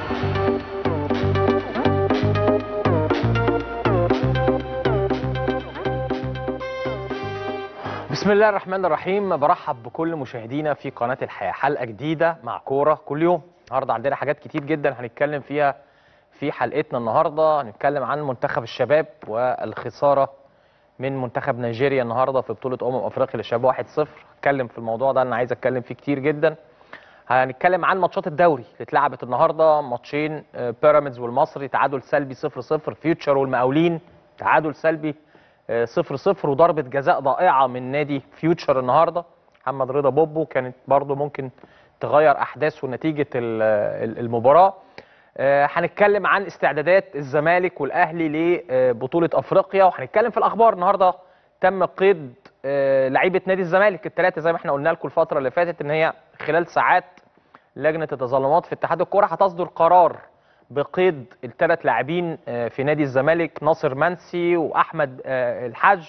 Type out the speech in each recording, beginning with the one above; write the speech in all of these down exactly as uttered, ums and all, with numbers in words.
بسم الله الرحمن الرحيم. برحب بكل مشاهدينا في قناة الحياة، حلقة جديدة مع كورة كل يوم. النهارده عندنا حاجات كتير جدا هنتكلم فيها في حلقتنا. النهارده هنتكلم عن منتخب الشباب والخسارة من منتخب نيجيريا النهارده في بطولة أمم أفريقيا للشباب واحد صفر. هتكلم في الموضوع ده، أنا عايز أتكلم فيه كتير جدا. هنتكلم عن ماتشات الدوري اللي اتلعبت النهارده، ماتشين بيراميدز والمصري تعادل سلبي صفر صفر، فيوتشر والمقاولين تعادل سلبي صفر صفر، وضربة جزاء ضائعة من نادي فيوتشر النهارده محمد رضا بوبو كانت برضو ممكن تغير أحداث ونتيجة المباراة. هنتكلم عن استعدادات الزمالك والأهلي لبطولة أفريقيا، وهنتكلم في الأخبار. النهارده تم قيد لعيبة نادي الزمالك الثلاثة زي ما احنا قلنا لكم الفترة اللي فاتت، إن هي خلال ساعات لجنة التظلمات في اتحاد الكرة هتصدر قرار بقيد الثلاث لاعبين في نادي الزمالك، ناصر منسي واحمد الحاج،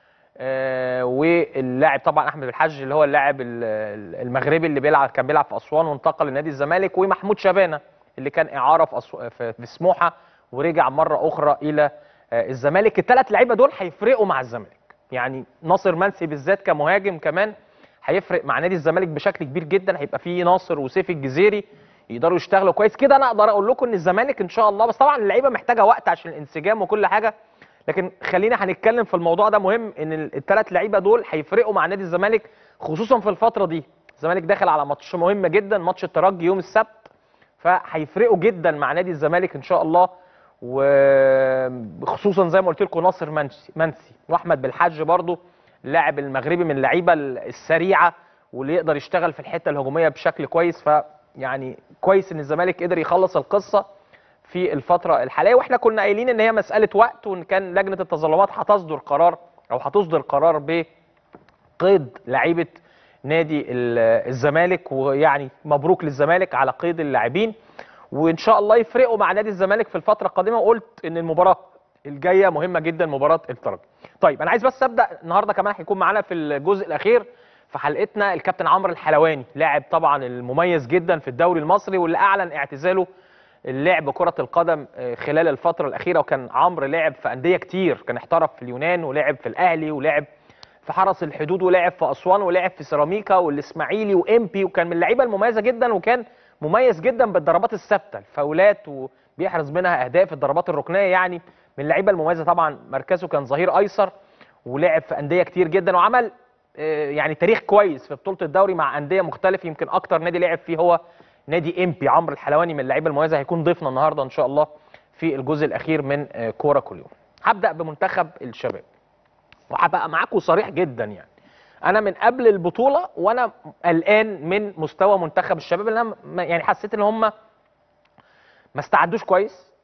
واللاعب طبعا احمد الحاج اللي هو اللاعب المغربي اللي بيلعب كان بيلعب في اسوان وانتقل لنادي الزمالك، ومحمود شبانه اللي كان اعاره في أسو... في سموحه ورجع مره اخرى الى الزمالك. الثلاث لعيبه دول هيفرقوا مع الزمالك، يعني ناصر منسي بالذات كمهاجم كمان هيفرق مع نادي الزمالك بشكل كبير جدا. هيبقى فيه ناصر وسيف الجزيري يقدروا يشتغلوا كويس كده. انا اقدر اقول لكم ان الزمالك ان شاء الله، بس طبعا اللعيبه محتاجه وقت عشان الانسجام وكل حاجه، لكن خلينا هنتكلم في الموضوع ده. مهم ان الثلاث لعيبه دول هيفرقوا مع نادي الزمالك خصوصا في الفتره دي. الزمالك داخل على ماتش مهم جدا، ماتش الترجي يوم السبت، فهيفرقوا جدا مع نادي الزمالك ان شاء الله، وخصوصا زي ما قلت لكم ناصر منسي منسي واحمد بالحاج برضو اللاعب المغربي من اللعيبه السريعه واللي يقدر يشتغل في الحته الهجوميه بشكل كويس. ف يعني كويس ان الزمالك قدر يخلص القصه في الفتره الحاليه، واحنا كنا قايلين ان هي مساله وقت، وان كان لجنه التظلمات هتصدر قرار او هتصدر قرار بقيد لعيبه نادي الزمالك، ويعني مبروك للزمالك على قيد اللاعبين، وان شاء الله يفرقوا مع نادي الزمالك في الفتره القادمه. وقلت ان المباراه الجايه مهمه جدا، مباراه الترجي. طيب انا عايز بس ابدا النهارده كمان هيكون معانا في الجزء الاخير في حلقتنا الكابتن عمرو الحلواني، لاعب طبعا المميز جدا في الدوري المصري واللي اعلن اعتزاله اللعب كرة القدم خلال الفترة الأخيرة. وكان عمرو لعب في أندية كتير، كان احترف في اليونان ولعب في الأهلي ولعب في حرس الحدود ولعب في أسوان ولعب في سيراميكا والإسماعيلي وإمبي، وكان من اللعيبة المميزة جدا، وكان مميز جدا بالضربات الثابتة الفاولات وبيحرز منها أهداف الضربات الركنية، يعني من اللعيبة المميزة. طبعا مركزه كان ظهير أيسر ولعب في أندية كتير جدا، وعمل يعني تاريخ كويس في بطولة الدوري مع أندية مختلفة. يمكن أكتر نادي لعب فيه هو نادي إمبي. عمرو الحلواني من اللعيبة المميزة، هيكون ضيفنا النهارده إن شاء الله في الجزء الأخير من كورة كل يوم. هبدأ بمنتخب الشباب، وهبقى معاكم صريح جدا. يعني أنا من قبل البطولة وأنا قلقان من مستوى منتخب الشباب، لأن أنا يعني حسيت إن هم ما استعدوش كويس،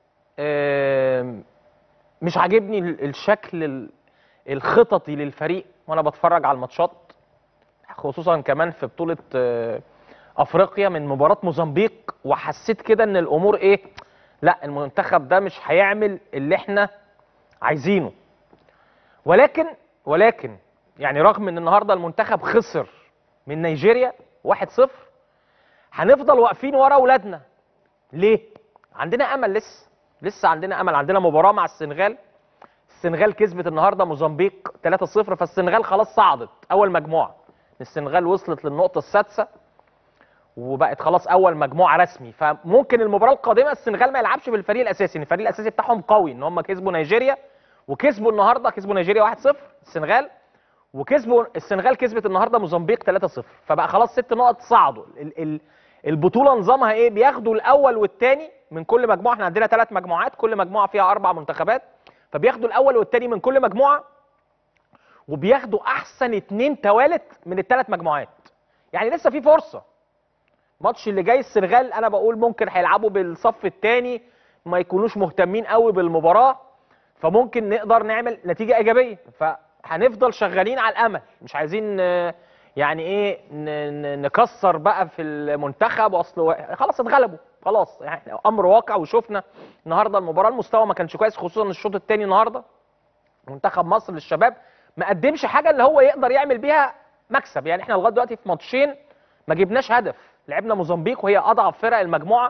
مش عاجبني الشكل الخططي للفريق وانا بتفرج على الماتشات، خصوصا كمان في بطولة افريقيا من مباراة موزمبيق، وحسيت كده ان الامور ايه، لا المنتخب ده مش هيعمل اللي احنا عايزينه. ولكن ولكن يعني رغم ان النهارده المنتخب خسر من نيجيريا واحد صفر، هنفضل واقفين ورا اولادنا. ليه؟ عندنا امل، لسه لسه عندنا امل. عندنا مباراة مع السنغال، السنغال كسبت النهارده موزمبيق ثلاثة صفر، فالسنغال خلاص صعدت اول مجموعه. السنغال وصلت للنقطه السادسه وبقت خلاص اول مجموعه رسمي، فممكن المباراه القادمه السنغال ما يلعبش بالفريق الاساسي، الفريق الاساسي بتاعهم قوي، ان هم كسبوا نيجيريا وكسبوا النهارده، كسبوا نيجيريا واحد صفر السنغال، وكسبوا السنغال كسبت النهارده موزمبيق ثلاثة صفر، فبقى خلاص ست نقط صعدوا. ال ال البطوله نظامها ايه؟ بياخدوا الاول والثاني من كل مجموعه، احنا عندنا ثلاث مجموعات، كل مجموعه فيها اربع منتخبات، فبياخدوا الاول والثاني من كل مجموعه، وبياخدوا احسن اثنين توالت من الثلاث مجموعات. يعني لسه في فرصه. الماتش اللي جاي السنغال انا بقول ممكن هيلعبوا بالصف الثاني، ما يكونوش مهتمين قوي بالمباراه، فممكن نقدر نعمل نتيجه ايجابيه. فهنفضل شغالين على الامل، مش عايزين يعني ايه نكسر بقى في المنتخب، اصل خلاص اتغلبوا خلاص، يعني امر واقع. وشفنا النهارده المباراه المستوى ما كانش كويس، خصوصا الشوط الثاني النهارده. منتخب مصر للشباب ما قدمش حاجه اللي هو يقدر يعمل بيها مكسب. يعني احنا لغايه دلوقتي في ماتشين ما جبناش هدف، لعبنا موزمبيق وهي اضعف فرق المجموعه،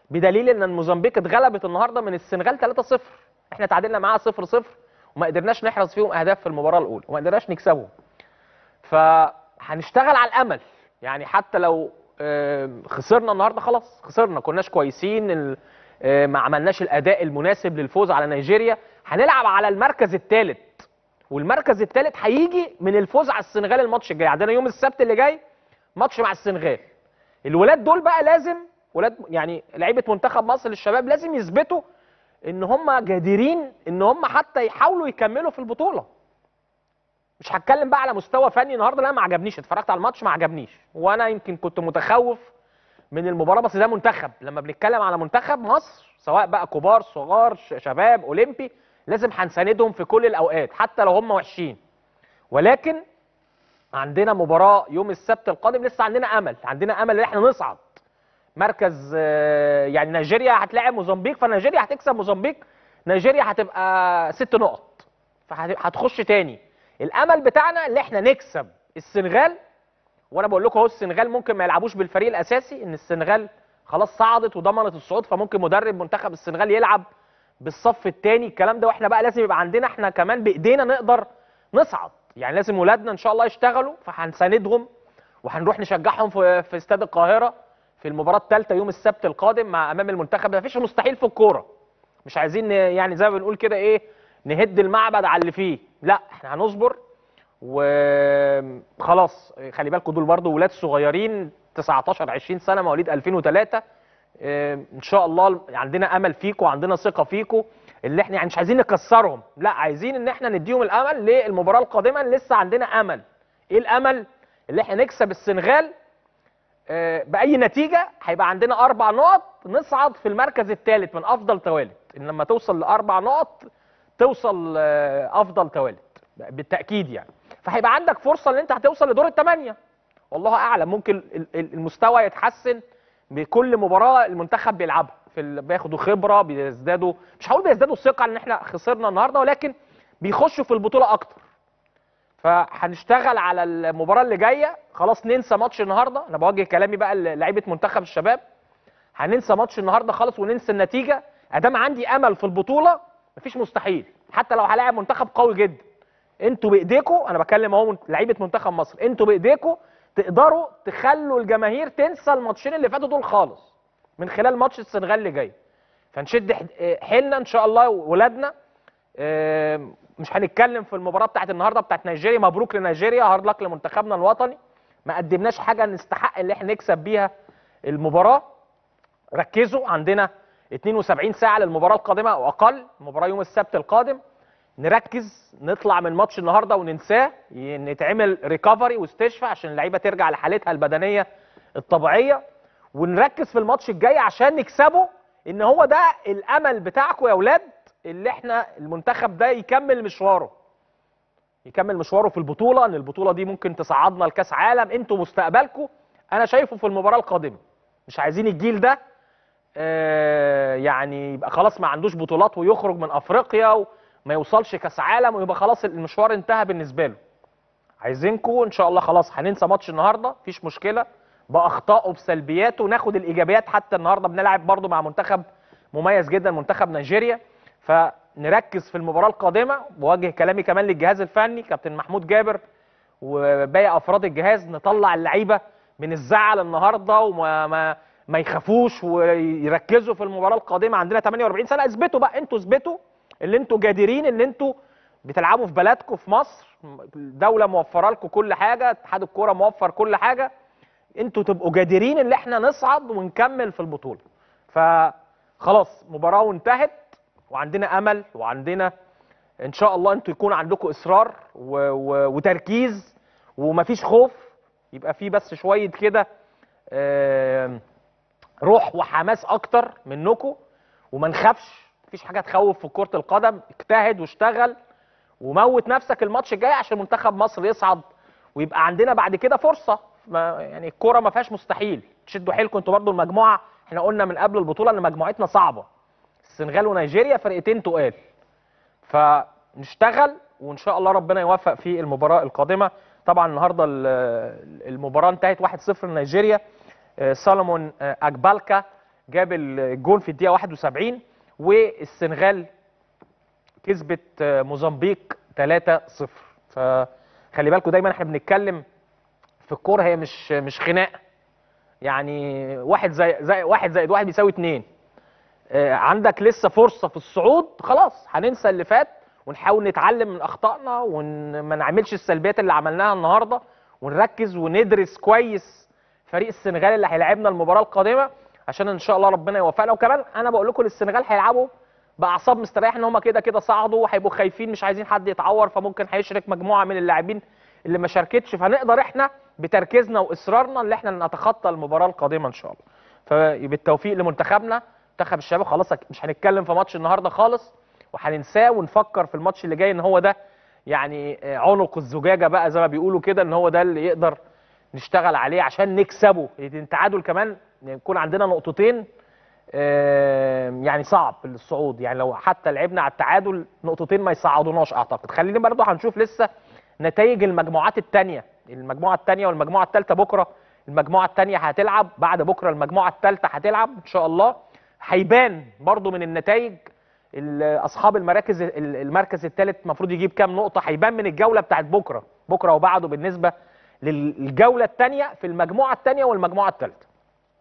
بدليل ان الموزمبيق اتغلبت النهارده من السنغال ثلاثة صفر، احنا تعادلنا معاها صفر صفر وما قدرناش نحرز فيهم اهداف في المباراه الاولى وما قدرناش نكسبهم. فهنشتغل على الامل، يعني حتى لو خسرنا النهارده خلاص خسرنا، كناش كويسين، ما عملناش الاداء المناسب للفوز على نيجيريا، هنلعب على المركز الثالث، والمركز الثالث هيجي من الفوز على السنغال الماتش الجاي. عندنا يوم السبت اللي جاي ماتش مع السنغال. الولاد دول بقى لازم، ولاد يعني لعيبه منتخب مصر للشباب لازم يثبتوا ان هم جديرين ان هم حتى يحاولوا يكملوا في البطوله. مش هتكلم بقى على مستوى فني النهارده، لا ما عجبنيش، اتفرجت على الماتش ما عجبنيش، وانا يمكن كنت متخوف من المباراه، بس ده منتخب، لما بنتكلم على منتخب مصر سواء بقى كبار صغار شباب اولمبي لازم هنساندهم في كل الاوقات حتى لو هم وحشين. ولكن عندنا مباراه يوم السبت القادم، لسه عندنا امل، عندنا امل ان احنا نصعد مركز. يعني نيجيريا هتلاعب موزمبيق، فنيجيريا هتكسب موزمبيق، نيجيريا هتبقى ست نقط فهتخش تاني. الامل بتاعنا ان احنا نكسب السنغال، وانا بقول لكم اهو السنغال ممكن ما يلعبوش بالفريق الاساسي، ان السنغال خلاص صعدت وضمنت الصعود، فممكن مدرب منتخب السنغال يلعب بالصف الثاني الكلام ده، واحنا بقى لازم يبقى عندنا احنا كمان بايدينا نقدر نصعد، يعني لازم ولادنا ان شاء الله يشتغلوا، فهنساندهم وهنروح نشجعهم في في استاد القاهره في المباراه الثالثه يوم السبت القادم مع امام المنتخب. مفيش مستحيل في الكوره، مش عايزين يعني زي ما بنقول كده ايه نهد المعبد على اللي فيه، لا احنا هنصبر وخلاص. خلي بالكم دول برضو ولاد صغيرين تسعتاشر عشرين سنه مواليد ألفين وثلاثة، ان شاء الله عندنا امل فيكم وعندنا ثقه فيكم، اللي احنا يعني مش عايزين نكسرهم، لا عايزين ان احنا نديهم الامل للمباراه القادمه. لسه عندنا امل. ايه الامل؟ اللي احنا نكسب السنغال باي نتيجه، هيبقى عندنا اربع نقط نصعد في المركز الثالث من افضل توالت، ان لما توصل لاربع نقط توصل افضل توالت بالتاكيد يعني، فهيبقى عندك فرصه ان انت هتوصل لدور الثمانيه. والله اعلم ممكن المستوى يتحسن بكل مباراه المنتخب بيلعبها، في بياخدوا خبره، بيزدادوا، مش هقول بيزدادوا ثقه ان احنا خسرنا النهارده، ولكن بيخشوا في البطوله اكتر. فهنشتغل على المباراه اللي جايه، خلاص ننسى ماتش النهارده، انا بوجه كلامي بقى لعيبه منتخب الشباب، هننسى ماتش النهارده خالص وننسى النتيجه، ادام عندي امل في البطوله مفيش مستحيل، حتى لو هلاعب منتخب قوي جدا. انتوا بايديكم، انا بكلم اهو لعيبه منتخب مصر، انتوا بايديكم تقدروا تخلوا الجماهير تنسى الماتشين اللي فاتوا دول خالص من خلال ماتش السنغال اللي جاي. فنشد حيلنا ان شاء الله ولادنا. مش هنتكلم في المباراه بتاعت النهارده بتاعت نيجيريا، مبروك لنيجيريا، هارد لك لمنتخبنا الوطني، ما قدمناش حاجه نستحق اللي احنا نكسب بيها المباراه. ركزوا، عندنا اتنين وسبعين ساعه للمباراه القادمه او اقل، المباراه يوم السبت القادم، نركز نطلع من ماتش النهارده وننساه، نتعمل ريكفري واستشفاء عشان اللعيبه ترجع لحالتها البدنيه الطبيعيه، ونركز في الماتش الجاي عشان نكسبه، ان هو ده الامل بتاعكم يا اولاد، اللي احنا المنتخب ده يكمل مشواره يكمل مشواره في البطوله، ان البطوله دي ممكن تصعدنا لكاس عالم، انتوا مستقبلكم انا شايفه في المباراه القادمه. مش عايزين الجيل ده آه يعني يبقى خلاص ما عندوش بطولات ويخرج من افريقيا وما يوصلش كاس عالم ويبقى خلاص المشوار انتهى بالنسبه له. عايزينكم ان شاء الله خلاص هننسى ماتش النهارده، مفيش مشكله، باخطائه بسلبياته، وناخد الايجابيات. حتى النهارده بنلعب برضو مع منتخب مميز جدا، منتخب نيجيريا، فنركز في المباراه القادمه. بوجه كلامي كمان للجهاز الفني كابتن محمود جابر وباقي افراد الجهاز، نطلع اللعيبه من الزعل النهارده وما ما ما يخافوش ويركزوا في المباراه القادمه. عندنا تمنية واربعين سنه، اثبتوا بقى، انتوا اثبتوا اللي انتوا جادرين، ان انتوا بتلعبوا في بلدكم في مصر، الدوله موفره لكم كل حاجه، اتحاد الكوره موفر كل حاجه، انتوا تبقوا جادرين ان احنا نصعد ونكمل في البطوله. فخلاص مباراه وانتهت، وعندنا امل، وعندنا ان شاء الله انتوا يكون عندكم اصرار و... و... وتركيز ومفيش خوف، يبقى في بس شويه كده آه... روح وحماس اكتر منكم، وما نخافش، مفيش حاجه تخوف في كره القدم. اجتهد واشتغل وموت نفسك الماتش الجاي عشان منتخب مصر يصعد، ويبقى عندنا بعد كده فرصه. ما يعني الكوره ما فيهاش مستحيل، تشدوا حيلكم انتوا برضو. المجموعه احنا قلنا من قبل البطوله ان مجموعتنا صعبه، السنغال ونيجيريا فرقتين تقال، فنشتغل وان شاء الله ربنا يوفق في المباراه القادمه. طبعا النهارده المباراه انتهت واحد صفر لنيجيريا، سولومون اجبالكا جاب الجون في الدقيقه واحد وسبعين، والسنغال كسبت موزمبيق ثلاثة صفر. فخلي بالكم دايما احنا بنتكلم في الكوره هي مش مش خناق، يعني واحد زي زي واحد زائد واحد بيساوي اتنين. آه، عندك لسه فرصه في الصعود، خلاص هننسى اللي فات ونحاول نتعلم من اخطائنا وما نعملش السلبيات اللي عملناها النهارده، ونركز وندرس كويس فريق السنغال اللي هيلاعبنا المباراه القادمه عشان ان شاء الله ربنا يوفقنا. وكمان انا بقول لكم السنغال هيلعبوا باعصاب مستريحه، ان هم كده كده صعدوا وهيبقوا خايفين مش عايزين حد يتعور، فممكن هيشرك مجموعه من اللاعبين اللي ما شاركتش، فهنقدر احنا بتركيزنا واصرارنا اللي احنا نتخطى المباراه القادمه ان شاء الله. فبالتوفيق لمنتخبنا، منتخب الشباب. خلاص مش هنتكلم في ماتش النهارده خالص وهننساه ونفكر في الماتش اللي جاي، ان هو ده يعني عنق الزجاجه بقى زي ما بيقولوا كده، ان هو ده اللي يقدر نشتغل عليه عشان نكسبه. التعادل كمان يكون عندنا نقطتين يعني صعب الصعود، يعني لو حتى لعبنا على التعادل نقطتين ما يصعدوناش اعتقد. خلينا برضه هنشوف لسه نتائج المجموعات الثانيه، المجموعه الثانيه والمجموعه الثالثه بكره. المجموعه الثانيه هتلعب بعد بكره، المجموعه الثالثه هتلعب ان شاء الله. هيبان برضه من النتائج اصحاب المراكز، المركز الثالث المفروض يجيب كام نقطه، هيبان من الجوله بتاعت بكره بكره وبعده بالنسبه للجوله الثانيه في المجموعه الثانيه والمجموعه الثالثه.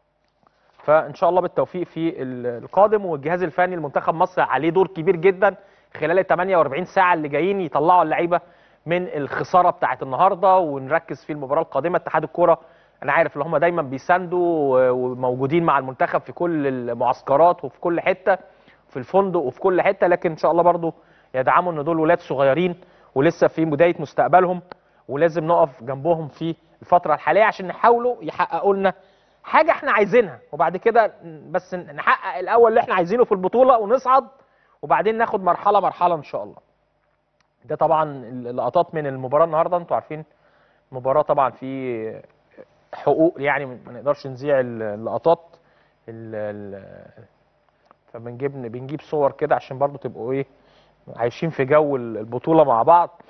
فان شاء الله بالتوفيق في القادم. والجهاز الفني لمنتخب مصر عليه دور كبير جدا خلال ال ثمانية وأربعين ساعه اللي جايين، يطلعوا اللعيبه من الخساره بتاعه النهارده ونركز في المباراه القادمه. اتحاد الكوره انا عارف ان هم دايما بيساندوا وموجودين مع المنتخب في كل المعسكرات وفي كل حته، في الفندق وفي كل حته، لكن ان شاء الله برضو يدعموا ان دول ولاد صغيرين ولسه في بدايه مستقبلهم، ولازم نقف جنبهم في الفتره الحاليه عشان نحاولوا يحققوا لنا حاجه احنا عايزينها. وبعد كده بس نحقق الاول اللي احنا عايزينه في البطوله ونصعد، وبعدين ناخد مرحله مرحله ان شاء الله. ده طبعا اللقطات من المباراه النهارده. انتوا عارفين المباراه طبعا في حقوق، يعني ما نقدرش نذيع اللقطات، فبنجيب بنجيب صور كده عشان برضو تبقوا ايه عايشين في جو البطوله مع بعض.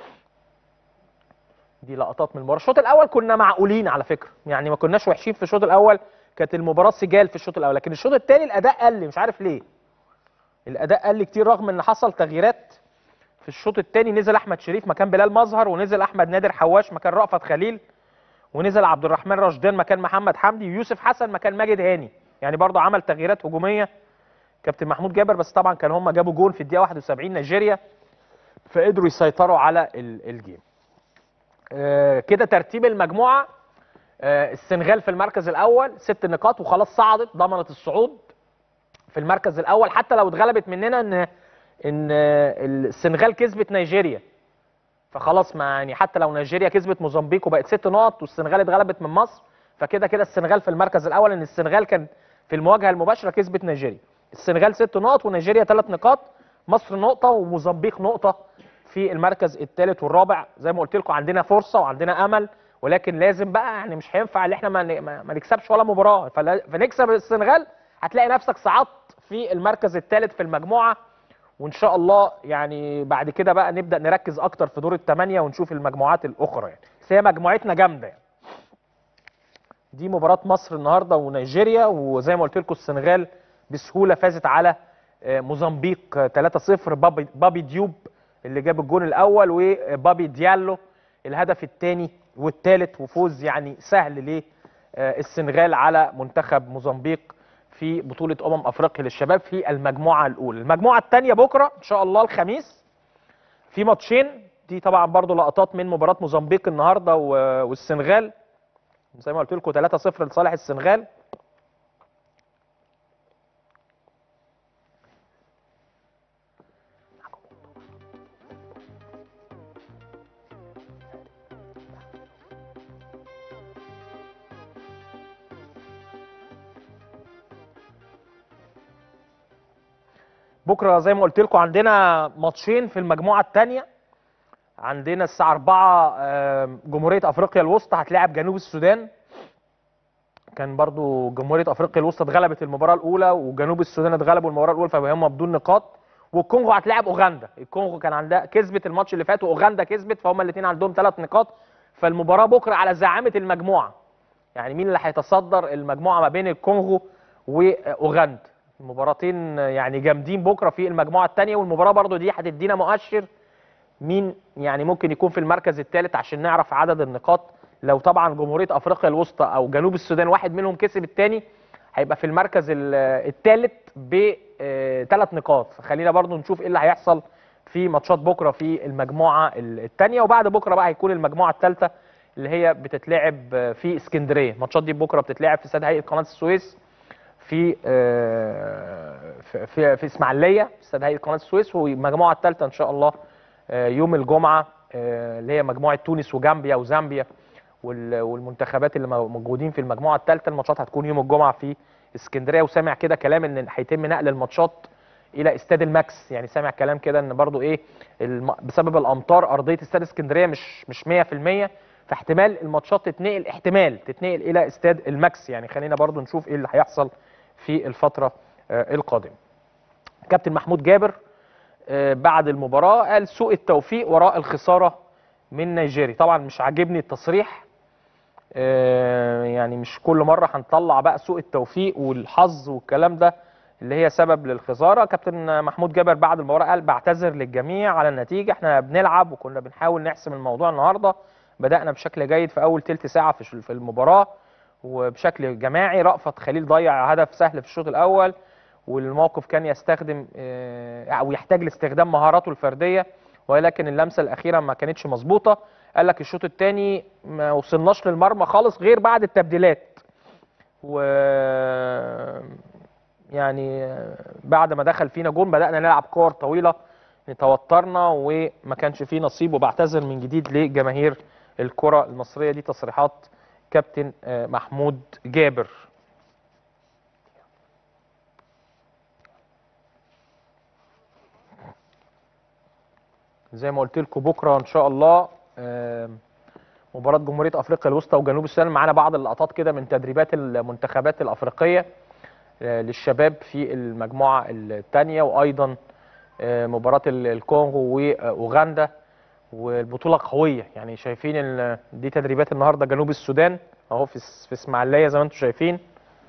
دي لقطات من المباراه. الشوط الاول كنا معقولين على فكره، يعني ما كناش وحشين في الشوط الاول، كانت المباراه سجال في الشوط الاول، لكن الشوط الثاني الاداء قل، مش عارف ليه الاداء قل كتير رغم ان حصل تغييرات. في الشوط الثاني نزل احمد شريف مكان بلال مظهر، ونزل احمد نادر حواش مكان رأفت خليل، ونزل عبد الرحمن رشدان مكان محمد حمدي، ويوسف حسن مكان ماجد هاني. يعني برضه عمل تغييرات هجوميه كابتن محمود جابر، بس طبعا كان هم جابوا جول في الدقيقه واحد وسبعين نيجيريا، فقدروا يسيطروا على الجيم. آه كده ترتيب المجموعه. آه السنغال في المركز الاول ست نقاط وخلاص صعدت، ضمنت الصعود في المركز الاول، حتى لو اتغلبت مننا ان ان السنغال كسبت نيجيريا، فخلاص ما يعني حتى لو نيجيريا كسبت موزمبيق وبقت ست نقط والسنغال اتغلبت من مصر، فكده كده السنغال في المركز الاول، ان السنغال كان في المواجهه المباشره كسبت نيجيريا. السنغال ست نقط ونيجيريا ثلاث نقاط، مصر نقطه وموزمبيق نقطه في المركز الثالث والرابع. زي ما قلت لكم عندنا فرصه وعندنا امل، ولكن لازم بقى يعني مش هينفع ان احنا ما, ما نكسبش ولا مباراه، فنكسب السنغال هتلاقي نفسك صعدت في المركز الثالث في المجموعه. وان شاء الله يعني بعد كده بقى نبدا نركز اكتر في دور الثمانيه ونشوف المجموعات الاخرى يعني، بس هي مجموعتنا جامده يعني. دي مباراه مصر النهارده ونيجيريا، وزي ما قلت لكم السنغال بسهوله فازت على موزمبيق ثلاثة صفر. بابي, بابي ديوب اللي جاب الجون الاول، وبابي ديالو الهدف الثاني والثالث، وفوز يعني سهل للسنغال على منتخب موزمبيق في بطولة أمم أفريقيا للشباب في المجموعة الأولى. المجموعة الثانية بكرة إن شاء الله الخميس في ماتشين، دي طبعا برضو لقطات من مباراة موزمبيق النهاردة والسنغال، زي ما قلت لكم ثلاثة صفر لصالح السنغال. بكره زي ما قلت لكم عندنا ماتشين في المجموعه الثانيه. عندنا الساعه أربعة جمهوريه افريقيا الوسطى هتلاعب جنوب السودان. كان برضو جمهوريه افريقيا الوسطى اتغلبت المباراه الاولى، وجنوب السودان اتغلبوا المباراه الاولى، فهم بدون نقاط. والكونغو هتلاعب اوغندا، الكونغو كان عندها كسبت الماتش اللي فات واوغندا كسبت، فهم الاثنين عندهم ثلاث نقاط. فالمباراه بكره على زعامه المجموعه، يعني مين اللي هيتصدر المجموعه ما بين الكونغو واوغندا. مباراتين يعني جامدين بكره في المجموعه الثانيه، والمباراه برضو دي هتدينا مؤشر مين يعني ممكن يكون في المركز الثالث عشان نعرف عدد النقاط. لو طبعا جمهوريه افريقيا الوسطى او جنوب السودان واحد منهم كسب الثاني هيبقى في المركز الثالث بثلاث نقاط. فخلينا برضو نشوف ايه اللي هيحصل في ماتشات بكره في المجموعه الثانيه، وبعد بكره بقى هيكون المجموعه الثالثه اللي هي بتتلعب في اسكندريه. الماتشات دي بكره بتتلعب في استاد هيئه قناه السويس في في في, في اسماعيليه، استاد هيئه قناه السويس. والمجموعه الثالثه ان شاء الله يوم الجمعه اللي هي مجموعه تونس وجامبيا وزامبيا والمنتخبات اللي موجودين في المجموعه الثالثه. الماتشات هتكون يوم الجمعه في اسكندريه، وسامع كده كلام ان هيتم نقل الماتشات الى استاد الماكس. يعني سامع كلام كده ان برضو ايه الم... بسبب الامطار ارضيه استاد اسكندريه مش مش مية في المية، فاحتمال الماتشات تتنقل احتمال تتنقل الى استاد الماكس. يعني خلينا برضو نشوف ايه اللي هيحصل في الفتره آه القادمه. كابتن محمود جابر آه بعد المباراه قال سوء التوفيق وراء الخساره من نيجيري. طبعا مش عاجبني التصريح، آه يعني مش كل مره هنطلع بقى سوء التوفيق والحظ والكلام ده اللي هي سبب للخساره. كابتن محمود جابر بعد المباراه قال بعتذر للجميع على النتيجه، احنا بنلعب وكنا بنحاول نحسم الموضوع النهارده، بدانا بشكل جيد في اول ثلث ساعه في المباراه وبشكل جماعي. رأفت خليل ضيع هدف سهل في الشوط الاول، والموقف كان يستخدم او يحتاج لاستخدام مهاراته الفرديه، ولكن اللمسه الاخيره ما كانتش مظبوطه. قال لك الشوط الثاني ما وصلناش للمرمى خالص غير بعد التبديلات، و يعني بعد ما دخل فينا جون بدأنا نلعب كور طويلة، توترنا وما كانش فيه نصيب. وبعتذر من جديد لجماهير الكرة المصرية. دي تصريحات كابتن محمود جابر. زي ما قلت لكم بكرة إن شاء الله مباراة جمهورية أفريقيا الوسطى وجنوب السودان. معانا بعض اللقطات كده من تدريبات المنتخبات الأفريقية للشباب في المجموعة الثانية، وأيضا مباراة الكونغو وأوغندا. والبطولة قوية، يعني شايفين دي تدريبات النهاردة جنوب السودان أهو في في إسماعيلية زي ما أنتم شايفين.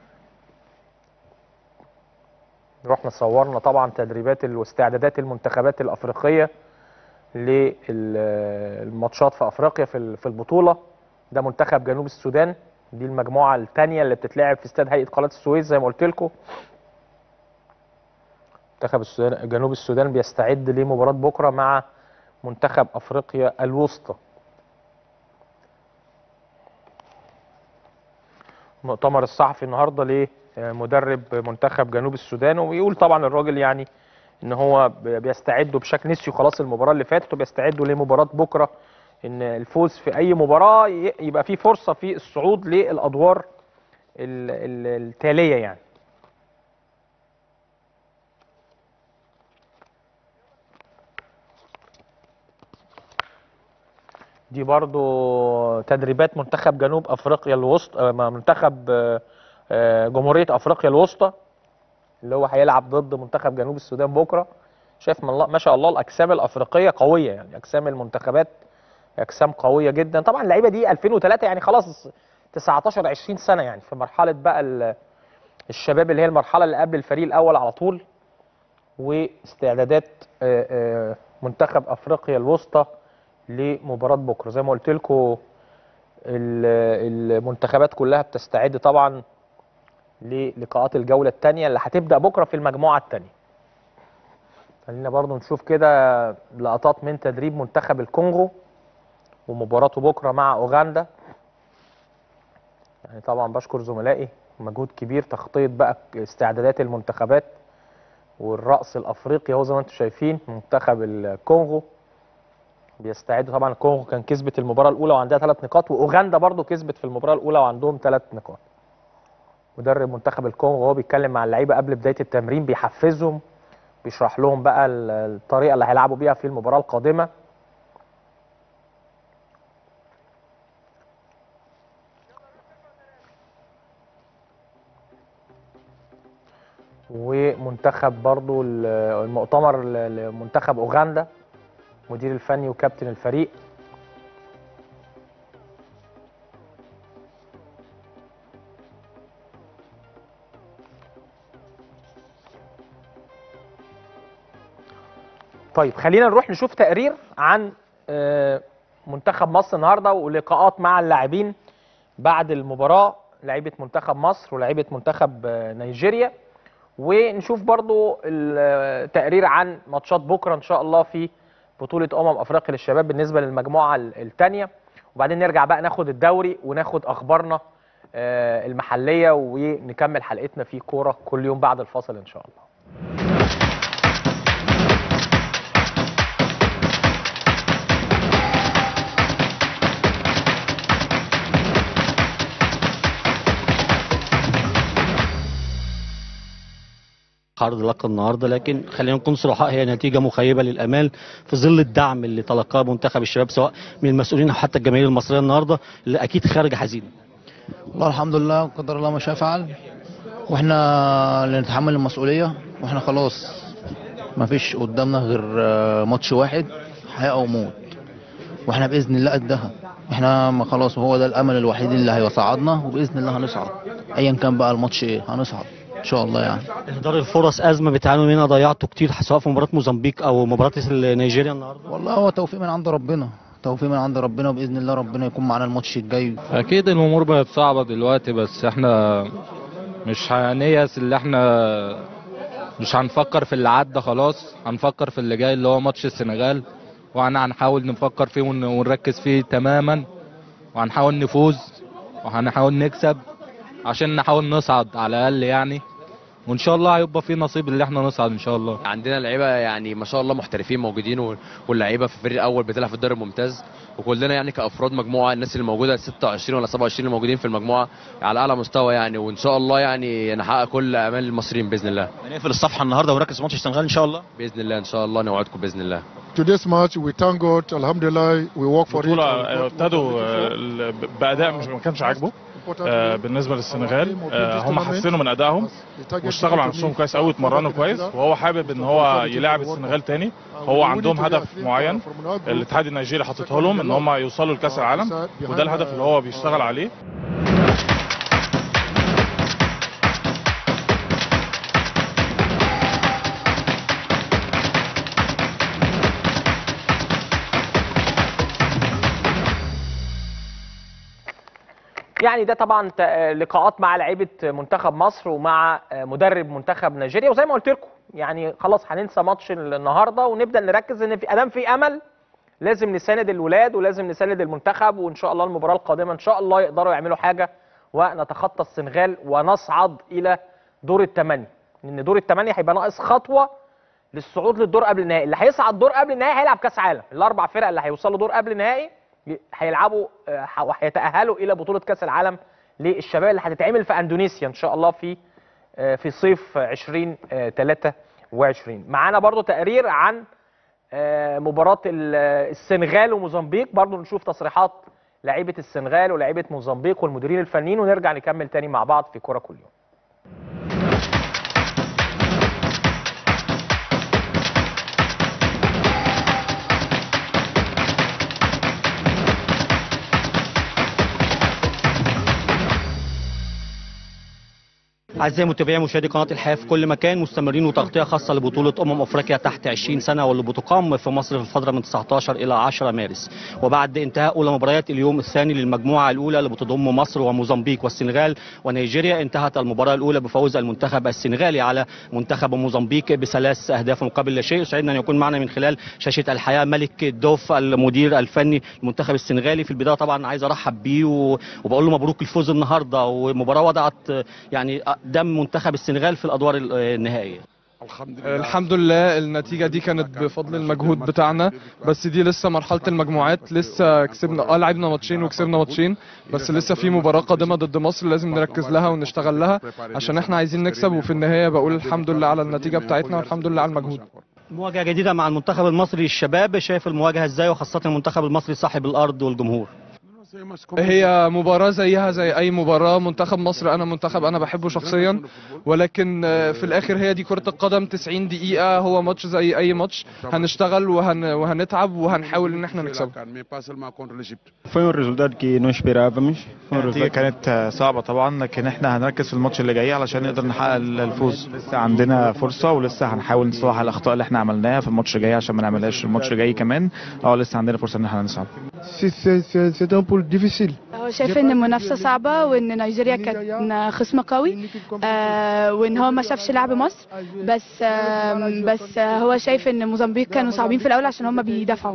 رحنا صورنا طبعا تدريبات واستعدادات المنتخبات الأفريقية للماتشات في أفريقيا في البطولة. ده منتخب جنوب السودان، دي المجموعة الثانية اللي بتتلعب في استاد هيئة قناة السويس زي ما قلت لكم. منتخب السودان جنوب السودان بيستعد لمباراة بكرة مع منتخب أفريقيا الوسطى. المؤتمر الصحفي النهارده لمدرب منتخب جنوب السودان، ويقول طبعا الراجل يعني ان هو بيستعدوا بشكل نسيوا خلاص المباراه اللي فاتت وبيستعدوا لمباراه بكره، ان الفوز في اي مباراه يبقى فيه فرصه في الصعود للادوار التاليه يعني. دي برضو تدريبات منتخب جنوب افريقيا الوسطى، منتخب جمهوريه افريقيا الوسطى اللي هو هيلعب ضد منتخب جنوب السودان بكره. شايف ما شاء الله الاجسام الافريقيه قويه، يعني اجسام المنتخبات اجسام قويه جدا. طبعا اللعيبه دي ألفين وثلاثة يعني خلاص تسعتاشر عشرين سنه، يعني في مرحله بقى الشباب اللي هي المرحله اللي قبل الفريق الاول على طول. واستعدادات منتخب افريقيا الوسطى لمباراه بكره زي ما قلت لكم. المنتخبات كلها بتستعد طبعا للقاءات الجوله الثانيه اللي هتبدا بكره في المجموعه الثانيه. خلينا برضو نشوف كده لقطات من تدريب منتخب الكونغو ومباراته بكره مع اوغندا. يعني طبعا بشكر زملائي، مجهود كبير تخطيط بقى استعدادات المنتخبات والرأس الافريقي اهو زي ما انتم شايفين. منتخب الكونغو بيستعدوا طبعا. الكونغو كان كسبت المباراه الاولى وعندها ثلاث نقاط، واوغندا برضو كسبت في المباراه الاولى وعندهم ثلاث نقاط. مدرب منتخب الكونغو هو بيتكلم مع اللعيبه قبل بدايه التمرين، بيحفزهم، بيشرح لهم بقى الطريقه اللي هيلعبوا بيها في المباراه القادمه. ومنتخب برضو المؤتمر لمنتخب اوغندا، مدير الفني وكابتن الفريق. طيب خلينا نروح نشوف تقرير عن منتخب مصر النهارده ولقاءات مع اللاعبين بعد المباراه، لعيبه منتخب مصر ولاعيبه منتخب نيجيريا، ونشوف برضو التقرير عن ماتشات بكره ان شاء الله في بطوله امم افريقيا للشباب بالنسبه للمجموعه الثانيه، وبعدين نرجع بقى ناخد الدوري وناخد اخبارنا المحليه ونكمل حلقتنا في كوره كل يوم بعد الفاصل ان شاء الله. عرض لقب النهارده، لكن خلينا نكون صرحاء، هي نتيجه مخيبه للامال في ظل الدعم اللي تلقاه منتخب الشباب سواء من المسؤولين او حتى الجماهير المصريه النهارده اللي اكيد خارج حزين. والله الحمد لله قدر الله ما شاء فعل، واحنا اللي نتحمل المسؤوليه، واحنا خلاص ما فيش قدامنا غير ماتش واحد حياه او موت، واحنا باذن الله قدها، احنا ما خلاص هو ده الامل الوحيد اللي هيصعدنا، وباذن الله هنصعد ايا كان بقى الماتش ايه هنصعد ان شاء الله. يعني اهدار الفرص ازمه بتعانوا منها، ضيعتوا كتير سواء في مباراه موزمبيق او مباراه نيجيريا النهارده. والله هو توفيق من عند ربنا، توفيق من عند ربنا، وباذن الله ربنا يكون معانا الماتش الجاي. اكيد الامور بقت صعبه دلوقتي، بس احنا مش هنيأس، اللي احنا مش هنفكر في اللي عدى، خلاص هنفكر في اللي جاي اللي هو ماتش السنغال، واحنا هنحاول نفكر فيه ونركز فيه تماما، وهنحاول نفوز وهنحاول نكسب عشان نحاول نصعد على الاقل يعني، وان شاء الله هيبقى في نصيب اللي احنا نصعد ان شاء الله. عندنا لعيبه يعني ما شاء الله محترفين موجودين، واللعيبه في الفريق الاول بتلعب في الدوري الممتاز، وكلنا يعني كافراد مجموعه الناس اللي موجوده ستة وعشرين ولا سبعة وعشرين اللي موجودين في المجموعه على اعلى مستوى يعني، وان شاء الله يعني نحقق كل امال المصريين باذن الله. هنقفل الصفحه النهارده ونركز في ماتش السنغال ان شاء الله. باذن الله ان شاء الله نوعدكم باذن الله. Today's match we thank God الحمدلله we work for it. البطولة ابتدوا بأداء مش ما كانش عاجبه بالنسبة للسنغال، هم حسنوا من أدائهم واشتغلوا على نفسهم كويس قوي، اتمرنوا كويس، وهو حابب ان هو يلاعب السنغال تاني. هو عندهم هدف معين الاتحاد النيجيري حاططه لهم ان هم يوصلوا لكأس العالم، وده الهدف اللي هو بيشتغل عليه. يعني ده طبعا لقاءات مع لعيبه منتخب مصر ومع مدرب منتخب نيجيريا، وزي ما قلت لكم يعني خلاص هننسى ماتش النهارده ونبدا نركز ان في ادام في امل لازم نساند الولاد ولازم نساند المنتخب، وان شاء الله المباراه القادمه ان شاء الله يقدروا يعملوا حاجه ونتخطى السنغال ونصعد الى دور الثمانيه، لان دور الثمانيه هيبقى ناقص خطوه للصعود للدور قبل النهائي. اللي هيصعد دور قبل النهائي هيلعب كاس عالم، الاربع فرق اللي هيوصلوا دور قبل النهائي هيلعبوا وهيتأهلوا إلى بطولة كأس العالم للشباب اللي هتتعمل في أندونيسيا إن شاء الله في في صيف ألفين وثلاثة وعشرين. معانا برضو تقرير عن مباراة السنغال وموزمبيق، برضو نشوف تصريحات لاعيبة السنغال ولاعيبة موزمبيق والمديرين الفنيين، ونرجع نكمل تاني مع بعض في كورة كل يوم. أعزائي متابعي مشاهدي قناة الحياة في كل مكان، مستمرين وتغطية خاصة لبطولة أمم أفريقيا تحت عشرين سنة واللي بتقام في مصر في الفترة من تسعة عشر إلى عشرة مارس. وبعد انتهاء أولى مباريات اليوم الثاني للمجموعة الأولى اللي بتضم مصر وموزمبيق والسنغال ونيجيريا، انتهت المباراة الأولى بفوز المنتخب السنغالي على منتخب موزمبيق بثلاث أهداف مقابل لا شيء. سعدنا أن يكون معنا من خلال شاشة الحياة ملك دوف المدير الفني للمنتخب السنغالي. في البداية طبعا عايز أرحب بيه وبقول له مبروك الفوز النهارده، ومباراة وضعت يعني دم منتخب السنغال في الادوار النهائيه. الحمد لله. الحمد لله النتيجه دي كانت بفضل المجهود بتاعنا، بس دي لسه مرحله المجموعات، لسه كسبنا اه لعبنا ماتشين وكسبنا ماتشين، بس لسه في مباراه قادمه ضد مصر لازم نركز لها ونشتغل لها عشان احنا عايزين نكسب. وفي النهايه بقول الحمد لله على النتيجه بتاعتنا والحمد لله على المجهود. مواجهه جديده مع المنتخب المصري الشباب، شايف المواجهه ازاي وخاصه المنتخب المصري صاحب الارض والجمهور؟ هي مباراة زيها زي أي مباراة. منتخب مصر أنا منتخب أنا بحبه شخصيا، ولكن في الآخر هي دي كرة القدم. تسعين دقيقة هو ماتش زي أي ماتش، هنشتغل وهن... وهنتعب وهنحاول إن احنا نكسبه. النتيجة كانت صعبة طبعا، لكن احنا هنركز في الماتش اللي جاي علشان نقدر نحقق الفوز. لسه عندنا فرصة ولسه هنحاول نصلح الأخطاء اللي احنا عملناها في الماتش الجاي عشان ما نعملهاش الماتش الجاي كمان. اه لسه عندنا فرصة ان احنا نصعد. هو شايف ان المنافسه صعبه وان نيجيريا كان خصم قوي، آه وان هو ما شافش لعب مصر، بس آه بس آه هو شايف ان موزمبيق كانوا صعبين في الاول عشان هم بيدافعوا.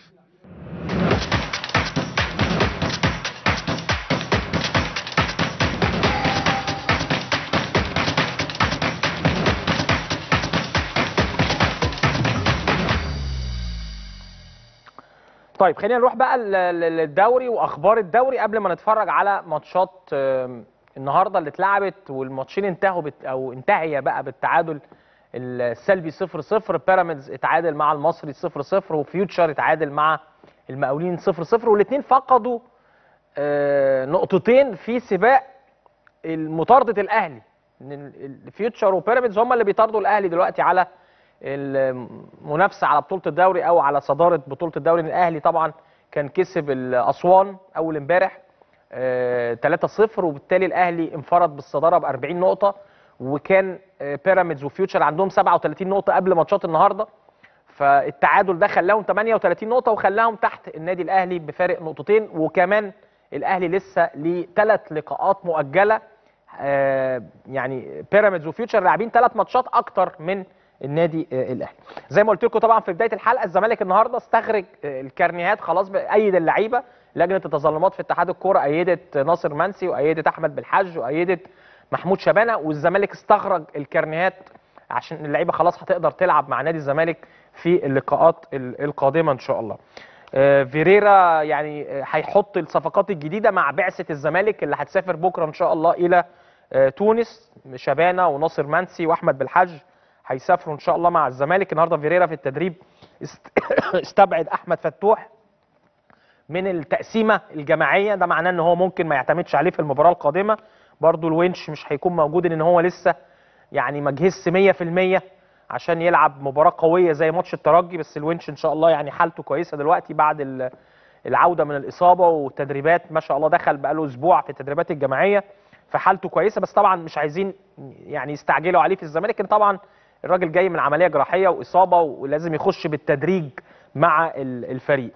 طيب خلينا نروح بقى للدوري واخبار الدوري قبل ما نتفرج على ماتشات النهارده اللي اتلعبت، والماتشين انتهوا بت او انتهي بقى بالتعادل السلبي صفر صفر. بيراميدز اتعادل مع المصري صفر صفر، وفيوتشر اتعادل مع المقاولين صفر صفر، والاثنين فقدوا نقطتين في سباق مطارده الاهلي. الفيوتشر وبيراميدز هم اللي بيطاردوا الاهلي دلوقتي على المنافسه على بطوله الدوري او على صداره بطوله الدوري. الاهلي طبعا كان كسب الاسوان اول امبارح ثلاثة صفر، وبالتالي الاهلي انفرد بالصداره ب أربعين نقطه، وكان بيراميدز وفيوتشر عندهم سبعة وثلاثين نقطه قبل ماتشات النهارده. فالتعادل ده خلاهم ثمانية وثلاثين نقطه وخلاهم تحت النادي الاهلي بفارق نقطتين. وكمان الاهلي لسه ليه ثلاث لقاءات مؤجله، يعني بيراميدز وفيوتشر لاعبين ثلاث ماتشات اكتر من النادي الاهلي. زي ما قلت لكم طبعا في بدايه الحلقه، الزمالك النهارده استخرج الكارنيهات خلاص، ايد اللعيبه. لجنه التظلمات في اتحاد الكوره ايدت ناصر منسي وايدت احمد بالحج وايدت محمود شبانه، والزمالك استخرج الكارنيهات عشان اللعيبه خلاص هتقدر تلعب مع نادي الزمالك في اللقاءات القادمه ان شاء الله. فيريرا يعني هيحط الصفقات الجديده مع بعثه الزمالك اللي هتسافر بكره ان شاء الله الى تونس. شبانه وناصر منسي واحمد بالحج هيسافروا ان شاء الله مع الزمالك. النهارده فيريرا في التدريب استبعد احمد فتوح من التقسيمه الجماعيه، ده معناه ان هو ممكن ما يعتمدش عليه في المباراه القادمه. برضو الونش مش هيكون موجود لان هو لسه يعني ما جهزش مية في المية عشان يلعب مباراه قويه زي ماتش الترجي. بس الونش ان شاء الله يعني حالته كويسه دلوقتي بعد العوده من الاصابه والتدريبات، ما شاء الله دخل بقاله اسبوع في التدريبات الجماعيه فحالته كويسه. بس طبعا مش عايزين يعني يستعجلوا عليه في الزمالك، لان طبعا الراجل جاي من عمليه جراحيه واصابه ولازم يخش بالتدريج مع الفريق.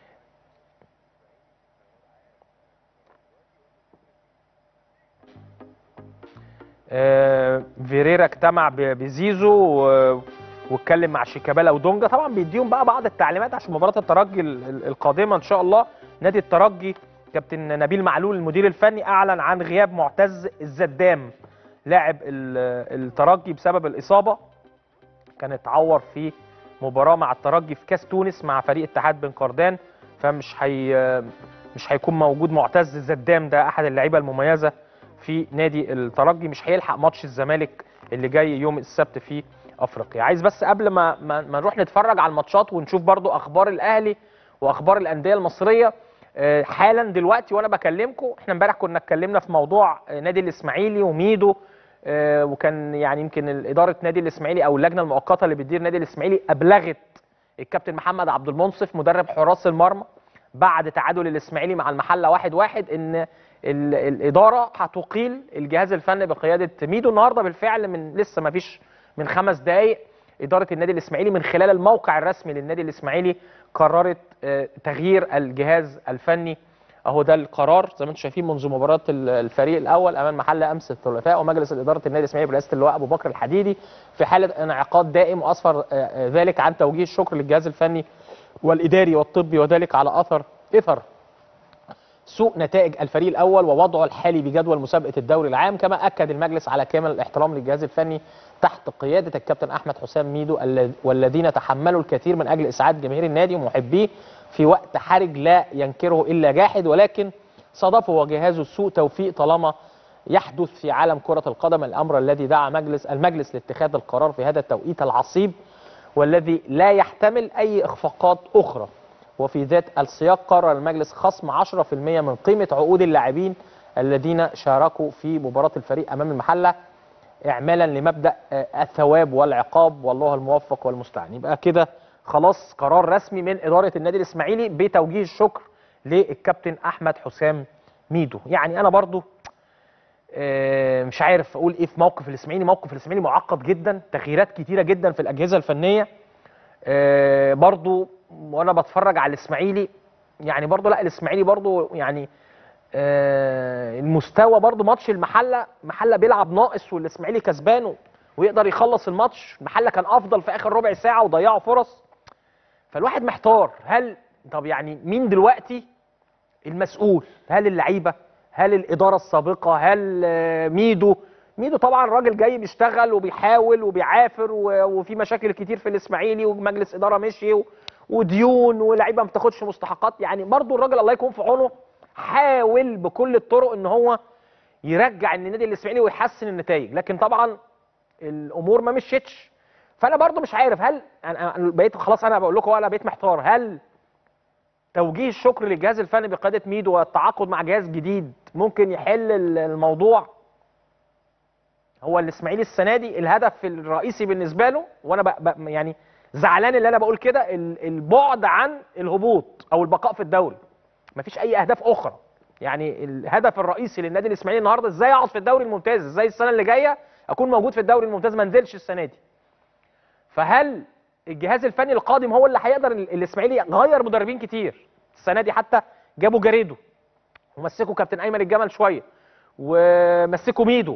آه فيريرا اجتمع بزيزو واتكلم مع شيكابالا ودونجا، طبعا بيديهم بقى بعض التعليمات عشان مباراه الترجي القادمه ان شاء الله. نادي الترجي كابتن نبيل معلول المدير الفني اعلن عن غياب معتز الزدام لاعب الترجي بسبب الاصابه، كان اتعور في مباراه مع الترجي في كاس تونس مع فريق اتحاد بن قردان، فمش هي مش هيكون موجود. معتز الزدام ده احد اللعيبه المميزه في نادي الترجي، مش هيلحق ماتش الزمالك اللي جاي يوم السبت في افريقيا. عايز بس قبل ما ما, ما نروح نتفرج على الماتشات ونشوف برضو اخبار الاهلي واخبار الانديه المصريه حالا دلوقتي وانا بكلمكم، احنا امبارح كنا اتكلمنا في موضوع نادي الاسماعيلي وميدو، وكان يعني يمكن اداره نادي الاسماعيلي او اللجنه المؤقته اللي بتدير نادي الاسماعيلي ابلغت الكابتن محمد عبد المنصف مدرب حراس المرمى بعد تعادل الاسماعيلي مع المحله واحد واحد ان الاداره هتقيل الجهاز الفني بقياده ميدو. النهارده بالفعل من لسه ما فيش من خمس دقائق اداره النادي الاسماعيلي من خلال الموقع الرسمي للنادي الاسماعيلي قررت تغيير الجهاز الفني. اهو ده القرار زي ما انتم شايفين منذ مباراه الفريق الاول امام محله امس الثلاثاء، ومجلس اداره النادي الاسماعيلي برئاسه اللواء ابو بكر الحديدي في حاله انعقاد دائم، واسفر ذلك عن توجيه الشكر للجهاز الفني والاداري والطبي، وذلك على اثر اثر سوء نتائج الفريق الاول ووضعه الحالي بجدول مسابقه الدوري العام. كما اكد المجلس على كامل الاحترام للجهاز الفني تحت قياده الكابتن احمد حسام ميدو والذين تحملوا الكثير من اجل اسعاد جماهير النادي ومحبيه في وقت حرج لا ينكره الا جاحد، ولكن صادفه وجهازه سوء توفيق طالما يحدث في عالم كره القدم، الامر الذي دعا مجلس المجلس لاتخاذ القرار في هذا التوقيت العصيب والذي لا يحتمل اي اخفاقات اخرى. وفي ذات السياق قرر المجلس خصم عشرة في المئة من قيمة عقود اللاعبين الذين شاركوا في مباراة الفريق أمام المحلة إعمالا لمبدأ الثواب والعقاب، والله الموفق والمستعان. يبقى كده خلاص قرار رسمي من إدارة النادي الإسماعيلي بتوجيه الشكر للكابتن أحمد حسام ميدو. يعني أنا برضو مش عارف أقول إيه في موقف الإسماعيلي. موقف الإسماعيلي معقد جدا، تغييرات كتيرة جدا في الأجهزة الفنية. برضو وأنا بتفرج على الإسماعيلي يعني برضو لا الإسماعيلي برضو يعني المستوى برضو ماتش المحلة، محلة بيلعب ناقص والإسماعيلي كسبان ويقدر يخلص الماتش. المحلة كان أفضل في آخر ربع ساعة وضيعوا فرص. فالواحد محتار، هل طب يعني مين دلوقتي المسؤول؟ هل اللعيبة؟ هل الإدارة السابقة؟ هل ميدو؟ ميدو طبعا راجل جاي بيشتغل وبيحاول وبيعافر وفي مشاكل كتير في الإسماعيلي ومجلس إدارة مشي وديون ولاعيبة ما بتاخدش مستحقات. يعني برضو الراجل الله يكون في عونه حاول بكل الطرق ان هو يرجع النادي الاسماعيلي ويحسن النتائج، لكن طبعا الامور ما مشيتش. فانا برضو مش عارف، هل انا بقيت خلاص انا بقول لكم انا بقيت محتار، هل توجيه الشكر للجهاز الفني بقياده ميدو والتعاقد مع جهاز جديد ممكن يحل الموضوع؟ هو الاسماعيلي السنه دي الهدف الرئيسي بالنسبه له، وانا بق بق يعني زعلان اللي انا بقول كده، البعد عن الهبوط او البقاء في الدوري. مفيش اي اهداف اخرى. يعني الهدف الرئيسي للنادي الاسماعيلي النهارده ازاي اقعد في الدوري الممتاز، ازاي السنه اللي جايه اكون موجود في الدوري الممتاز، ما انزلش السنه دي. فهل الجهاز الفني القادم هو اللي هيقدر؟ الاسماعيلي غير مدربين كتير السنه دي، حتى جابوا جاريدو ومسكوا كابتن ايمن الجمل شويه ومسكوا ميدو،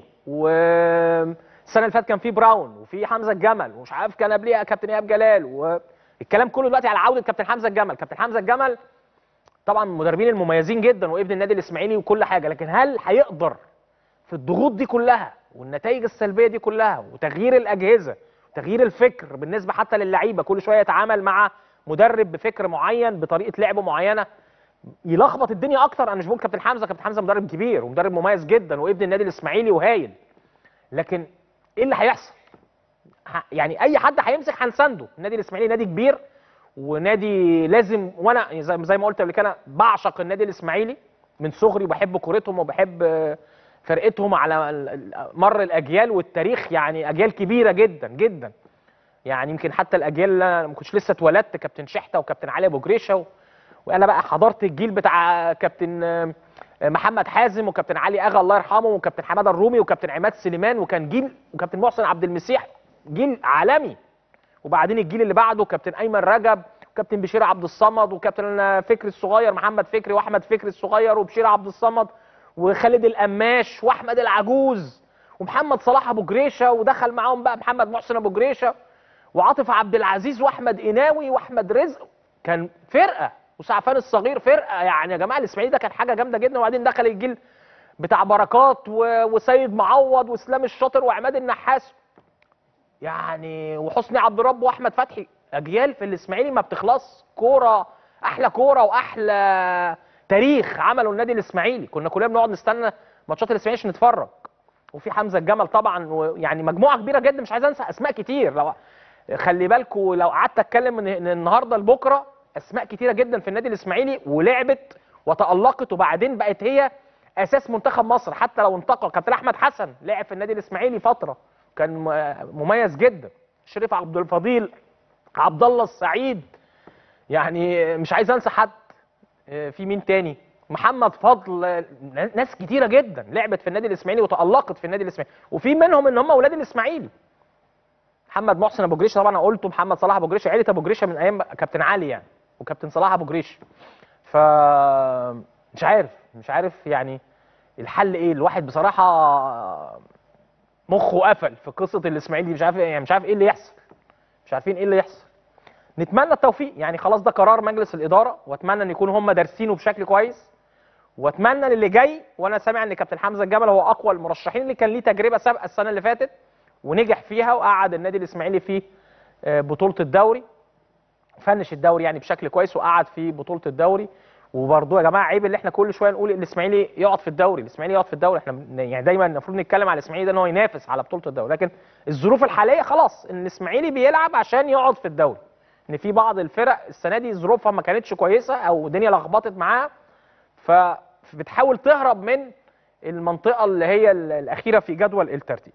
والسنه اللي فاتت كان في براون وفي حمزه الجمل ومش عارف كان قبليه كابتن ايهاب جلال، والكلام كله دلوقتي على عوده كابتن حمزه الجمل. كابتن حمزه الجمل طبعا المدربين المميزين جدا وابن النادي الاسماعيلي وكل حاجه، لكن هل هيقدر في الضغوط دي كلها والنتائج السلبيه دي كلها وتغيير الاجهزه وتغيير الفكر بالنسبه حتى للعيبه، كل شويه يتعامل مع مدرب بفكر معين بطريقه لعب معينه يلخبط الدنيا اكتر؟ انا مش بقول كابتن حمزه، كابتن حمزه مدرب كبير ومدرب مميز جدا وابن النادي الاسماعيلي وهايل، لكن ايه اللي هيحصل؟ يعني اي حد هيمسك هنسنده. النادي الاسماعيلي نادي كبير ونادي لازم، وانا زي ما قلت قبل كده بعشق النادي الاسماعيلي من صغري وبحب كورتهم وبحب فرقتهم على مر الاجيال والتاريخ. يعني اجيال كبيره جدا جدا، يعني يمكن حتى الاجيال اللي ما كنتش لسه اتولدت، كابتن شحته وكابتن علي ابو جريشه و... وانا بقى حضرت الجيل بتاع كابتن محمد حازم وكابتن علي اغا الله يرحمه وكابتن حماده الرومي وكابتن عماد سليمان، وكان جيل، وكابتن محسن عبد المسيح، جيل عالمي. وبعدين الجيل اللي بعده كابتن ايمن رجب وكابتن بشير عبد الصمد وكابتن فكري الصغير محمد فكري واحمد فكري الصغير وبشير عبد الصمد وخالد القماش واحمد العجوز ومحمد صلاح ابو جريشه، ودخل معاهم بقى محمد محسن ابو جريشه وعاطف عبد العزيز واحمد قناوي واحمد رزق. كان فرقه، وسعفان الصغير فرقه. يعني يا جماعه الاسماعيلي ده كان حاجه جامده جدا. وبعدين دخل الجيل بتاع بركات وسيد معوض واسلام الشاطر وعماد النحاس يعني وحسني عبد الرب واحمد فتحي. اجيال في الاسماعيلي ما بتخلص، كوره، احلى كوره واحلى تاريخ عمله النادي الاسماعيلي. كنا كلنا بنقعد نستنى ماتشات الاسماعيلي عشان نتفرج. وفي حمزه الجمل طبعا، ويعني مجموعه كبيره جدا، مش عايز انسى اسماء كتير. لو خلي بالكم لو قعدت اتكلم من النهارده لبكره اسماء كتيره جدا في النادي الاسماعيلي ولعبت وتالقت، وبعدين بقت هي اساس منتخب مصر. حتى لو انتقل كابتن احمد حسن لعب في النادي الاسماعيلي فتره، كان مميز جدا. شريف عبد الفضيل، عبد الله السعيد، يعني مش عايز انسى حد. في مين تاني؟ محمد فضل، ناس كتيره جدا لعبت في النادي الاسماعيلي وتالقت في النادي الاسماعيلي، وفي منهم ان هم اولاد الاسماعيلي. محمد محسن ابو جريشه طبعا انا قلته، محمد صلاح ابو جريشه، عيله ابو جريشه من ايام كابتن علي يعني، وكابتن صلاح ابو جريشه. ف مش عارف مش عارف يعني الحل ايه. الواحد بصراحه مخه قفل في قصه الاسماعيلي، مش عارف يعني مش عارف ايه اللي يحصل، مش عارفين ايه اللي يحصل. نتمنى التوفيق. يعني خلاص ده قرار مجلس الاداره، واتمنى ان يكونوا هم دارسينه بشكل كويس، واتمنى للي جاي. وانا سامع ان كابتن حمزه الجمل هو اقوى المرشحين، اللي كان ليه تجربه سابقه السنه اللي فاتت ونجح فيها وقعد النادي الاسماعيلي في بطوله الدوري، فنش الدوري يعني بشكل كويس وقعد في بطوله الدوري. وبرضه يا جماعه عيب اللي احنا كل شويه نقول الاسماعيلي يقعد في الدوري، الاسماعيلي يقعد في الدوري. احنا يعني دايما المفروض نتكلم على الاسماعيلي ده ان هو ينافس على بطوله الدوري، لكن الظروف الحاليه خلاص ان الاسماعيلي بيلعب عشان يقعد في الدوري. ان في بعض الفرق السنه دي ظروفها ما كانتش كويسه او الدنيا لخبطت معاها، فبتحاول تهرب من المنطقه اللي هي الاخيره في جدول الترتيب.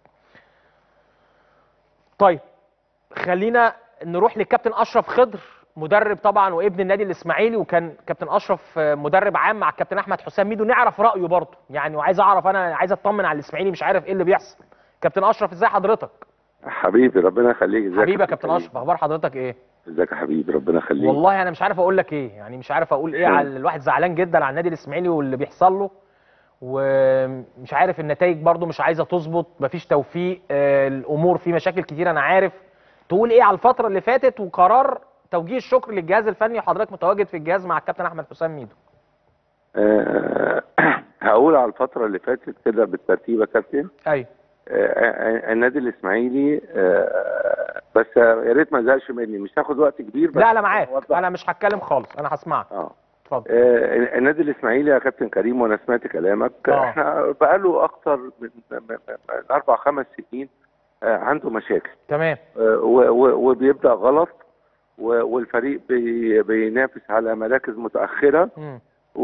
طيب خلينا نروح للكابتن اشرف خضر، مدرب طبعا وابن النادي الاسماعيلي، وكان كابتن اشرف مدرب عام مع الكابتن احمد حسام ميدو، نعرف رايه برضه يعني، وعايز اعرف، انا عايز اطمن على الاسماعيلي مش عارف ايه اللي بيحصل. كابتن اشرف ازاي حضرتك؟ حبيبي ربنا يخليك. ازيك حبيبي يا كابتن اشرف، اخبار حضرتك ايه؟ ازيك يا حبيبي ربنا يخليك. والله انا مش عارف اقول لك ايه، يعني مش عارف اقول ايه على الواحد، زعلان جدا على النادي الاسماعيلي واللي بيحصل له، ومش عارف النتائج برضه مش عايزه تظبط، مفيش توفيق، آه الامور في مشاكل كتير. انا عارف تقول ايه على الفتره اللي فاتت وقرار توجيه الشكر للجهاز الفني، وحضرتك متواجد في الجهاز مع الكابتن احمد حسام ميدو. أه هقول على الفتره اللي فاتت كده بالترتيب يا كابتن. ايوه. أه النادي الاسماعيلي أه بس يا ريت ما تزهقش مني، مش هاخد وقت كبير. بس لا انا معاك، انا مش هتكلم خالص، انا هسمعك. اه اتفضل. أه النادي الاسماعيلي يا كابتن كريم، وانا سمعت كلامك. أوه. احنا بقاله اكتر من, من اربع خمس سنين أه عنده مشاكل. تمام. أه وبيبدا غلط، والفريق بي بينافس على مراكز متاخره. م.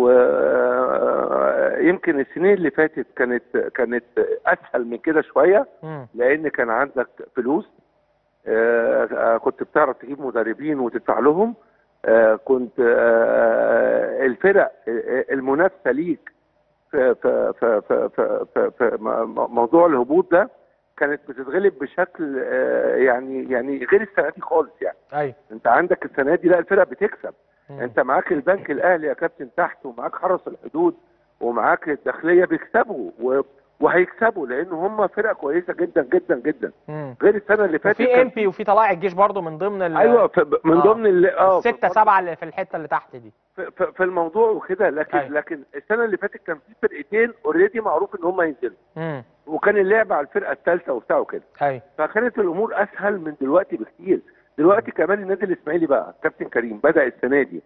ويمكن السنين اللي فاتت كانت كانت اسهل من كده شويه، لان كان عندك فلوس، كنت بتعرف تجيب مدربين وتدفع لهم، كنت الفرق المنافسه ليك في في في في في, في موضوع الهبوط ده كانت بتتغلب بشكل يعني يعني غير السنه دي خالص يعني. ايوه. انت عندك السنه دي لا الفرق بتكسب. مم. انت معاك البنك الاهلي يا كابتن تحت، ومعاك حرس الحدود، ومعاك الداخليه بيكسبوا و... وهيكسبوا لان هم فرقه كويسه جدا جدا جدا. مم. غير السنه اللي فاتت. وفي ام بي وفي طلائع الجيش برضو من ضمن ال... ايوه من آه. ضمن ال... اه الستة سبعة اللي في الحته اللي تحت دي في, في, في الموضوع وكده. لكن أيوة. لكن السنه اللي فاتت كان في فرقتين اوريدي معروف ان هم هينزلوا، وكان اللعب على الفرقه الثالثه وبتاع وكده. ايوه. فكانت الامور اسهل من دلوقتي بكتير. دلوقتي كمان النادي الاسماعيلي بقى كابتن كريم بدا السنه دي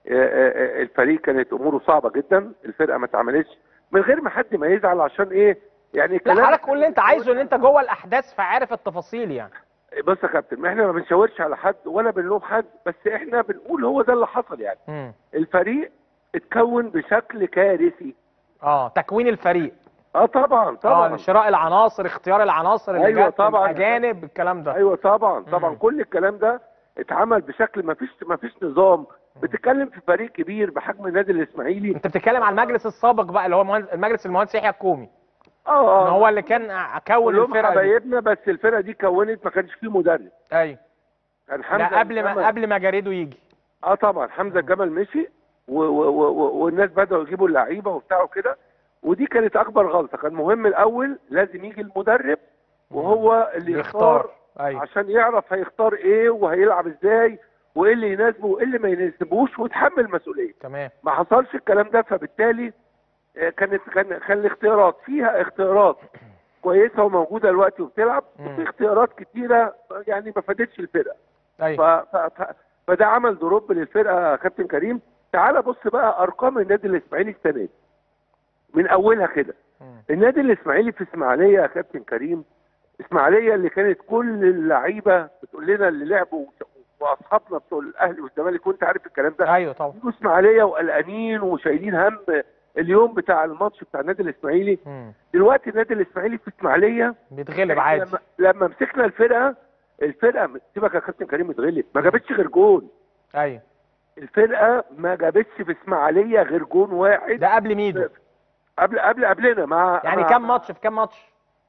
الفريق كانت اموره صعبه جدا، الفرقه ما اتعملتش من غير ما حد ما يزعل عشان ايه يعني. لا حضرتك قول اللي انت عايزه، ان انت جوه الاحداث فعارف التفاصيل يعني. بص يا كابتن، احنا ما بنشاورش على حد ولا بنلوم حد، بس احنا بنقول هو ده اللي حصل يعني. م. الفريق اتكون بشكل كارثي. اه تكوين الفريق. اه طبعا طبعا. اه شراء العناصر، اختيار العناصر اللي أيوة جت، طبعا الاجانب، الكلام ده. ايوه طبعا طبعا. م. كل الكلام ده اتعمل بشكل ما فيش ما فيش نظام. بتتكلم في فريق كبير بحجم النادي الاسماعيلي. انت بتتكلم على المجلس السابق بقى اللي هو المجلس المهندس يحيى الكومي. اه هو اللي كان كون الفرقه دي. حبايبنا، بس الفرقه دي كونت ما كانش فيه مدرب. ايوه. كان حمزه لا قبل ما قبل ما جاريدو يجي. اه طبعا حمزه جمال مشي و و و والناس بداوا يجيبوا اللعيبه وبتاع وكده، ودي كانت اكبر غلطه. كان مهم الاول لازم يجي المدرب وهو اللي يختار. أيوة. عشان يعرف هيختار ايه وهيلعب ازاي وايه اللي يناسبه وايه اللي ما يناسبوش ويتحمل مسؤوليه. تمام. ما حصلش الكلام ده، فبالتالي كانت كان كان الاختيارات فيها اختيارات كويسه وموجوده دلوقتي وبتلعب، وفي اختيارات كتيره يعني ما فادتش الفرقه. ايوه. ف... ف... فده عمل دروب للفرقه يا كابتن كريم. تعال بص بقى ارقام النادي الاسماعيلي السنه دي من اولها كده. النادي الاسماعيلي في اسماعيليه يا كابتن كريم، اسماعيليه اللي كانت كل اللعيبه بتقول لنا اللي لعبوا واصحابنا بتوع الاهلي والزمالك، وانت عارف الكلام ده. ايوه طبعا. اسماعيليه وقلقانين وشايلين هم اليوم بتاع الماتش بتاع النادي الاسماعيلي. مم. دلوقتي النادي الاسماعيلي في اسماعيليه بيتغلب عادي. لما, لما مسكنا الفرقه الفرقه سيبك يا كابتن كريم اتغلب، ما جابتش غير جون. ايوه. الفرقه ما جابتش في اسماعيليه غير جون واحد. ده قبل ميدو. قبل قبل قبلنا مع يعني كام ماتش في كام ماتش؟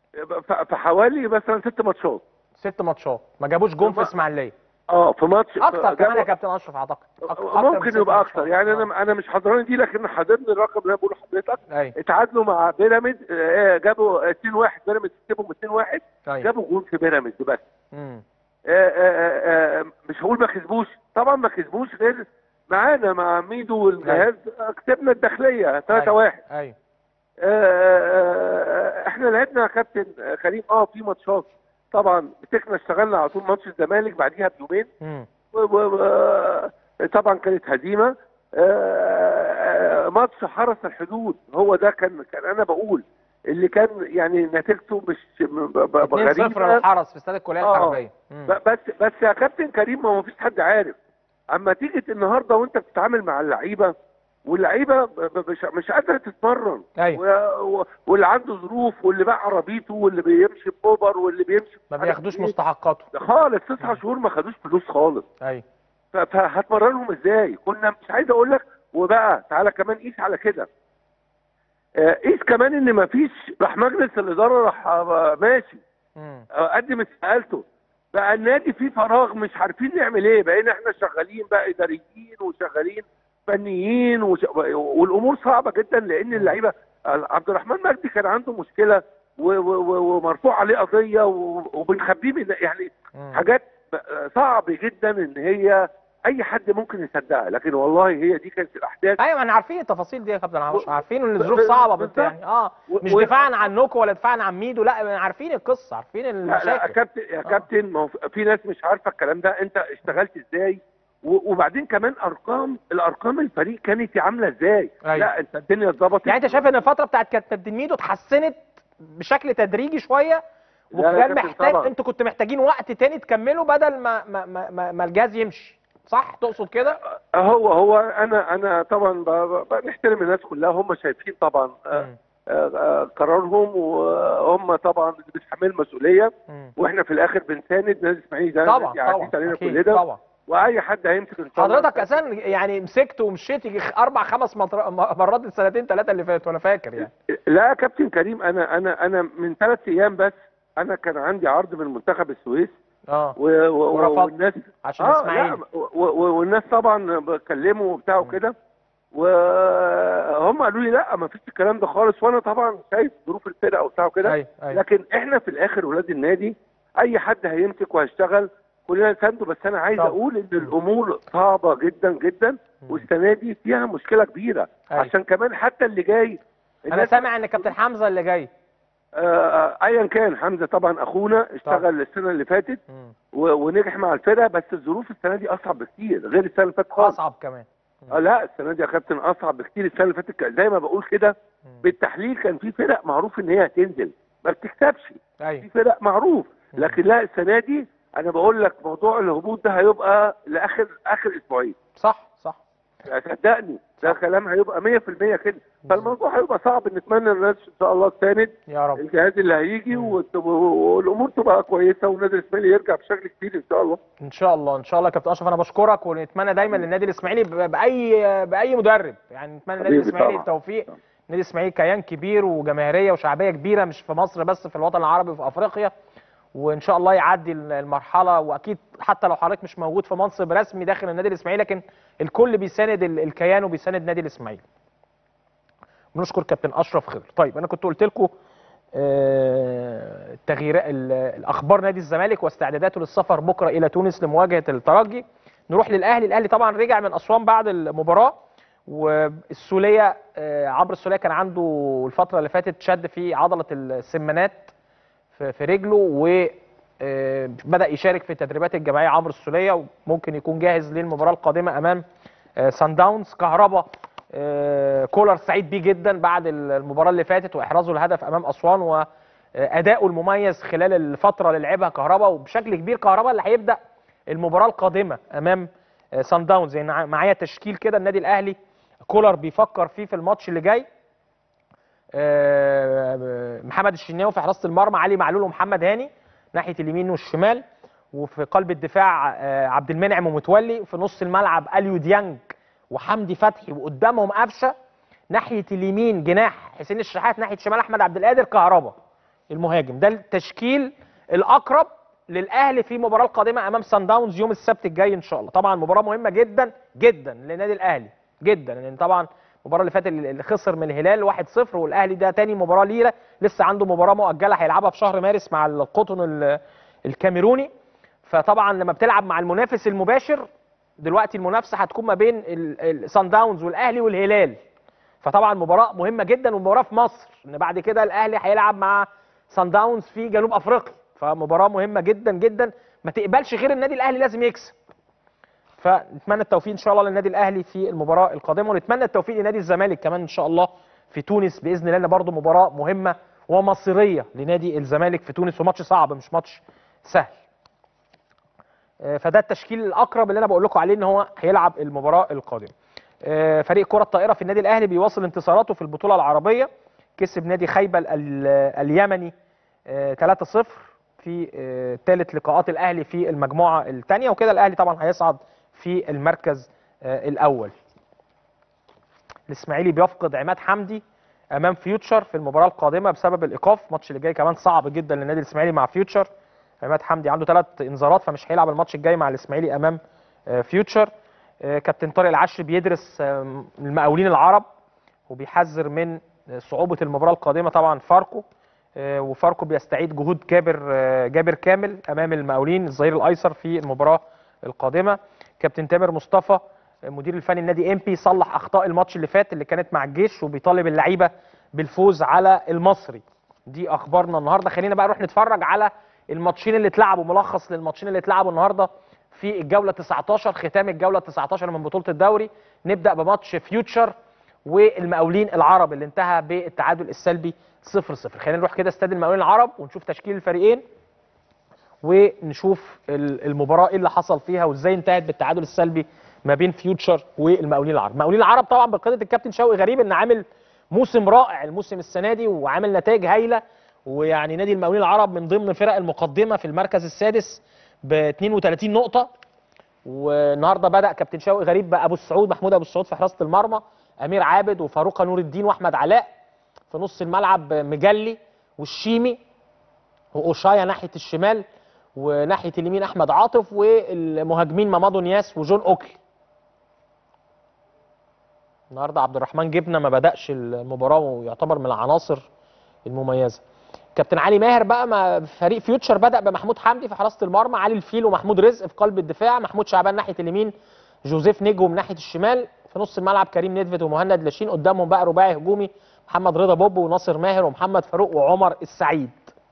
في حوالي مثلا ست ماتشات. ست ماتشات ما جابوش جون في اسماعيليه. اه في ماتش اكتر كمان يا كابتن اشرف اعتقد. ممكن يبقى اكتر يعني. آه. انا انا مش حاضراني دي، لكن حاضرني الرقم اللي انا بقوله لحضرتك. اتعادلوا مع بيراميدز، جابوا اتنين واحد، بيراميدز كسبهم اتنين واحد. جابوا جون في بيراميدز بس. امم مش هقول ما كسبوش، طبعا ما كسبوش غير معانا مع ميدو والجهاز. كسبنا الداخليه تلاتة واحد. ايوه. احنا لعبنا يا كابتن كريم اه في ماتشات طبعا مسكنا اشتغلنا على طول ماتش الزمالك بعديها بيومين، طبعا كانت هزيمه. ماتش حرس الحدود هو ده كان كان انا بقول اللي كان يعني نتيجته مش غريبه اتنين صفر للحرس في استاد الكليه آه. الحربيه. بس بس يا كابتن كريم ما فيش حد عارف. اما تيجي النهارده وانت بتتعامل مع اللعيبه واللعيبه مش مش قادره تتمرن، أيوة. واللي عنده ظروف واللي باع عربيته واللي بيمشي بأوبر واللي بيمشي ما بياخدوش مستحقاته خالص، تسع شهور ما خدوش فلوس خالص. ايوه فهتمرنهم ازاي؟ كنا مش عايز اقول لك. وبقى تعالى كمان قيس على كده، قيس كمان ان ما فيش، راح مجلس الاداره راح ماشي قدم استقالته، بقى النادي فيه فراغ مش عارفين نعمل ايه، بقينا احنا شغالين بقى اداريين وشغالين فنيين وش... والامور صعبه جدا لان اللعيبه. عبد الرحمن مجدي كان عنده مشكله و... و... ومرفوع عليه قضيه و... وبنخبيه من يعني مم. حاجات صعب جدا ان هي اي حد ممكن يصدقها، لكن والله هي دي كانت الاحداث. ايوه احنا عارفين التفاصيل دي يا كابتن عمرو، عارفين ان الظروف صعبه بس يعني اه مش دفاعا عنكم ولا دفاعا عن ميدو، لا عارفين القصه، عارفين المشاكل. لا لا يا كابتن يا كابتن ما هو في ناس مش عارفه الكلام ده، انت اشتغلت ازاي وبعدين كمان ارقام الارقام الفريق كانت عامله ازاي. أيوة. لا انت الدنيا اتظبطت. يعني انت شايف ان الفتره بتاعت كابتن ميدو اتحسنت بشكل تدريجي شويه وكان محتاج، انتوا كنتوا محتاجين وقت تاني تكملوا بدل ما ما ما, ما الجهاز يمشي، صح؟ تقصد كده؟ هو هو انا انا طبعا بنحترم الناس كلها، هم شايفين طبعا قرارهم وهم طبعا اللي بيتحملوا المسؤوليه، واحنا في الاخر بنساند نادي الاسماعيلي ده طبعا طبعا علينا كلنا طبعا، واي حد هيمسك ان شاء الله. حضرتك اساسا يعني مسكت ومشيت اربع خمس مرات السنتين ثلاثه اللي فاتوا وانا فاكر يعني. لا يا كابتن كريم، انا انا انا من ثلاث ايام بس انا كان عندي عرض من منتخب السويس اه والناس عشان اسماعيل والناس طبعا بكلموا وبتاع وكده، وهم قالوا لي لا ما فيش الكلام ده خالص، وانا طبعا شايف ظروف الفرقه وبتاع وكده. أي أي. لكن احنا في الاخر ولاد النادي اي حد هيمسك وهيشتغل كلنا نسانده، بس انا عايز طب. اقول ان الامور صعبه جدا جدا والسنه دي فيها مشكله كبيره. أي. عشان كمان حتى اللي جاي انا سامع ان كابتن حمزه اللي جاي ايا كان حمزه طبعا اخونا اشتغل طب. السنه اللي فاتت ونجح مع الفرقه، بس الظروف السنه دي اصعب بكتير غير السنه اللي فاتت خالص. اصعب كمان. اه لا السنه دي يا كابتن اصعب بكتير. السنه اللي فاتت زي ما بقول كده بالتحليل كان في فرق معروف ان هي هتنزل ما بتكسبش. أيوة. في فرق معروف، لكن لا السنه دي انا بقول لك موضوع الهبوط ده هيبقى لاخر اخر اسبوعين. صح صح صدقني ده كلام هيبقى مية في المية كده، فالموضوع هيبقى صعب. نتمنى الناس ان شاء الله تساند يا رب الجهاز اللي هيجي والامور تبقى كويسه والنادي الاسماعيلي يرجع بشكل كبير ان شاء الله. ان شاء الله ان شاء الله يا كابتن اشرف، انا بشكرك ونتمنى دايما للنادي الاسماعيلي باي باي مدرب، يعني نتمنى للنادي الاسماعيلي التوفيق. النادي الاسماعيلي كيان كبير وجماهيريه وشعبيه كبيره مش في مصر بس، في الوطن العربي وفي افريقيا، وان شاء الله يعدي المرحله. واكيد حتى لو حضرتك مش موجود في منصب رسمي داخل النادي الاسماعيلي، لكن الكل بيساند الكيان وبيساند النادي الاسماعيلي. بنشكر كابتن اشرف خضر. طيب انا كنت قلت لكم التغييرات الاخبار نادي الزمالك واستعداداته للسفر بكره الى تونس لمواجهه الترجي. نروح للاهلي. الاهلي طبعا رجع من اسوان بعد المباراه، والسوليه عمرو السوليه كان عنده الفتره اللي فاتت شد في عضله السمانات في رجله، وبدأ يشارك في التدريبات الجماعيه عمرو السوليه، وممكن يكون جاهز للمباراه القادمه امام سان داونز. كهربا كولر سعيد بيه جدا بعد المباراه اللي فاتت واحرازه الهدف امام اسوان واداؤه المميز خلال الفتره اللي لعبها كهربا، وبشكل كبير كهربا اللي هيبدا المباراه القادمه امام سان داونز. يعني معايا تشكيل كده النادي الاهلي كولر بيفكر فيه في الماتش اللي جاي. محمد الشناوي في حراسه المرمى، علي معلول ومحمد هاني ناحيه اليمين والشمال، وفي قلب الدفاع عبد المنعم ومتولي، في نص الملعب اليو ديانج وحمدي فتحي، وقدامهم قفشه. ناحيه اليمين جناح حسين الشحات، ناحيه الشمال احمد عبد القادر كهربا المهاجم. ده التشكيل الاقرب للاهلي في المباراه القادمه امام سان داونز يوم السبت الجاي ان شاء الله. طبعا مباراه مهمه جدا جدا للنادي الاهلي جدا، لان طبعا المباراه اللي فاتت اللي خسر من الهلال واحد صفر، والاهلي ده تاني مباراه ليه، لسه عنده مباراه مؤجله هيلعبها في شهر مارس مع القطن الكاميروني. فطبعا لما بتلعب مع المنافس المباشر دلوقتي المنافسه هتكون ما بين سان داونز والاهلي والهلال، فطبعا مباراه مهمه جدا ومباراه في مصر، ان بعد كده الاهلي هيلعب مع سان داونز في جنوب افريقيا، فمباراه مهمه جدا جدا ما تقبلش غير النادي الاهلي لازم يكسب. فنتمنى التوفيق ان شاء الله للنادي الاهلي في المباراه القادمه، ونتمنى التوفيق لنادي الزمالك كمان ان شاء الله في تونس باذن الله، برضه مباراه مهمه ومصيريه لنادي الزمالك في تونس، وماتش صعب مش ماتش سهل. فده التشكيل الاقرب اللي انا بقول لكم عليه ان هو هيلعب المباراه القادمه. فريق كره الطائره في النادي الاهلي بيواصل انتصاراته في البطوله العربيه، كسب نادي خيبل اليمني ثلاثة صفر في ثالث لقاءات الاهلي في المجموعه الثانيه، وكده الاهلي طبعا هيصعد في المركز الاول. الاسماعيلي بيفقد عماد حمدي امام فيوتشر في المباراه القادمه بسبب الايقاف، الماتش اللي جاي كمان صعب جدا للنادي الاسماعيلي مع فيوتشر. عماد حمدي عنده ثلاث انذارات فمش هيلعب الماتش الجاي مع الاسماعيلي امام فيوتشر. كابتن طارق العشري بيدرس المقاولين العرب وبيحذر من صعوبه المباراه القادمه طبعا فاركو، وفاركو بيستعيد جهود جابر جابر كامل امام المقاولين الظهير الايسر في المباراه القادمه. كابتن تامر مصطفى مدير الفني النادي امبي صلح اخطاء الماتش اللي فات اللي كانت مع الجيش وبيطالب اللعيبه بالفوز على المصري. دي اخبارنا النهارده. خلينا بقى نروح نتفرج على الماتشين اللي اتلعبوا، ملخص للماتشين اللي اتلعبوا النهارده في الجوله تسعتاشر، ختام الجوله تسعتاشر من بطوله الدوري. نبدا بماتش فيوتشر والمقاولين العرب اللي انتهى بالتعادل السلبي صفر صفر. خلينا نروح كده استاد المقاولين العرب ونشوف تشكيل الفريقين ونشوف المباراه ايه اللي حصل فيها وازاي انتهت بالتعادل السلبي ما بين فيوتشر والمقاولين العرب. المقاولين العرب طبعا بقياده الكابتن شوقي غريب ان عامل موسم رائع الموسم السنه دي وعامل نتائج هايله، ويعني نادي المقاولين العرب من ضمن الفرق المقدمه في المركز السادس ب اتنين وتلاتين نقطه. والنهارده بدا كابتن شوقي غريب بابو السعود محمود ابو السعود في حراسه المرمى، امير عابد وفاروق نور الدين واحمد علاء في نص الملعب، مجلي والشيمي واوشايا ناحيه الشمال، وناحيه اليمين احمد عاطف، والمهاجمين مامادو نياس وجون اوكلي. النهارده عبد الرحمن جبنه ما بداش المباراه ويعتبر من العناصر المميزه. كابتن علي ماهر بقى ما فريق فيوتشر بدا بمحمود حمدي في حراسه المرمى، علي الفيل ومحمود رزق في قلب الدفاع، محمود شعبان ناحيه اليمين، جوزيف نجم ناحيه الشمال، في نص الملعب كريم ندفت ومهند لاشين، قدامهم بقى رباعي هجومي محمد رضا بوب وناصر ماهر ومحمد فاروق وعمر السعيد.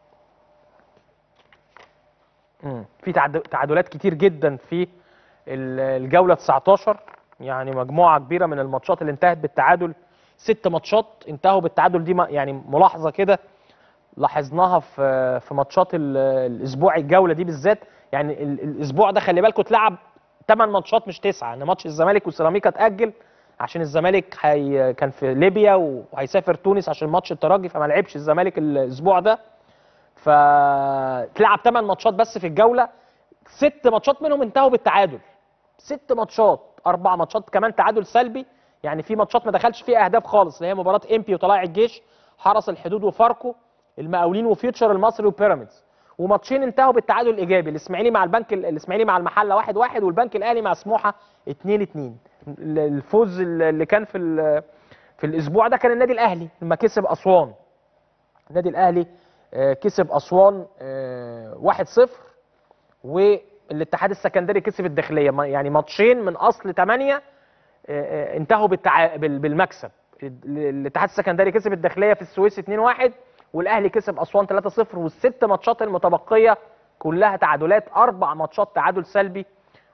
امم في تعادلات كتير جدا في الجوله تسعتاشر، يعني مجموعه كبيره من الماتشات اللي انتهت بالتعادل، ست ماتشات انتهوا بالتعادل. دي يعني ملاحظه كده لاحظناها في في ماتشات الاسبوع الجوله دي بالذات، يعني الاسبوع ده خلي بالكم اتلعب ثمان ماتشات مش تسعه، ان ماتش الزمالك والسيراميكا اتاجل عشان الزمالك حي كان في ليبيا وهيسافر تونس عشان ماتش الترجي فما لعبش الزمالك الاسبوع ده، فتلعب ثمان ماتشات بس في الجوله، ست ماتشات منهم انتهوا بالتعادل، ست ماتشات، اربع ماتشات كمان تعادل سلبي، يعني في ماتشات ما دخلش فيها اهداف خالص اللي هي مباراه امبي وطلائع الجيش، حرس الحدود وفاركو، المقاولين وفيوتشر، المصري وبيراميدز، وماتشين انتهوا بالتعادل الايجابي، الاسماعيلي مع البنك الاسماعيلي مع المحله واحد واحد والبنك الاهلي مع سموحه اتنين اتنين. الفوز اللي كان في في الاسبوع ده كان النادي الاهلي لما كسب اسوان. النادي الاهلي كسب اسوان واحد صفر والاتحاد السكندري كسب الداخليه، يعني ماتشين من اصل ثمانية انتهوا بالتع... بالمكسب. الاتحاد السكندري كسب الداخليه في السويس اتنين واحد والاهلي كسب اسوان ثلاثة صفر، والست ماتشات المتبقيه كلها تعادلات، اربع ماتشات تعادل سلبي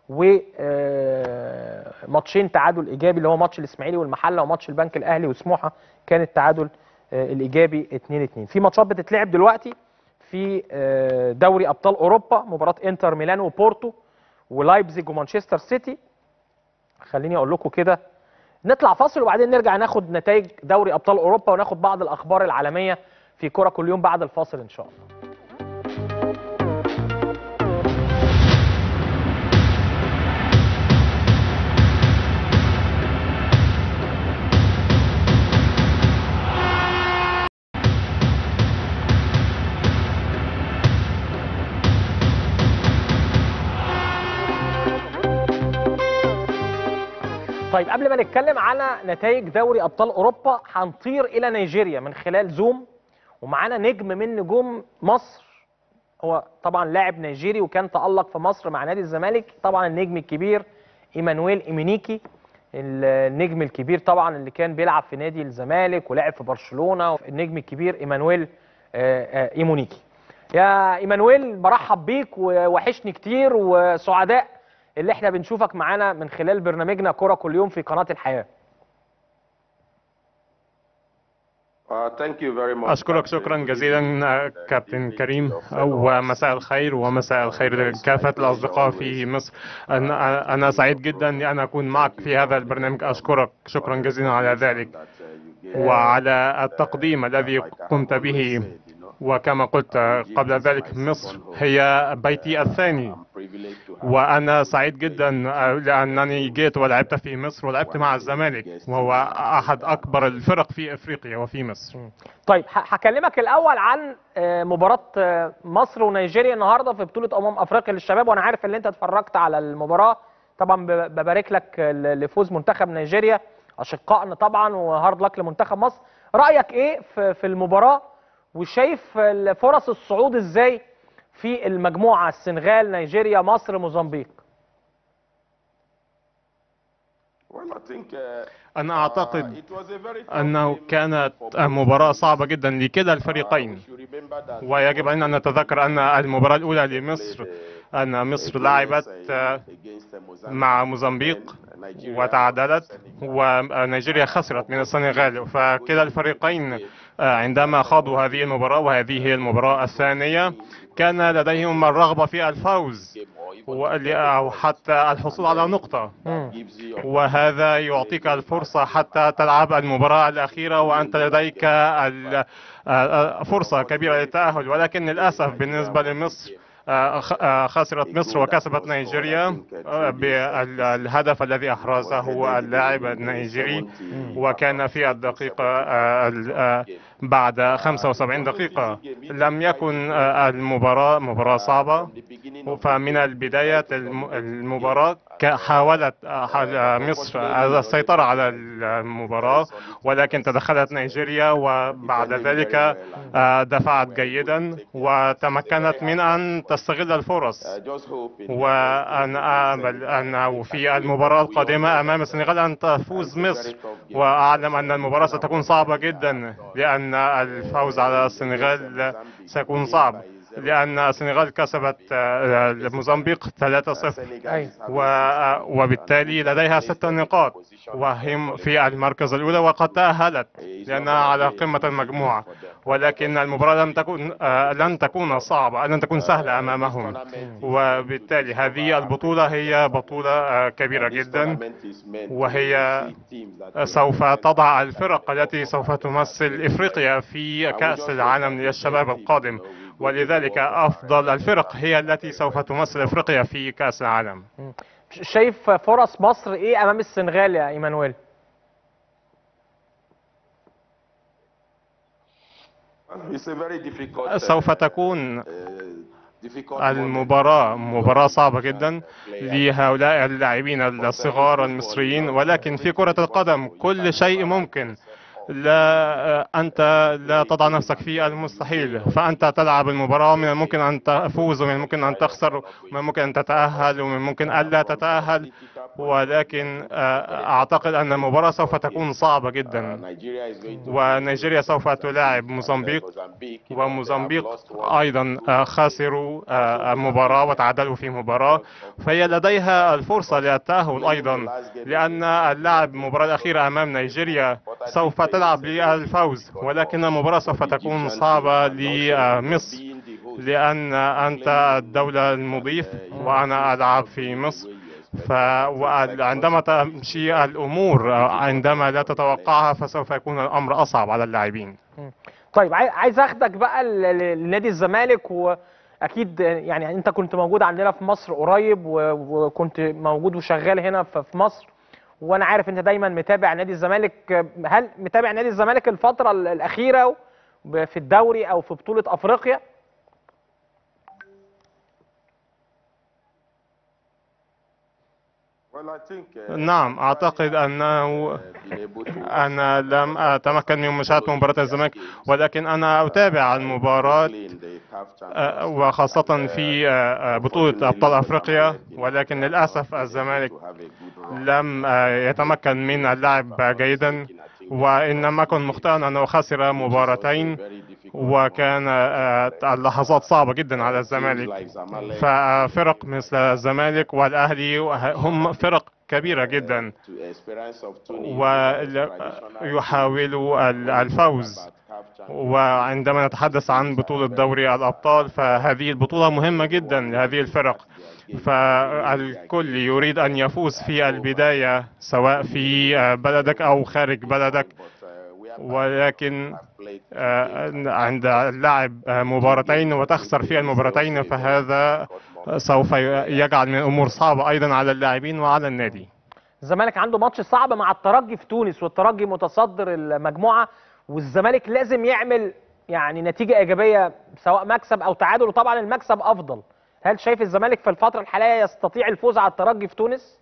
وماتشين تعادل ايجابي اللي هو ماتش الاسماعيلي والمحله وماتش البنك الاهلي وسموحه كان التعادل الايجابي اتنين اتنين. في ماتشات بتتلعب دلوقتي في دوري ابطال اوروبا، مباراه انتر ميلان وبورتو ولايبزيج ومانشستر سيتي. خليني اقول لكم كده، نطلع فاصل وبعدين نرجع ناخد نتائج دوري ابطال اوروبا وناخد بعض الاخبار العالميه في كرة كل يوم بعد الفاصل ان شاء الله. طيب قبل ما نتكلم على نتائج دوري ابطال اوروبا هنطير الى نيجيريا من خلال زوم، ومعانا نجم من نجوم مصر، هو طبعا لاعب نيجيري وكان تألق في مصر مع نادي الزمالك، طبعا النجم الكبير ايمانويل ايمينيكي، النجم الكبير طبعا اللي كان بيلعب في نادي الزمالك ولعب في برشلونة، النجم الكبير ايمانويل ايمونيكي. يا ايمانويل برحب بيك ووحشني كتير وسعداء اللي احنا بنشوفك معانا من خلال برنامجنا كرة كل يوم في قناة الحياة. أشكرك شكرا جزيلا كابتن كريم، ومساء الخير ومساء الخير لكافة الأصدقاء في مصر. أنا أنا سعيد جدا أن أكون معك في هذا البرنامج. أشكرك شكرا جزيلا على ذلك وعلى التقديم الذي قمت به. وكما قلت قبل ذلك، مصر هي بيتي الثاني، وأنا سعيد جدا لأنني جيت ولعبت في مصر ولعبت مع الزمالك، وهو أحد أكبر الفرق في أفريقيا وفي مصر. طيب هكلمك الأول عن مباراة مصر ونيجيريا النهارده في بطولة أمم أفريقيا للشباب، وأنا عارف إن أنت اتفرجت على المباراة. طبعا ببارك لك لفوز منتخب نيجيريا، أشقائنا طبعا، وهارد لك لمنتخب مصر. رأيك إيه في المباراة، وشايف فرص الصعود ازاي في المجموعه السنغال، نيجيريا، مصر، موزمبيق؟ أنا أعتقد أنه كانت مباراة صعبة جدا لكلا الفريقين، ويجب أن نتذكر أن المباراة الأولى لمصر أن مصر لعبت مع موزمبيق وتعادلت، ونيجيريا خسرت من السنغال. فكلا الفريقين عندما خاضوا هذه المباراة، وهذه هي المباراة الثانية، كان لديهم الرغبة في الفوز أو حتى الحصول على نقطة، وهذا يعطيك الفرصة حتى تلعب المباراة الأخيرة وأنت لديك فرصة كبيرة للتأهل. ولكن للأسف بالنسبة لمصر خسرت مصر وكسبت نيجيريا بالهدف الذي أحرزه اللاعب النيجيري، وكان في الدقيقة بعد خمسة وسبعين دقيقة. لم يكن المباراة مباراة صعبة، فمن البداية المباراة حاولت مصر السيطرة على المباراة، ولكن تدخلت نيجيريا وبعد ذلك دفعت جيدا وتمكنت من أن تستغل الفرص. وأنا آمل أنه في المباراة القادمة أمام السنغال أن تفوز مصر، وأعلم أن المباراة ستكون صعبة جدا، لأن الفوز على السنغال سيكون صعب، لأن السنغال كسبت موزمبيق ثلاثة صفر، وبالتالي لديها ست نقاط وهم في المركز الأولى وقد تأهلت لأنها على قمة المجموعة. ولكن المباراة لم تكن لن تكون صعبة، لن تكون سهلة أمامهم، وبالتالي هذه البطولة هي بطولة كبيرة جدا، وهي سوف تضع الفرق التي سوف تمثل إفريقيا في كأس العالم للشباب القادم، ولذلك أفضل الفرق هي التي سوف تمثل أفريقيا في كأس العالم. شايف فرص مصر إيه أمام السنغال يا إيمانويل؟ سوف تكون المباراة مباراة صعبة جدا لهؤلاء اللاعبين الصغار المصريين، ولكن في كرة القدم كل شيء ممكن. لا أنت لا تضع نفسك في المستحيل، فأنت تلعب المباراة، من الممكن أن تفوز ومن الممكن أن تخسر ومن الممكن أن تتأهل ومن الممكن ألا تتأهل، ولكن أعتقد أن المباراة سوف تكون صعبة جدا. ونيجيريا سوف تلاعب موزمبيق، وموزمبيق أيضا خسروا مباراة وتعادلوا في مباراة، فهي لديها الفرصة للتأهل أيضا، لأن اللعب المباراة الأخيرة أمام نيجيريا سوف تلعب للفوز، ولكن المباراة سوف تكون صعبة لمصر، لأن أنت الدولة المضيف وأنا ألعب في مصر. فعندما تمشي الأمور عندما لا تتوقعها فسوف يكون الأمر أصعب على اللاعبين. طيب عايز أخدك بقى لنادي الزمالك، وأكيد يعني أنت كنت موجود عندنا في مصر قريب، وكنت موجود وشغال هنا في مصر، وانا عارف انت دايما متابع نادي الزمالك. هل متابع نادي الزمالك الفتره الاخيره في الدوري او في بطوله افريقيا؟ نعم، أعتقد أنه أنا لم أتمكن من مشاهدة مباراة الزمالك، ولكن أنا أتابع المباراة وخاصة في بطولة أبطال أفريقيا، ولكن للأسف الزمالك لم يتمكن من اللعب جيدا، وإن لم أكن مخطئا أنه خسر مباراتين، وكان اللحظات صعبة جدا على الزمالك. ففرق مثل الزمالك والأهلي هم فرق كبيرة جدا ويحاولوا الفوز. وعندما نتحدث عن بطولة دوري الأبطال فهذه البطولة مهمة جدا لهذه الفرق، فالكل يريد أن يفوز في البداية سواء في بلدك أو خارج بلدك، ولكن عند اللعب مباراتين وتخسر في المباراتين فهذا سوف يجعل من الأمور صعبة أيضا على اللاعبين وعلى النادي. الزمالك عنده ماتش صعب مع الترجي في تونس، والترجي متصدر المجموعة، والزمالك لازم يعمل يعني نتيجة إيجابية سواء مكسب أو تعادل، وطبعا المكسب أفضل. هل شايف الزمالك في الفترة الحالية يستطيع الفوز على الترجي في تونس؟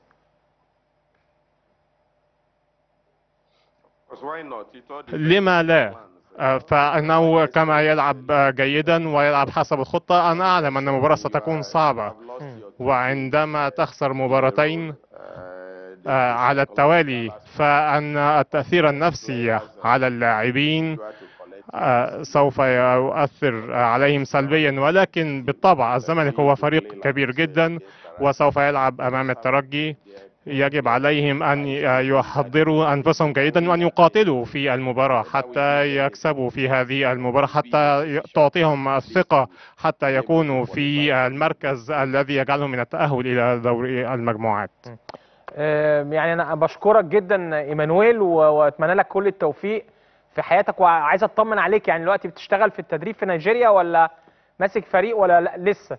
لما لا؟ فإنه كما يلعب جيدا ويلعب حسب الخطة. أنا أعلم أن المباراة ستكون صعبة، وعندما تخسر مباراتين على التوالي فأن التأثير النفسي على اللاعبين سوف يؤثر عليهم سلبيا، ولكن بالطبع الزمالك هو فريق كبير جدا وسوف يلعب أمام الترجي. يجب عليهم أن يحضروا أنفسهم جيدا وأن يقاتلوا في المباراة حتى يكسبوا في هذه المباراة، حتى تعطيهم الثقة حتى يكونوا في المركز الذي يجعلهم من التأهل إلى دوري المجموعات. يعني أنا بشكرك جدا إيمانويل، وأتمنى لك كل التوفيق في حياتك، وعايز أطمن عليك. يعني دلوقتي بتشتغل في التدريب في نيجيريا ولا ماسك فريق ولا لا لسه؟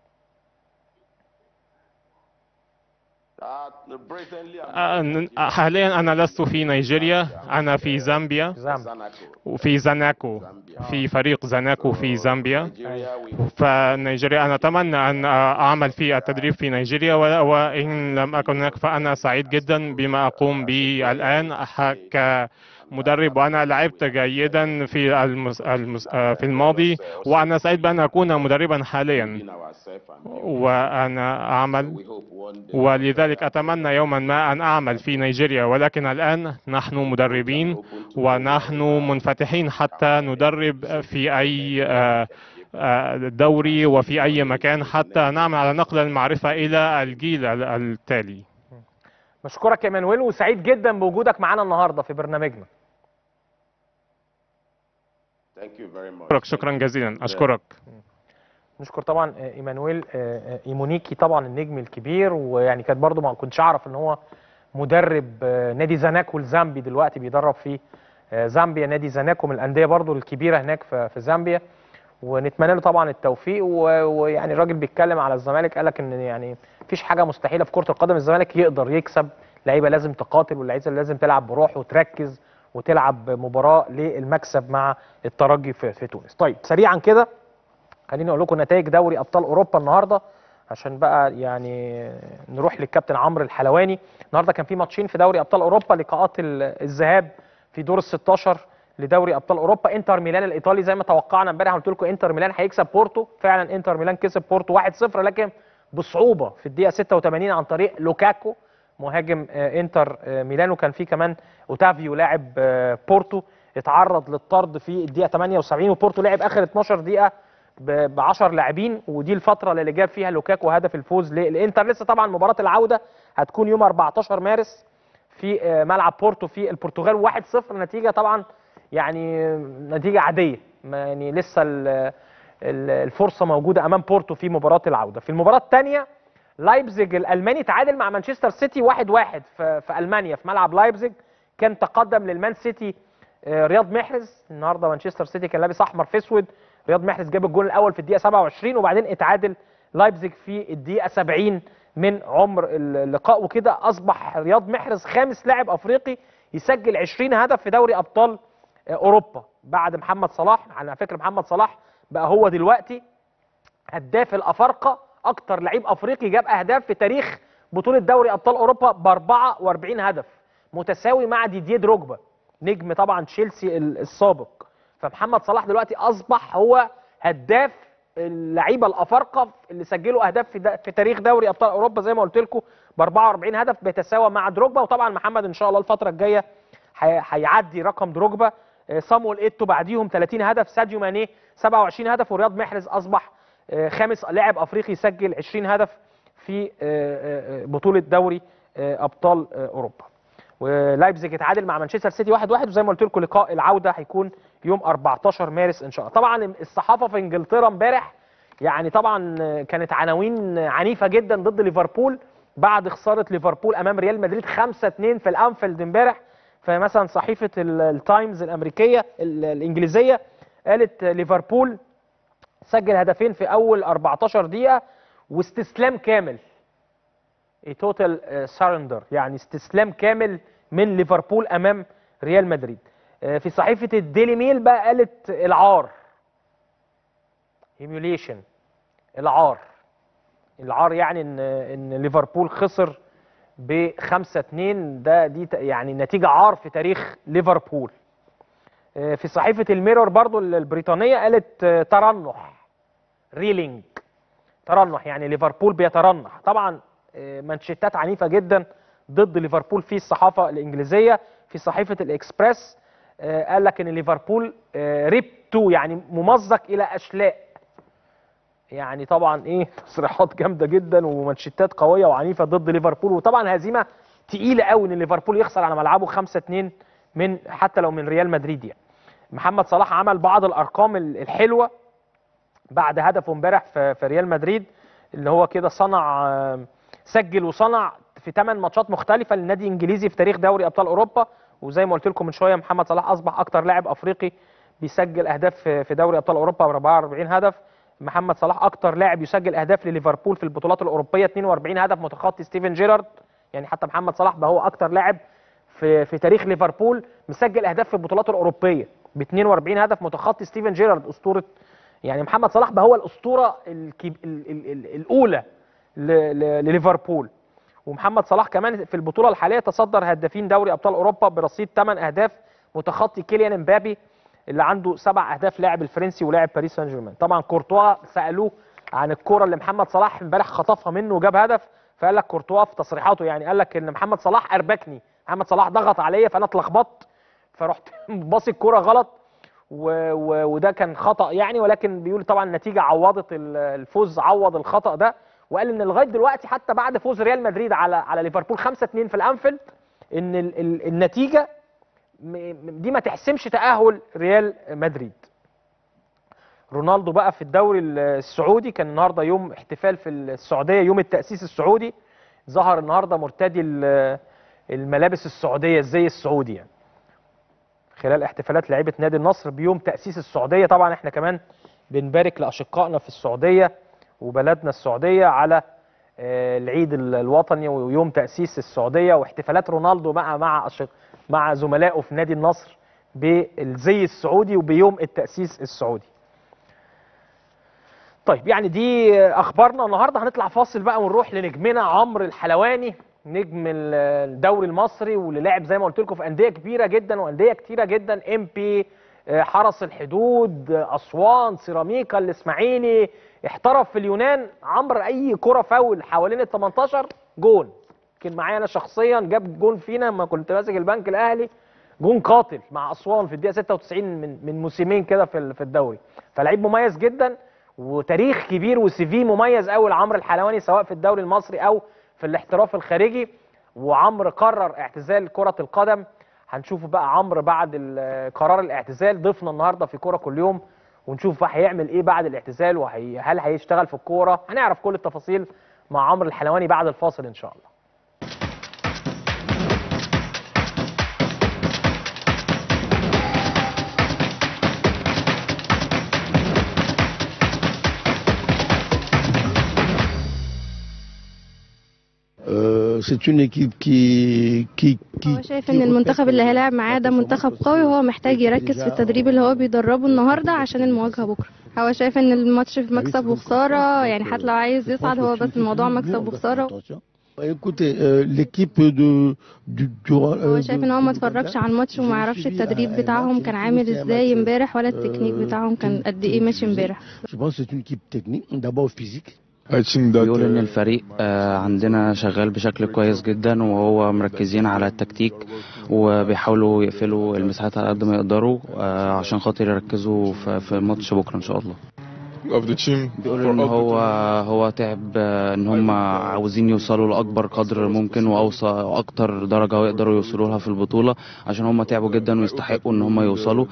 حاليا أنا لست في نيجيريا، أنا في زامبيا، وفي زاناكو، في فريق زاناكو في زامبيا. فنيجيريا أنا أتمنى أن أعمل في التدريب في نيجيريا، وإن لم أكن هناك فأنا سعيد جدا بما أقوم به الآن كمدرب، وأنا لعبت جيدا في المس... المس... في الماضي، وأنا سعيد بأن أكون مدربا حاليا وأنا أعمل، ولذلك أتمنى يوما ما أن أعمل في نيجيريا. ولكن الآن نحن مدربين ونحن منفتحين حتى ندرب في أي دوري وفي أي مكان حتى نعمل على نقل المعرفة إلى الجيل التالي. بشكرك يا إيمانويل، وسعيد جدا بوجودك معنا النهاردة في برنامجنا. أشكرك شكرا جزيلا. أشكرك. نشكر طبعا ايمانويل ايمونيكي طبعا النجم الكبير، ويعني كانت برضو ما كنتش اعرف ان هو مدرب نادي زاناكو الزامبي، دلوقتي بيدرب في زامبيا. نادي زاناكو من الانديه برضو الكبيره هناك في زامبيا، ونتمنى له طبعا التوفيق. ويعني الراجل بيتكلم على الزمالك، قال لك ان يعني مفيش حاجه مستحيله في كره القدم، الزمالك يقدر يكسب، لعيبه لازم تقاتل واللعيبه لازم تلعب بروح وتركز وتلعب مباراه للمكسب مع الترجي في, في تونس. طيب سريعا كده خليني اقول لكم نتائج دوري ابطال اوروبا النهارده عشان بقى يعني نروح للكابتن عمرو الحلواني. النهارده كان في ماتشين في دوري ابطال اوروبا، لقاءات الذهاب في دور ال ستاشر لدوري ابطال اوروبا. انتر ميلان الايطالي زي ما توقعنا امبارح، قلت لكم انتر ميلان هيكسب بورتو، فعلا انتر ميلان كسب بورتو واحد صفر، لكن بصعوبه في الدقيقه ستة وتمانين عن طريق لوكاكو مهاجم انتر ميلان. وكان في كمان اوتافيو لاعب بورتو اتعرض للطرد في الدقيقه تمانية وسبعين، وبورتو لعب اخر اتناشر دقيقه ب عشرة لاعبين، ودي الفتره اللي جاب فيها لوكاكو هدف الفوز للانتر. لسه طبعا مباراه العوده هتكون يوم اربعتاشر مارس في ملعب بورتو في البرتغال. واحد صفر نتيجه طبعا يعني نتيجه عاديه، يعني لسه الفرصه موجوده امام بورتو في مباراه العوده. في المباراه الثانيه لايبزيج الالماني تعادل مع مانشستر سيتي واحد واحد في, في المانيا في ملعب لايبزيج. كان تقدم للمان سيتي رياض محرز. النهارده مانشستر سيتي كان لابس احمر في اسود، رياض محرز جاب الجول الاول في الدقيقه سبعة وعشرين، وبعدين اتعادل لايبزيج في الدقيقه سبعين من عمر اللقاء، وكده اصبح رياض محرز خامس لاعب افريقي يسجل عشرين هدف في دوري ابطال اوروبا بعد محمد صلاح. على فكره محمد صلاح بقى هو دلوقتي هداف الافارقه، اكتر لعيب افريقي جاب اهداف في تاريخ بطوله دوري ابطال اوروبا ب اربعة واربعين هدف، متساوي مع ديديه دروجبا نجم طبعا تشيلسي السابق. فمحمد صلاح دلوقتي اصبح هو هداف اللعيبه الافارقه اللي سجلوا اهداف في, في تاريخ دوري ابطال اوروبا زي ما قلت لكم ب اربعة واربعين هدف، بيتساوى مع دروجبا. وطبعا محمد ان شاء الله الفتره الجايه هيعدي رقم دروجبا. صامويل ايتو بعديهم تلاتين هدف، ساديو ماني سبعة وعشرين هدف، ورياض محرز اصبح خامس لاعب افريقي يسجل عشرين هدف في بطوله دوري ابطال اوروبا. ولايبزيج اتعادل مع مانشستر سيتي واحد واحد، وزي ما قلت لكم لقاء العوده هيكون يوم أربعتاشر مارس ان شاء الله. طبعا الصحافه في انجلترا امبارح يعني طبعا كانت عناوين عنيفه جدا ضد ليفربول بعد خساره ليفربول امام ريال مدريد خمسة اتنين في الانفيلد امبارح. فمثلا صحيفه التايمز الامريكيه الانجليزيه قالت ليفربول سجل هدفين في اول أربعتاشر دقيقه واستسلام كامل، توتال سارندر، يعني استسلام كامل من ليفربول امام ريال مدريد. في صحيفه الديلي ميل بقى قالت العار، هيميوليشن، العار العار يعني ان ان ليفربول خسر ب خمسة اتنين، ده دي يعني نتيجه عار في تاريخ ليفربول. في صحيفه الميرور برضو البريطانيه قالت ترنح، ريلينج، ترنح يعني ليفربول بيترنح. طبعا منشطات عنيفه جدا ضد ليفربول في الصحافه الانجليزيه. في صحيفه الاكسبريس قال لك ان ليفربول ريبتو يعني ممزق الى اشلاء، يعني طبعا ايه تصريحات جامده جدا ومنشطات قويه وعنيفه ضد ليفربول. وطبعا هزيمه تقيله قوي ان ليفربول يخسر على ملعبه خمسة اتنين من حتى لو من ريال مدريد. يعني محمد صلاح عمل بعض الارقام الحلوه بعد هدفه امبارح في ريال مدريد، اللي هو كده صنع سجل وصنع في ثمان ماتشات مختلفه للنادي الانجليزي في تاريخ دوري ابطال اوروبا. وزي ما قلت لكم من شويه محمد صلاح اصبح اكتر لاعب افريقي بيسجل اهداف في دوري ابطال اوروبا ب أربعة وأربعين هدف. محمد صلاح اكتر لاعب يسجل اهداف لليفربول في البطولات الاوروبيه اتنين وأربعين هدف متخطي ستيفن جيرارد. يعني حتى محمد صلاح بقى هو اكتر لاعب في في تاريخ ليفربول مسجل اهداف في البطولات الاوروبيه ب اتنين وأربعين هدف متخطي ستيفن جيرارد اسطوره. يعني محمد صلاح بقى هو الاسطوره الكب... ال... ال... ال... الاولى ل... ل... لليفربول. ومحمد صلاح كمان في البطوله الحاليه تصدر هدافين دوري ابطال اوروبا برصيد ثمان اهداف متخطي كيليان امبابي اللي عنده سبع اهداف، لاعب الفرنسي ولاعب باريس سان جيرمان. طبعا كورتوا سالوه عن الكره اللي محمد صلاح امبارح خطفها منه وجاب هدف، فقال لك كورتوا في تصريحاته يعني قال لك ان محمد صلاح اربكني، محمد صلاح ضغط عليا فانا اتلخبطت فرحت باصي الكره غلط و... و... وده كان خطا يعني، ولكن بيقول طبعا النتيجه عوضت الفوز، عوض الخطا ده. وقال ان لغايه دلوقتي حتى بعد فوز ريال مدريد على على ليفربول خمسة اتنين في الانفيلد ان ال... ال... النتيجه دي ما تحسمش تأهل ريال مدريد. رونالدو بقى في الدوري السعودي، كان النهارده يوم احتفال في السعوديه، يوم التأسيس السعودي. ظهر النهارده مرتدي الملابس السعوديه، الزي السعودي يعني، خلال احتفالات لعيبه نادي النصر بيوم تأسيس السعوديه. طبعا احنا كمان بنبارك لاشقائنا في السعوديه وبلدنا السعوديه على العيد الوطني ويوم تأسيس السعوديه، واحتفالات رونالدو مع مع مع زملائه في نادي النصر بالزي السعودي وبيوم التأسيس السعودي. طيب يعني دي اخبارنا النهارده. هنطلع فاصل بقى ونروح لنجمنا عمرو الحلواني، نجم الدوري المصري واللي لعب زي ما قلت لكم في انديه كبيره جدا وانديه كتيره جدا، ام بي، حرس الحدود، اسوان، سيراميكا، الاسماعيلي، احترف في اليونان. عمرو اي كره فاول حوالين ال تمنتاشر جون. كان معايا انا شخصيا جاب جون فينا لما كنت ماسك البنك الاهلي، جون قاتل مع اسوان في الدقيقه ستة وتسعين من من موسمين كده في في الدوري. فلعيب مميز جدا وتاريخ كبير وسي في مميز قوي لعمرو الحلواني سواء في الدوري المصري او في الاحتراف الخارجي. وعمرو قرر اعتزال كره القدم. هنشوف بقى عمرو بعد قرار الاعتزال، ضيفنا النهارده في كوره كل يوم، ونشوف بقى هيعمل ايه بعد الاعتزال وهل هيشتغل في الكوره. هنعرف كل التفاصيل مع عمرو الحلواني بعد الفاصل ان شاء الله. c'est une équipe qui qui هو شايف ان المنتخب اللي هيلعب معاه ده منتخب قوي، وهو محتاج يركز في التدريب اللي هو بيدربه النهارده عشان المواجهه بكره. هو شايف ان الماتش في مكسب وخساره، يعني حتى لو عايز يصعد هو بس الموضوع مكسب وخساره. هو شايف ان هو ما اتفرجش على الماتش وما يعرفش التدريب بتاعهم كان عامل ازاي امبارح ولا التكنيك بتاعهم كان قد ايه ماشي امبارح. بيقول ان الفريق عندنا شغال بشكل كويس جدا، وهو مركزين على التكتيك وبيحاولوا يقفلوا المساحات على قد ما يقدروا عشان خاطر يركزوا في ماتش بكره ان شاء الله. of the team. بيقول ان هو هو تعب، ان هم عاوزين يوصلوا لاكبر قدر ممكن واوصى واكتر درجه يقدروا يوصلوا لها في البطوله، عشان هم تعبوا جدا ويستحقوا ان هم يوصلوا.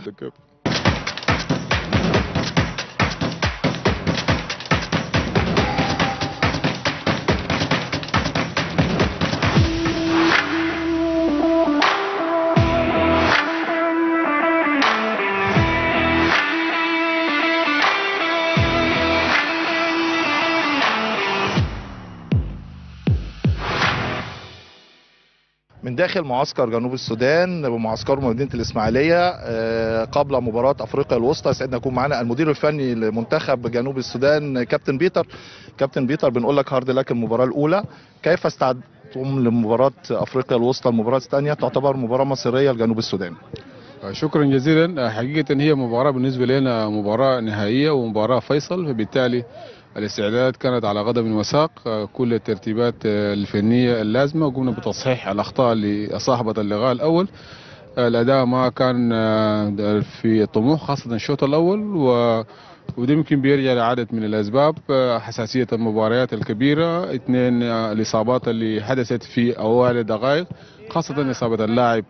من داخل معسكر جنوب السودان بمعسكر مدينه الاسماعيليه قبل مباراه افريقيا الوسطى، سعدنا يكون معنا المدير الفني لمنتخب جنوب السودان كابتن بيتر. كابتن بيتر، بنقول لك هارد لك المباراه الاولى، كيف استعدتم لمباراه افريقيا الوسطى؟ المباراه الثانيه تعتبر مباراه مصيريه لجنوب السودان. شكرا جزيلا. حقيقه هي مباراه بالنسبه لنا مباراه نهائيه ومباراه فيصل، فبالتالي الاستعدادات كانت على قدم وساق، كل الترتيبات الفنية اللازمة، وقمنا بتصحيح الأخطاء اللي صاحبت اللقاء الأول. الأداء ما كان في الطموح خاصة الشوط الأول، و وده يمكن بيرجع لعدد من الأسباب، حساسية المباريات الكبيرة، اثنين الإصابات اللي حدثت في أوائل الدقائق، خاصة إصابة اللاعب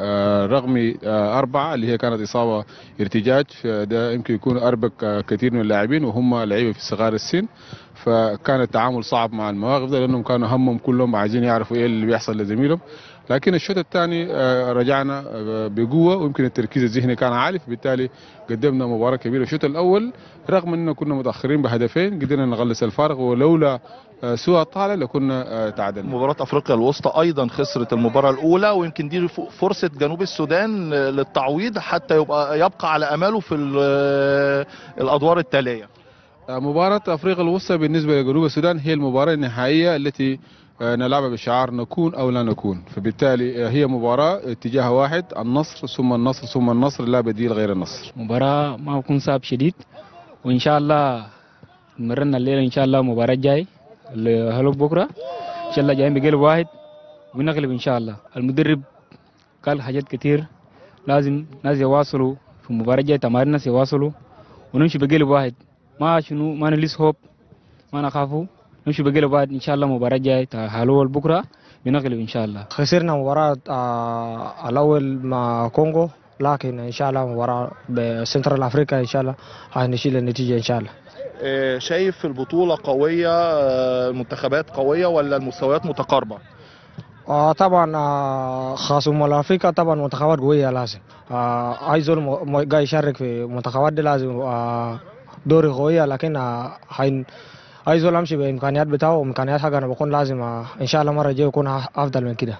رقمي أربعة اللي هي كانت إصابة ارتجاج، ده يمكن يكون أربك كثير من اللاعبين وهم لعيبة في صغار السن، فكان التعامل صعب مع المواقف ده لأنهم كانوا همهم كلهم عايزين يعرفوا إيه اللي بيحصل لزميلهم. لكن الشوط الثاني رجعنا بقوه ويمكن التركيز الذهني كان عالي، فبالتالي قدمنا مباراه كبيره. الشوط الاول رغم اننا كنا متاخرين بهدفين قدرنا نغلس الفارق، ولولا سوء الطالع لكنا تعادلنا. مباراه افريقيا الوسطى ايضا خسرت المباراه الاولى، ويمكن دي فرصه جنوب السودان للتعويض حتى يبقى يبقى على اماله في الادوار التاليه. مباراه افريقيا الوسطى بالنسبه لجنوب السودان هي المباراه النهائيه التي نلعبها بشعار نكون او لا نكون، فبالتالي هي مباراه اتجاه واحد، النصر ثم النصر ثم النصر، لا بديل غير النصر. مباراه ما بكون صعب شديد، وان شاء الله مرنا الليله ان شاء الله مباراه جاي اللي هلو بكره ان شاء الله جايين بقلب واحد ونغلب ان شاء الله. المدرب قال حاجات كتير، لازم ناس يواصلوا في المباراه الجايه، تمارين ناس يواصلوا ونمشي بقلب واحد، ما شنو ما نليس هوب، ما نخافوا، نمشي بقلب واحد ان شاء الله. مباراه جاي هلو بكره بنغلب ان شاء الله. خسرنا مباراه آه الاول مع كونغو، لكن ان شاء الله مباراه بسنترال افريقيا ان شاء الله هنشيل النتيجه ان شاء الله. شايف البطوله قويه، المنتخبات قويه ولا المستويات متقاربه؟ آه طبعا آه خاصم افريقيا طبعا منتخبات قويه، لازم آه اي زول جاي يشارك في منتخبات دي لازم آه دوري قويه، لكن آه حين اي زول امشي بامكانيات بتاعه وامكانيات حاجه انا بكون لازم آه ان شاء الله المره الجايه يكون افضل من كده.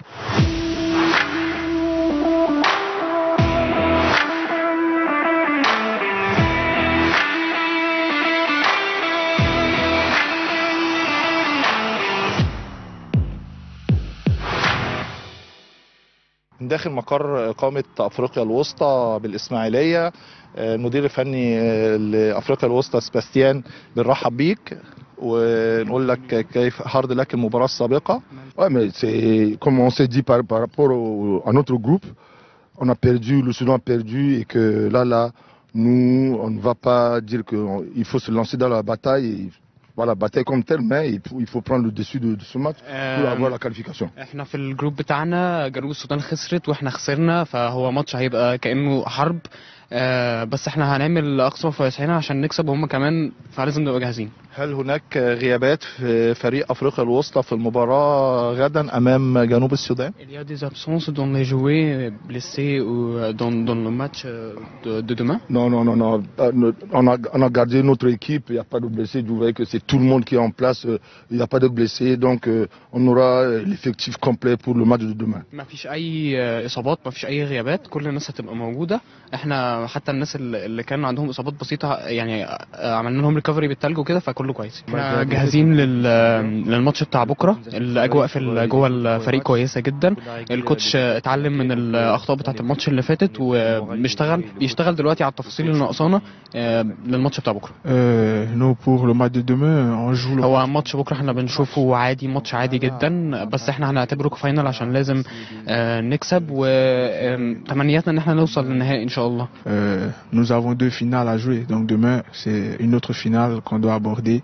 من داخل مقر إقامة أفريقيا الوسطى بالإسماعيلية، المدير الفني لأفريقيا الوسطى سباستيان، بنرحب بيك ونقول لك كيف هارد لك المباراة السابقة. Ouais, mais c'est comme on s'est dit par, par rapport au, à notre groupe, on a perdu, le Soudan a perdu, et que là, là, nous, on ne va pas dire qu'il faut se lancer dans la bataille. Et, voilà, bataille comme telle, mais il faut, il faut prendre le dessus de, de ce match pour avoir la qualification. احنا في الجروب بتاعنا جنوب السودان خسرت واحنا خسرنا، فهو ماتش هيبقى كأنه حرب، آه بس احنا هنعمل اقصى ما في وسعنا عشان نكسب وهم كمان، فلازم نبقى جاهزين. هل هناك غيابات في فريق افريقيا الوسطى في المباراه غدا امام جنوب السودان؟ Il y a des absences dans les joueurs blessés ou dans, dans le match de, de demain? Non, non, non, non. On a, on a gardé notre équipe, il n'y a pas de blessés. Vous voyez que c'est tout le monde qui est en place, il n'y a pas de blessés, donc on aura l'effectif complet pour le match de demain. ما فيش اي اصابات، ما فيش اي غيابات، كل الناس هتبقى موجوده. احنا حتى الناس اللي كان عندهم اصابات بسيطه يعني عملنا لهم ريكفري بالتلج وكده، فكله كويس. احنا جاهزين للماتش بتاع بكره. الاجواء في جوه الفريق كويسه جدا، الكوتش اتعلم من الاخطاء بتاعه الماتش اللي فاتت وبيشتغل بيشتغل دلوقتي على التفاصيل اللي ناقصانا للماتش بتاع بكره. نو بور لو ماتش دو دومين اون جو. هو ماتش بكره احنا بنشوفه عادي، ماتش عادي جدا، بس احنا هنعتبره كفاينل عشان لازم نكسب، وتمنياتنا ان احنا نوصل للنهائي ان شاء الله. Euh, nous avons deux finales à jouer, donc demain c'est une autre finale qu'on doit aborder.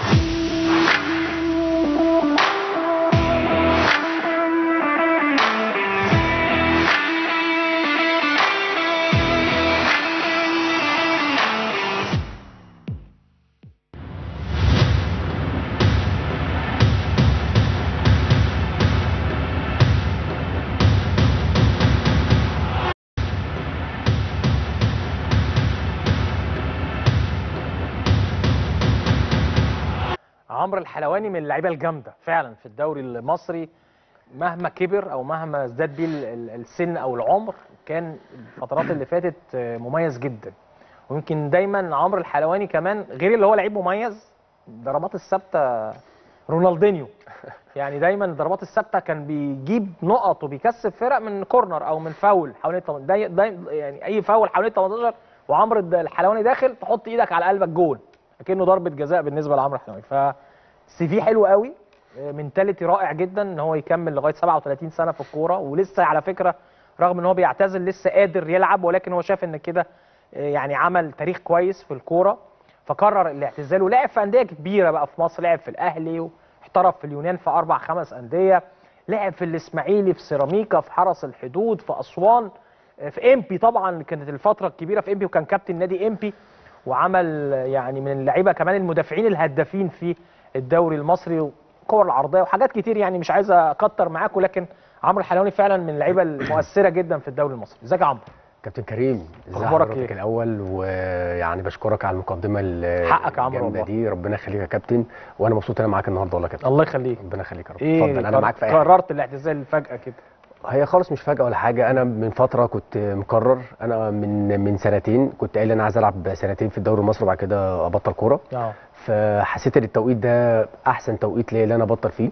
عمرو الحلواني من اللعيبه الجامده فعلا في الدوري المصري، مهما كبر او مهما ازداد بيه السن او العمر كان الفترات اللي فاتت مميز جدا. ويمكن دايما عمرو الحلواني كمان غير اللي هو لعيب مميز، ضربات الثابته رونالدينيو، يعني دايما الضربات الثابته كان بيجيب نقط وبيكسب فرق من كورنر او من فاول حوالين التمنتاشر، دايما يعني اي فاول حوالين التمنتاشر وعمرو الحلواني داخل تحط ايدك على قلبك جول، كأنه ضربه جزاء بالنسبه لعمرو الحلواني. ف سي في حلو قوي، منتاليتي رائع جدا ان هو يكمل لغايه سبعة وثلاثين سنه في الكوره، ولسه على فكره رغم ان هو بيعتزل لسه قادر يلعب، ولكن هو شاف ان كده يعني عمل تاريخ كويس في الكوره فقرر الاعتزال، ولعب في انديه كبيره بقى في مصر، لعب في الاهلي واحترف في اليونان في اربع خمس انديه، لعب في الاسماعيلي، في سيراميكا، في حرس الحدود، في اسوان، في امبي طبعا كانت الفتره الكبيره في امبي وكان كابتن نادي امبي، وعمل يعني من اللعيبه كمان المدافعين الهدافين في الدوري المصري والكور العرضيه وحاجات كتير، يعني مش عايز اكتر معاكم، لكن عمرو الحلواني فعلا من اللعيبه المؤثره جدا في الدوري المصري. ازيك يا عمرو؟ كابتن كريم، ازي اخبارك حضرتك ايه؟ الاول، ويعني بشكرك على المقدمه حقك يا عمرو والله دي، ربنا يخليك يا كابتن، وانا مبسوط انا معاك النهارده والله يا كابتن. الله يخليك. ربنا يخليك يا رب. إيه اتفضل انا معاك في اي حاجه. قررت الاعتزال فجاه كده؟ هي خالص مش فجأة ولا حاجة، أنا من فترة كنت مقرر، أنا من من سنتين كنت قايل أنا عايز ألعب سنتين في الدوري المصري وبعد كده أبطل كورة. اه فحسيت إن التوقيت ده أحسن توقيت ليا اللي أنا أبطل فيه.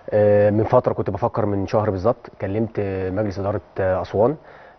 من فترة كنت بفكر من شهر بالظبط، كلمت مجلس إدارة أسوان،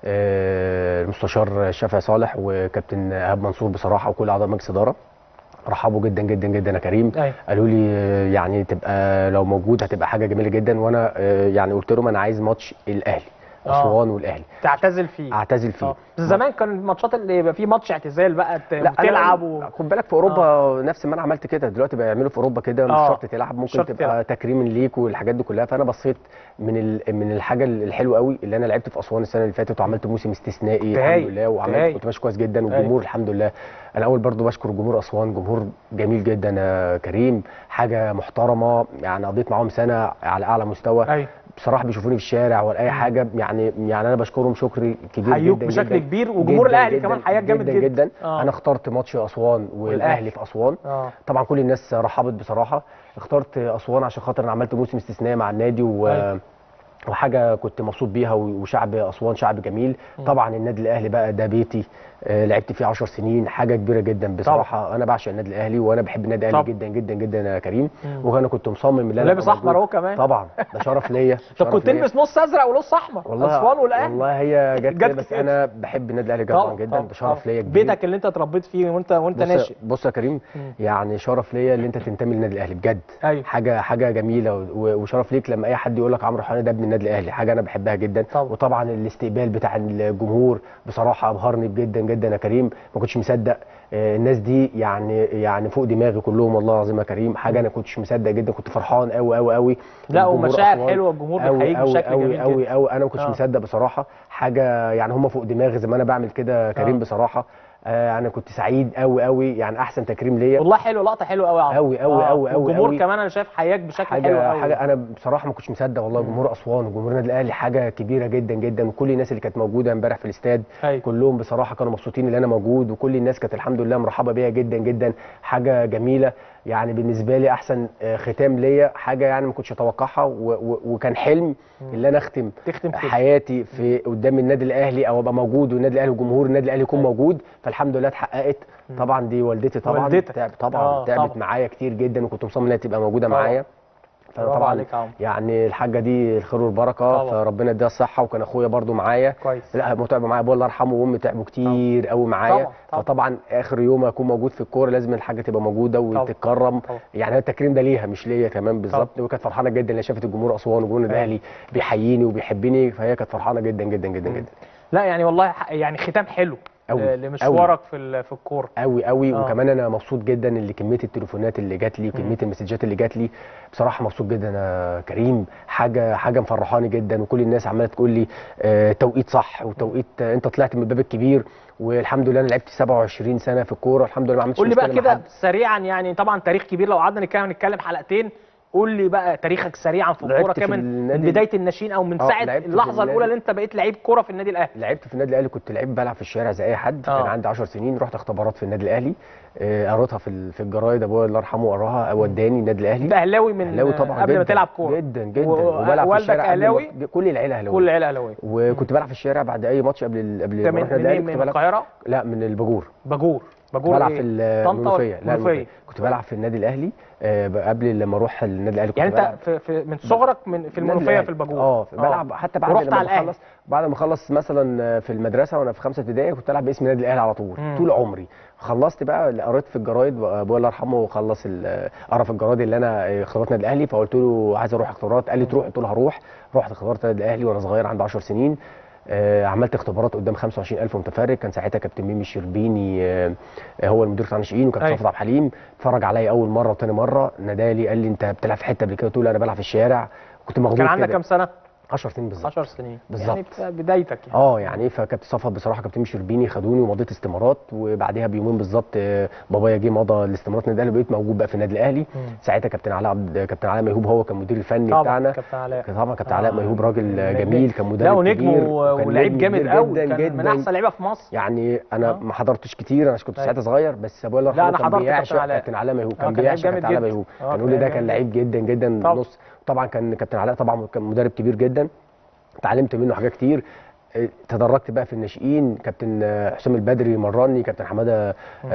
المستشار شافعي صالح وكابتن إيهاب منصور بصراحة وكل أعضاء مجلس إدارة رحبوا جدا جدا جدا يا كريم. أي. قالوا لي يعني تبقى لو موجود هتبقى حاجه جميله جدا، وانا يعني قلت لهم انا عايز ماتش الاهلي اسوان والاهلي تعتزل فيه اعتزل فيه. اه بس زمان كان الماتشات اللي يبقى فيه ماتش اعتزال بقى تلعب و... خد بالك في اوروبا آه. نفس ما انا عملت كده دلوقتي بيعملوا في اوروبا كده، مش آه. شرط تلعب، ممكن تبقى تلعب. تكريم ليك والحاجات دي كلها. فانا بصيت من ال... من الحاجه الحلوه قوي اللي انا لعبت في اسوان السنه اللي فاتت وعملت موسم استثنائي الحمد لله، وعملت كنت ماشي كويس جدا، والجمهور الحمد لله. انا اول برضو بشكر جمهور اسوان، جمهور جميل جدا يا كريم، حاجه محترمه، يعني قضيت معاهم سنه على اعلى مستوى. أي. بصراحه بيشوفوني في الشارع ولا اي حاجه، يعني يعني انا بشكرهم شكر كبير حيوك جدا بشكل جدا كبير، وجمهور الاهلي كمان حياك جامد جدا جدا, جدا. آه. انا اخترت ماتش اسوان والاهلي في اسوان. آه. طبعا كل الناس رحبت بصراحه، اخترت اسوان عشان خاطر انا عملت موسم استثنائي مع النادي و أي. وحاجه كنت مبسوط بيها، وشعب اسوان شعب جميل. م. طبعا النادي الاهلي بقى ده بيتي، آه لعبت فيه عشر سنين، حاجه كبيره جدا بصراحه. طبعا. انا بعشق النادي الاهلي وانا بحب النادي الاهلي جدا جدا جدا يا كريم، وانا كنت مصمم ان انا لابس احمر اهو كمان. طبعا ده شرف ليا. طب كنت تلبس نص ازرق ونص احمر اسوان والاهلي. والله هي جت كده، بس انا بحب النادي الاهلي جدا جدا، ده شرف ليا كبير. بيتك اللي انت اتربيت فيه وانت وانت بص ناشئ. بص يا كريم، م. يعني شرف ليا ان انت تنتمي للنادي الاهلي بجد. أيوه. حاجه حاجه جميله، وشرف ليك لما اي حد يقول لك عمرو الحلواني ده ابن النادي الاهلي، حاجه انا بحبها جدا. طبعا. وطبعا الاستقبال بتاع الجمهور بصراحه ابهرني جدا جدا يا كريم، ما كنتش مصدق. الناس دي يعني يعني فوق دماغي كلهم والله العظيم يا كريم، حاجه انا كنتش مصدق جدا، كنت فرحان قوي قوي قوي. لا ومشاعر حلوه، الجمهور بيحييك بشكل قوي جميل قوي جدا قوي. انا ما كنتش آه. مصدق بصراحه، حاجه يعني هم فوق دماغي زي ما انا بعمل كده كريم. آه. بصراحه آه انا كنت سعيد قوي قوي، يعني احسن تكريم ليا والله. حلو، لقطه حلوه قوي يا عمرو، قوي قوي قوي قوي. الجمهور كمان انا شايف حياك بشكل حلو قوي. حاجه انا بصراحه ما كنتش مصدق والله. جمهور اسوان وجمهور النادي الاهلي حاجه كبيره جدا جدا، وكل الناس اللي كانت موجوده امبارح في الاستاد هي. كلهم بصراحه كانوا مبسوطين ان انا موجود، وكل الناس كانت الحمد لله مرحبه بيا جدا جدا، حاجه جميله. يعني بالنسبه لي احسن ختام ليا، حاجه يعني ما كنتش اتوقعها، وكان حلم اللي انا اختم حياتي في قدام النادي الاهلي، او ابقى موجود والنادي الاهلي وجمهور النادي الاهلي يكون موجود، فالحمد لله اتحققت. طبعا دي والدتي طبعا والدتك. تعب طبعا آه تعبت طبعا. معايا كتير جدا، وكنت مصمم انها تبقى موجوده طبعا. معايا. طبعا يعني الحاجه دي الخير والبركه، فربنا يديها الصحه. وكان اخويا برده معايا كويس، لا هو تعب معايا، ابويا الله يرحمه وامي تعبوا كتير قوي معايا. فطبعا اخر يوم اكون موجود في الكوره لازم الحاجه تبقى موجوده وتتكرم. يعني التكريم ده ليها مش ليا كمان بالظبط. وكانت فرحانه جدا ان شافت الجمهور اسوان وجمهور الاهلي بيحييني وبيحبني، فهي كانت فرحانه جدا جدا جدا جدا. لا يعني والله يعني ختام حلو، أوي. لمشوارك في في الكوره قوي قوي آه. وكمان انا مبسوط جدا اللي كميه التليفونات اللي جات لي وكميه المسجات اللي جات لي بصراحه مبسوط جدا يا كريم. حاجه حاجه مفرحاني جدا وكل الناس عماله تقول لي آه توقيت صح وتوقيت آه انت طلعت من الباب الكبير والحمد لله انا لعبت سبعة وعشرين سنه في الكوره الحمد لله ما عملتش قول لي بقى مشكلة مع كده حد. سريعا يعني طبعا تاريخ كبير لو قعدنا نتكلم نتكلم حلقتين. قول لي بقى تاريخك سريعا في الكوره كمان من بدايه الناشئين او من ساعه اللحظه الاولى اللي انت بقيت لعيب كوره في النادي الاهلي. لعبت في النادي الاهلي كنت لعيب بلعب في الشارع زي اي حد. آه. كان عندي عشر سنين رحت اختبارات في النادي الاهلي قريتها في في الجرايد ابويا الله يرحمه قراها وداني النادي الاهلي. انت اهلاوي من اهلاوي طبعا قبل ما تلعب كوره جدا جدا وبلعب في الشارع اهلاوي كل العيله اهلاويه كل العيله اهلاويه وكنت بلعب في الشارع بعد اي ماتش قبل قبل ما اروح النادي الاهلي. من القاهره؟ لا من الباجور. باجور باجور بلعب إيه؟ في المنوفيه. لا المنوفيه كنت بلعب في النادي الاهلي آه قبل لما اروح النادي الاهلي. يعني انت في, في من صغرك من في المنوفيه في الباجور؟ اه بلعب حتى بعد ورحت لما على اخلص بعد ما اخلص مثلا في المدرسه وانا في خمسه ابتدائي كنت العب باسم النادي الاهلي على طول مم. طول عمري. خلصت بقى قريت في الجرايد ابويا الله يرحمه وخلص قرا في الجرايد اللي انا اختبارات النادي الاهلي فقلت له عايز اروح اختبارات. قال لي تروح؟ قلت له هروح. رحت اختبارات النادي الاهلي وانا صغير عندي عشر سنين. آه عملت اختبارات قدام خمسة وعشرين ألف متفرج. كان ساعتها كابتن ميمي الشربيني آه هو المدير بتاع الناشئين وكابتن صفوت عبد الحليم. اتفرج عليا اول مره وثاني مره نادالي قال لي انت بتلعب في حته قبل كده؟ قلت له انا بلعب في الشارع. كنت مغلوب كده. كان عندك كام سنه؟ عشر سنين بالظبط. عشر سنين بالظبط يعني بدايتك يعني. اه يعني فكابتن صفوت بصراحه كابتن ميمي الشربيني خدوني ومضيت استمارات وبعديها بيومين بالظبط آه بابايا جه مضى الاستمارات النادي الاهلي بقيت موجود بقى في النادي الاهلي. ساعتها كابتن علاء عبد كابتن علاء ميهوب هو كان المدير الفني طبعا بتاعنا. كابتن علاء طبعا كابتن علاء ميهوب راجل جميل كان مدرب لا ونجم كبير ولعيب جامد قوي جدا كان من احسن لعيبه في مصر. يعني انا آه. ما حضرتش كتير انا كنت ساعتها صغير بس ابويا الله يرحمه كان بيعشق كابتن علاء ميهوب كان بيعشق كابتن علاء ميهوب كان يقول لي ده كان لعيب جدا جدا نص. طبعا كان كابتن علاء طبعا كان مدرب كبير جدا اتعلمت منه حاجات كتير. تدرجت بقى في الناشئين كابتن حسام البدري مرني كابتن حماده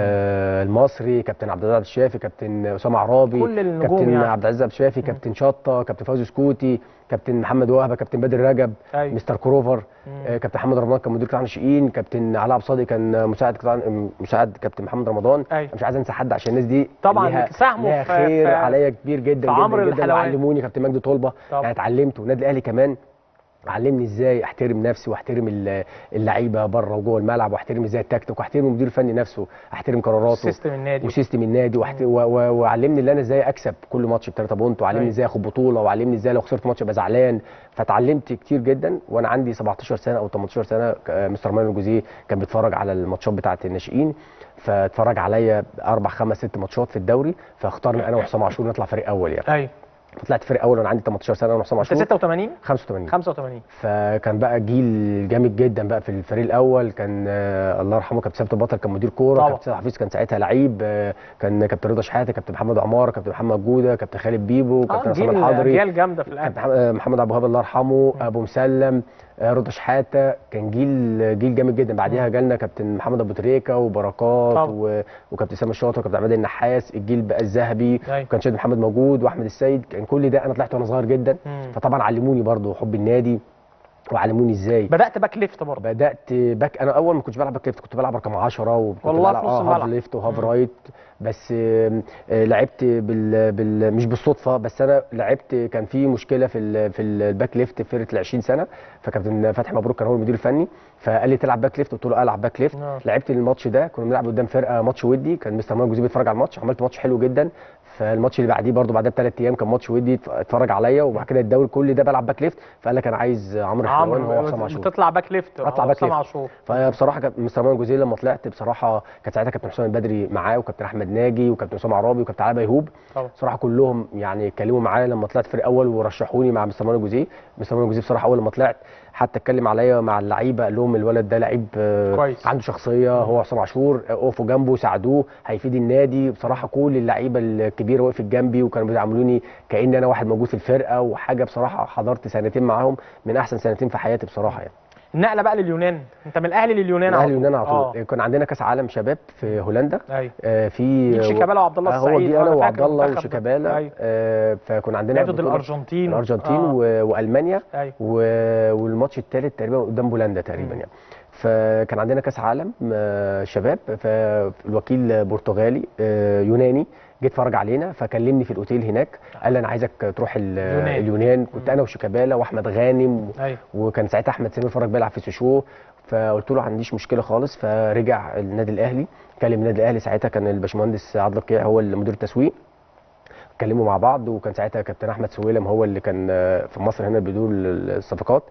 آه المصري كابتن عبد العزيز عبد الشافي كابتن اسامه عرابي كل النجوم كابتن يعني. عبد العزيز عبد الشافي كابتن شطه كابتن فوزي سكوتي كابتن محمد وهبه كابتن بدر رجب أيوة. مستر كروفر آه كابتن محمد رمضان كان مدير قطاع الناشئين كابتن علاء عبد الصادق كان مساعد قطاع مساعد كابتن محمد رمضان. أيوة. مش عايز انسى حد عشان الناس دي طبعا ساهموا في خير في عليا كبير جدا جدا جدا وعلموني كابتن مجدي طلبه يعني اتعلمت والنادي الاهلي كمان علمني ازاي احترم نفسي واحترم اللعيبه بره وجوه الملعب واحترم ازاي التكتيك واحترم المدير الفني نفسه احترم قراراته سيستم النادي وسيستم النادي وعلمني ان انا ازاي اكسب كل ماتش بثلاثه بونت وعلمني ازاي اخد بطوله وعلمني ازاي لو خسرت ماتش ابقى زعلان. فتعلمت كتير جدا وانا عندي سبعتاشر سنه او تمنتاشر سنه. مستر مانويل جوزيه كان بيتفرج على الماتشات بتاعه الناشئين فاتفرج عليا اربع خمس ست ماتشات في الدوري فاختارني انا وحسام عاشور نطلع فريق اول يعني. ايوه طلعت فريق اول وانا عندي تمنتاشر سنه وانا حسام عاشور. انت ستة وتمانين؟ خمسة وتمانين خمسة وتمانين فكان بقى جيل جامد جدا بقى في الفريق الاول. كان آه الله يرحمه كابتن ثابت البطل كان مدير كوره. كابتن حفيظ كان ساعتها لعيب. آه كان كابتن رضا شحاته كابتن محمد عمار كابتن محمد جوده كابتن خالد بيبو كابتن آه عصام الحضري. جيل جامده في الاهلي. كابتن محمد ابو وهاب الله يرحمه. ابو مسلم آه رضا شحاته. كان جيل جيل جامد جدا. بعديها جالنا كابتن محمد ابو تريكه وبركات و... وكابتن سامي الشاطر وكابتن عماد النحاس. الجيل بقى الذهبي وكان شادي محمد موجود واحمد السيد. كان كل ده انا طلعت وانا صغير جدا. مم. فطبعا علموني برضو حب النادي وعلموني ازاي. بدات باك ليفت برضه؟ بدات باك. انا اول ما كنتش بلعب باك ليفت كنت بلعب رقم عشرة وكنت والله بلعب اه هاف ليفت وهاف رايت. بس آه لعبت بال... بال مش بالصدفه بس انا لعبت كان في مشكله في ال... في الباك ليفت في فرقه ال عشرين سنه فكابتن فتحي مبروك كان هو المدير الفني فقال لي تلعب باك ليفت. قلت له العب باك ليفت. آه. لعبت الماتش ده كنا بنلعب قدام فرقه ماتش ودي كان مستر مانويل جوزيه بيتفرج على الماتش. عملت ماتش حلو جدا. فالماتش اللي بعديه برده بعدها بثلاث ايام كان ماتش ودي اتفرج عليا وبعد كده الدوري كل ده بلعب باك ليفت فقال لك انا عايز عمرو حلوان هو حسام عاشور. بتطلع باك ليفت اطلع باك ليفت. فبصراحه كابتن مستر مانويل جوزيه لما طلعت بصراحه كانت ساعتها كابتن حسام البدري معاه وكابتن احمد ناجي وكابتن اسامه عرابي وكابتن علاء ميهوب. بصراحه كلهم يعني اتكلموا معايا لما طلعت فريق اول ورشحوني مع مستر مانويل جوزيه. مستر مانويل جوزيه بصراحه اول لما طلعت حتى اتكلم عليا مع اللعيبه قال لهم الولد ده لعيب كويس عنده شخصيه هو حسام عاشور اقفوا جنبه ساعدوه هيفيد النادي. بصراحه كل اللعيبه الكبيره وقفت جنبي وكانوا بيعاملوني كأن انا واحد موجود في الفرقه وحاجه. بصراحه حضرت سنتين معاهم من احسن سنتين في حياتي بصراحه يعني. النقله بقى لليونان انت من الاهلي لليونان على طول. اليونان على طول. آه. كان عندنا كاس عالم شباب في هولندا. ايوه آه في شيكابالا وعبد الله السعيد. هو دي انا وعبد الله وشيكابالا. أيوة. آه فكنا عندنا ضد الارجنتين الارجنتين آه. والمانيا. أيوة. والماتش الثالث تقريبا قدام بولندا تقريبا يعني. فكان عندنا كاس عالم شباب فالوكيل برتغالي يوناني جيت اتفرج علينا فكلمني في الاوتيل هناك، قال لي انا عايزك تروح ال- اليونان. اليونان. كنت انا وشيكابالا واحمد غانم، أيوة. وكان ساعتها احمد سمير فرج بيلعب في سوشو. فقلت له ما عنديش مشكله خالص. فرجع النادي الاهلي، كلم النادي الاهلي ساعتها كان الباشمهندس عادل القيع هو اللي مدير التسويق، اتكلموا مع بعض. وكان ساعتها كابتن احمد سويلم هو اللي كان في مصر هنا بيدور الصفقات.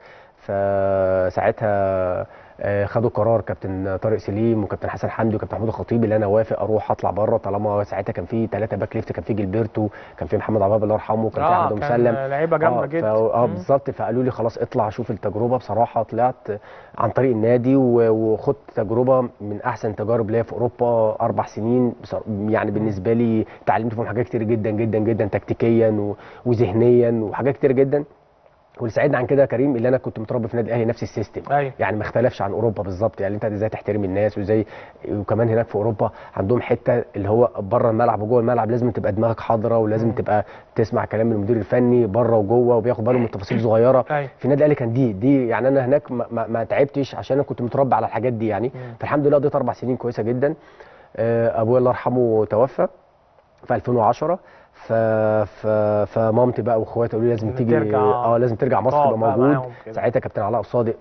فساعتها آه، خدوا قرار كابتن طارق سليم وكابتن حسن حمدي وكابتن محمود الخطيب اللي انا وافق اروح اطلع بره، طالما ساعتها كان في ثلاثه باك ليفت، كان في جilberto، كان في محمد عباب الله يرحمه، كان في اه احمد كان مسلم. لعيبه جامده اه جدا. فا- اه مم. بالظبط. فقالوا لي خلاص اطلع شوف التجربه. بصراحه طلعت عن طريق النادي و- وخدت تجربه من احسن تجارب ليا في اوروبا. اربع سنين بصر- يعني بالنسبه لي اتعلمت فيهم حاجات كتير جدا جدا جدا تكتيكيا و- وذهنيا وحاجات كتير جدا. واللي ساعدني عن كده يا كريم اللي انا كنت متربي في النادي الاهلي نفس السيستم. أيوة. يعني ما اختلفش عن اوروبا بالظبط. يعني انت ازاي تحترم الناس وازاي، وكمان هناك في اوروبا عندهم حته اللي هو بره الملعب وجوه الملعب لازم تبقى دماغك حاضره، ولازم مم. تبقى تسمع كلام المدير الفني بره وجوه، وبياخد باله من تفاصيل صغيره. أيوة. في النادي الاهلي كان دي دي يعني انا هناك ما, ما, ما تعبتش عشان انا كنت متربي على الحاجات دي يعني. مم. فالحمد لله قضيت اربع سنين كويسه جدا. آه، ابويا الله يرحمه توفى في ألفين وعشرة. ف... ف... فمامتي بقى واخواتي قالوا لي لازم إن تيجي، ترجع. اه لازم ترجع مصر تقعد تبقى بقى موجود. معاهم كده. ساعتها كابتن علاء صادق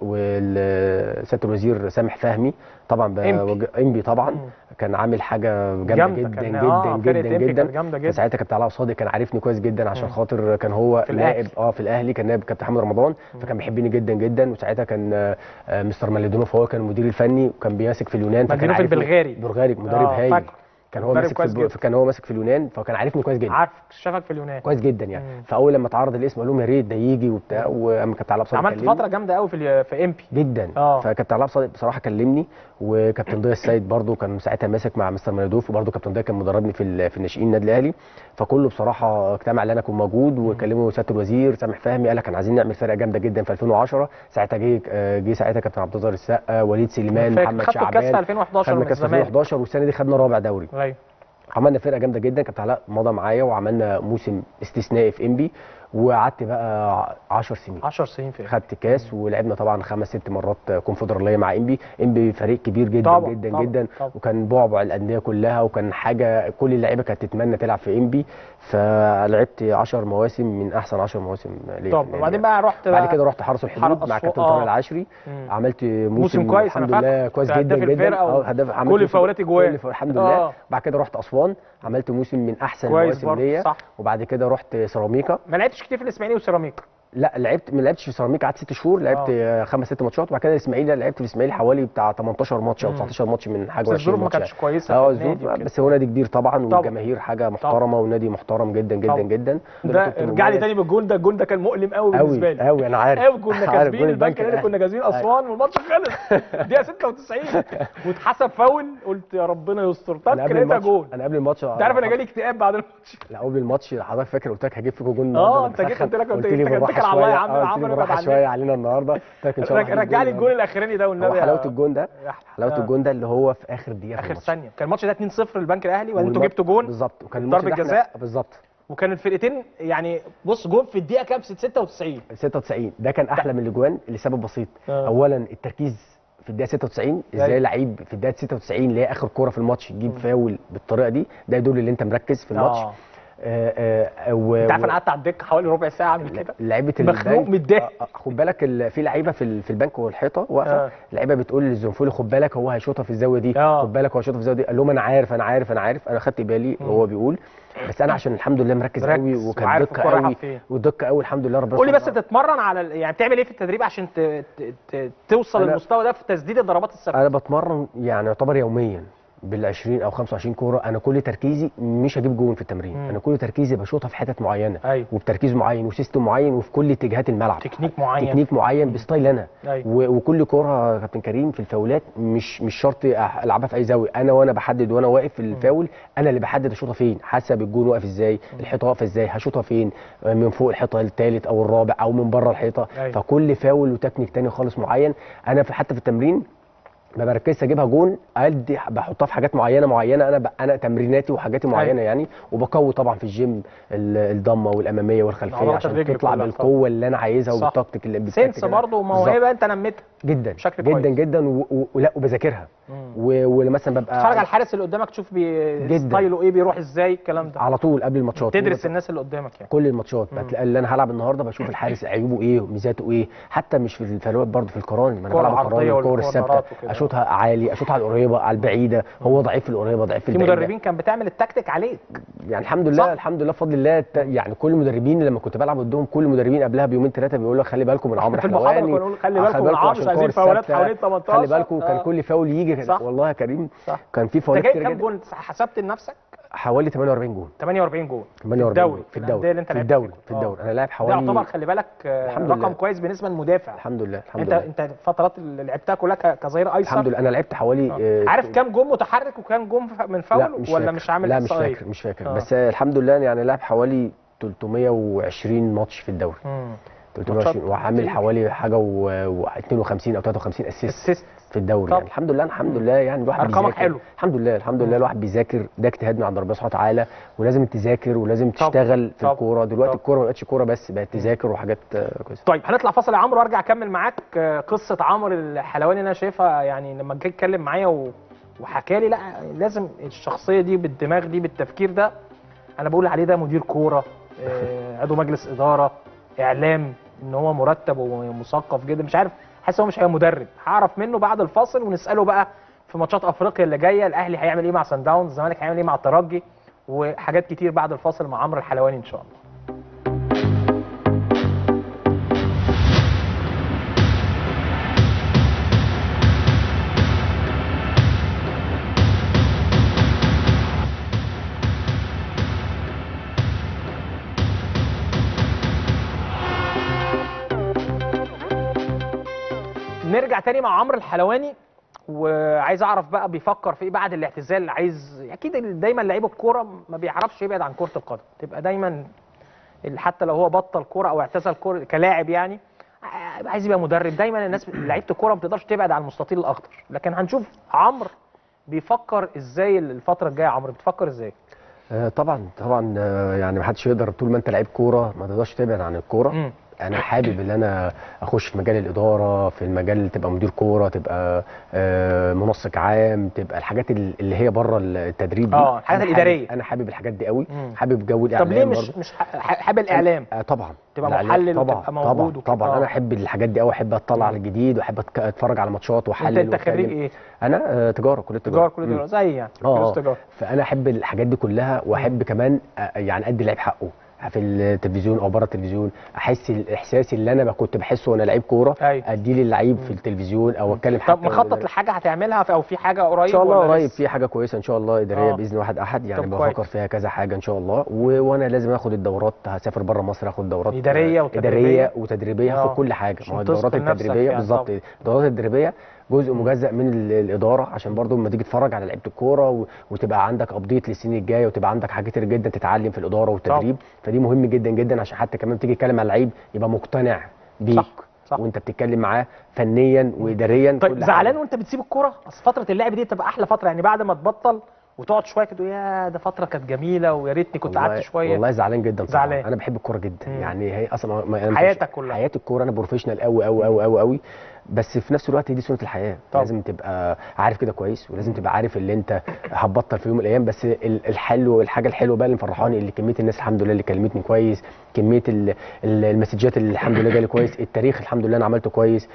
وسياده الوزير سامح فهمي طبعا ب- إمبي. وج- انبي طبعا مم. كان عامل حاجه جامده جامدة جدا كان- جدا آه، فرقة جدا إمبي جدا كانت جامدة جدا. فساعتها كابتن علاء صادق كان عارفني كويس جدا عشان مم. خاطر كان هو في الأهلي. نائب اه في الاهلي، كان نائب كابتن محمد رمضان. فكان بيحبني جدا جدا. وساعتها كان آه، آه، مستر مالدينوف هو كان المدير الفني وكان بيمسك في اليونان. فكان مالدينوف عارفني- البلغاري. بلغاري مدرب آه، هايل. فاكره. كان هو مدرب ماسك في كويس الب- جدا. كان هو ماسك في اليونان، فكان عارفني كويس جدا. عارف شافك في اليونان. كويس جدا يعني. مم. فاول لما اتعرض الاسم قال لهم يا ريت ده يجي وبتاع. واما كابتن علاء صادق عملت كلمني. فتره جامده قوي في ال- في امبي. جدا. اه. فكابتن علاء صادق بصراحه كلمني، وكابتن ضياء السيد برضو كان ساعتها ماسك مع مستر مالدوف، وبرضو كابتن ضياء كان مدربني في ال- في الناشئين النادي الاهلي. فكله بصراحه اجتمع ان انا اكون موجود. وكلموا سياده الوزير سامح فهمي قال لك احنا عايزين نعمل فرقه جامده جدا في ألفين وعشرة. ساعتها جه آه، جه ساعتها كابتن عبد الظاهر السقا، وليد سليمان، فاكر. محمد خدتوا الكاس في شعبان. ألفين وحداشر خدنا من كاس في الزمالك. ألفين وحداشر والسنه دي خدنا رابع دوري. ايوه. عملنا فرقه جامده جدا. كابتن علاء مضى معايا وعملنا موسم استثنائي في انبي. وقعدت بقى عشر سنين. عشر سنين في خدت كاس ولعبنا طبعا خمس ست مرات كونفدراليه مع انبي. انبي فريق كبير جدا طبعا جدا طبعا جدا طبعا. وكان بعبع الانديه كلها، وكان حاجه كل اللعيبه كانت تتمنى تلعب في انبي. فلعبت عشر مواسم من احسن عشر مواسم ليا. طب وبعدين بقى رحت بعد بقى كده رحت حرس الحدود حرس مع كابتن آه. طارق العشري. مم. عملت موسم, موسم كويس. الحمد انا لله فاكر. كويس كنت جدا هداف جدا. الفرقة و- هداف عملت كل موسم- فاولاتي جوان. كل فاول- الحمد آه. لله. بعد كده رحت اسوان عملت موسم من احسن كويس المواسم برضه، ليا. صح. وبعد كده رحت سيراميكا. ما لعبتش كتير في الاسماعيلي وسيراميكا. لا لعبت ما لعبتش في سيراميكا، قعدت ست شهور. لعبت آه. خمس ست ماتشات. وبعد كده الاسماعيلي لعبت في الاسماعيلي حوالي بتاع تمنتاشر ماتش او مم. تسعتاشر ماتش من حاجه بس وعشرين الظروف ما ماتش كانتش يعني. كويسة اه في الظروف النادي وكده. بس هو نادي كبير طبعا، طبعا. والجماهير حاجه محترمه ونادي محترم جدا جدا طبعا. جدا. ده كنت ارجع لي مميز. تاني بالجون ده. الجون ده كان مؤلم قوي بالنسبه لي. قوي انا عارف. قوي. كنا عارف كاسبين جول البنك الاهلي، كنا كاسبين اسوان والماتش خلص دقيقه ستة وتسعين واتحسب فاول. قلت يا ربنا يستر. انا طب قبل لقيتها الماتش جول. انا قبل الماتش انت عارف انا جالي اكتئاب بعد الماتش. لا قبل الماتش حضرتك فاكر قلت لك هجيب فيكم جون اه النهارده انت جيت قلت لك قلت انت لي كنت بالراحه اتكل على الله يا عم. شويه. يا قلت عم لي انا بالراحه ببعد شويه عنك. علينا النهارده. قلت لك ان شاء الله هجيب رجع لي جون الجول الاخراني ده هو والنبي. حلاوه الجون ده حلاوه آه. الجون ده اللي هو في اخر دقيقه في اخر الماتش. ثانيه. كان الماتش ده اتنين صفر للبنك الاهلي وبعدين انتوا والماتش- جبتوا جون بالظبط. وكان الماتش ضربه ده احنا- جزاء. بالظبط. وكان الفرقتين يعني بص جون في الدقيقه كام؟ ستة وتسعين. ستة وتسعين ده كان احلى من الاجوان لسبب بسيط. آه. اولا التركيز في الدقيقه ستة وتسعين. ازاي أيوة. لعيب في الدقيقه ستة وتسعين اللي هي اخر كوره في الماتش يجيب فاول بالطريقه دي، ده يدل ان انت مركز في الماتش. آه. آه آه و... انت عارف و- انا قعدت على الدكه حوالي ربع ساعه اعمل كده. لعيبه مخنوق البنك متضايق. آه، آه، خد بالك ال- في لعيبه في ال- في البنك والحيطه واقفه. آه. اللعيبه بتقول للزنفولي خد بالك هو هيشوطها في الزاويه دي. آه. خد بالك هو هيشوطها في الزاويه دي. قال لهم انا عارف انا عارف انا عارف انا خدت بالي وهو بيقول. بس انا عشان الحمد لله مركز مركز قوي وكان وعارف دقه الكرة رايحة قوي فين. ودقه قوي الحمد لله ربنا. قول لي بس سبحانه تتمرن على ال- يعني بتعمل ايه في التدريب عشان ت... ت... ت... توصل أنا- للمستوى ده في تسديد الضربات الثابته؟ انا بتمرن يعني يعتبر يوميا بال عشرين او خمسة وعشرين كوره. انا كل تركيزي مش هجيب جون في التمرين. مم. انا كل تركيزي بشوطها في حتت معينه. أيوة. وبتركيز معين وسيستم معين وفي كل اتجاهات الملعب. تكنيك معين. تكنيك معين بستايل انا. أيوة. و- وكل كوره يا كابتن كريم في الفاولات مش مش شرط أح- العبها في اي زاويه. انا وانا بحدد وانا واقف في الفاول انا اللي بحدد اشوطها فين حسب الجون واقف ازاي، الحيطه واقفه ازاي، هشوطها فين، من فوق الحيطه الثالث او الرابع او من بره الحيطه. أيوة. فكل فاول وتكنيك تاني خالص معين. انا في حتى في التمرين ما بركزش اجيبها جون، ادي بحطها في حاجات معينه معينه انا ب... انا تمريناتي وحاجاتي معينه يعني، وبقوي طبعا في الجيم الضمه والاماميه والخلفيه عشان تطلع بالقوه اللي انا عايزها وبالطاقتك اللي سنس برضه وموهبه انت نميتها جدا بشكل جدا كويس. جدا و... و... ولا وبذاكرها ومثلا ببقى تتفرج على الحارس اللي قدامك تشوف بي... ستايله ايه، بيروح ازاي، الكلام ده على طول قبل الماتشات، تدرس الناس اللي قدامك يعني كل الماتشات بتلاقي اللي انا هلعب النهارده بشوف الحارس عيوبه ايه وميزاته ايه، حتى مش في الفاولات برضه في القران، ما انا بلعب القران والكور الثابته اشوطها عالي اشوطها على القريبه على البعيده، هو ضعيف في القريبه ضعيف في البعيده. في مدربين كان بتعمل التكتيك عليك يعني الحمد لله صح؟ الحمد لله بفضل الله يعني كل المدربين لما كنت بلعب قدام كل المدربين قبلها بيومين ثلاثه بيقولوا لك خلي بالكم من عمرو حلواني، خلي بالكم من عمرو مش عايزين فاولات حوالين تمنتاشر، خلي بالكم كان كل فاول يجي صح. والله يا كريم صح. كان في فاولات كتير جدا. كام جون حسبت لنفسك؟ حوالي ثمانية وأربعين جون ثمانية وأربعين جون ثمانية وأربعين في الدوري في الدوري في الدوري في الدوري انا لاعب حوالي ده يعتبر خلي بالك رقم لله. كويس بالنسبه للمدافع. الحمد لله الحمد انت لله. انت الفترات اللي لعبتها كلها كظهير ايسر الحمد لله. انا لعبت حوالي آه. عارف كام جون متحرك وكام جون من فاول مش ولا فاكر. مش عامل لا مش فاكر مش فاكر آه. بس الحمد لله يعني لاعب حوالي ثلاثمية وعشرين ماتش في الدوري امم ثلاثمية وعشرين وعامل حوالي حاجه واثنين وخمسين او ثلاثة وخمسين اسيست في الدوري يعني الحمد لله الحمد لله يعني الواحد ارقامك حلو الحمد لله الحمد لله الواحد بيذاكر، ده اجتهاد من عند ربنا سبحانه وتعالى، ولازم تذاكر ولازم تشتغل في الكوره. دلوقتي الكوره ما بقتش كوره بس، بقت تذاكر وحاجات كويسه. طيب هنطلع فاصل يا عمرو وارجع اكمل معاك قصه عمرو الحلواني. انا شايفها يعني لما جه يتكلم معايا و... وحكى لي لا لازم الشخصيه دي بالدماغ دي بالتفكير ده، انا بقول عليه ده مدير كوره، عضو مجلس اداره، اعلام، ان هو مرتب ومثقف جدا. مش عارف حاسس هو مش هيبقى مدرب. هعرف منه بعد الفاصل ونساله بقى في ماتشات افريقيا اللي جايه، الاهلي هيعمل ايه مع سان داونز، الزمالك هيعمل ايه مع الترجي، وحاجات كتير بعد الفاصل مع عمرو الحلواني ان شاء الله. نرجع تاني مع عمرو الحلواني، وعايز اعرف بقى بيفكر في ايه بعد الاعتزال. عايز اكيد دايما لعيب الكوره ما بيعرفش يبعد عن كره القدم، تبقى دايما حتى لو هو بطل كوره او اعتزل كوره كلاعب يعني عايز يبقى مدرب. دايما الناس لعيبه الكوره ما بتقدرش تبعد عن المستطيل الاخضر، لكن هنشوف عمرو بيفكر ازاي الفتره الجايه. عمرو بتفكر ازاي؟ آه طبعا طبعا آه يعني ما حدش يقدر طول ما انت لعيب كوره ما تقدرش تبعد عن الكوره. انا حابب ان انا اخش في مجال الاداره، في المجال اللي تبقى مدير كوره، تبقى منسق عام، تبقى الحاجات اللي هي بره التدريب دي. اه الحاجات الاداريه. انا حابب الحاجات دي قوي، حابب جو الاعلام. طب ليه مش مش حابب الاعلام؟ آه طبعا تبقى محلل وتبقى موجود طبعا طبعا انا احب الحاجات دي قوي، احب اطلع على الجديد واحب اتفرج على ماتشات واحلل. انت انت خريج ايه؟ انا آه تجاره، كليه تجاره. تجاره كليه تجاره زي يعني اه فانا احب الحاجات دي كلها، واحب كمان يعني ادي لعيب حقه في التلفزيون او بره التلفزيون، احس الاحساس اللي انا كنت بحسه وانا لعيب كوره اديه للعيب في التلفزيون او اتكلم حتى. طب مخطط لحاجه هتعملها او في حاجه قريب؟ ان شاء الله قريب في حاجه كويسه ان شاء الله اداريه آه. باذن واحد احد يعني، بفكر فيها كذا حاجه ان شاء الله. و... وانا لازم اخد الدورات، هسافر بره مصر اخد دورات اداريه وتدريبيه اداريه وتدريبيه هاخد كل حاجه. ما هو الدورات التدريبيه يعني بالظبط، الدورات التدريبيه جزء مجزء من الاداره، عشان برضو لما تيجي تتفرج على لعيبه الكوره وتبقى عندك ابديت للسنين الجايه، وتبقى عندك حاجات كتير جدا تتعلم في الاداره والتدريب. فدي مهم جدا جدا عشان حتى كمان تيجي تتكلم على اللعيب يبقى مقتنع بيك صح. صح. وانت بتتكلم معاه فنيا واداريا. طيب زعلان وانت بتسيب الكوره؟ اصل فتره اللعب دي تبقى احلى فتره يعني، بعد ما تبطل وتقعد شويه كده يا ده فتره كانت جميله ويا ريتني كنت قعدت شويه. والله زعلان جدا طبعا. زعلان. انا بحب الكوره جدا مم. يعني هي اصلا ما حياتك كلها حياتي الكوره. انا بروفيشنال قوي قوي قوي قوي قوي، بس في نفس الوقت دي سنه الحياه. طب. لازم تبقى عارف كده كويس، ولازم تبقى عارف اللي انت هتبطل في يوم من الايام. بس الحلو الحاجه الحلوه بقى اللي مفرحاني اللي كميه الناس الحمد لله اللي كلمتني كويس، كميه المسجات اللي الحمد لله جالي كويس، التاريخ الحمد لله انا عملته كويس،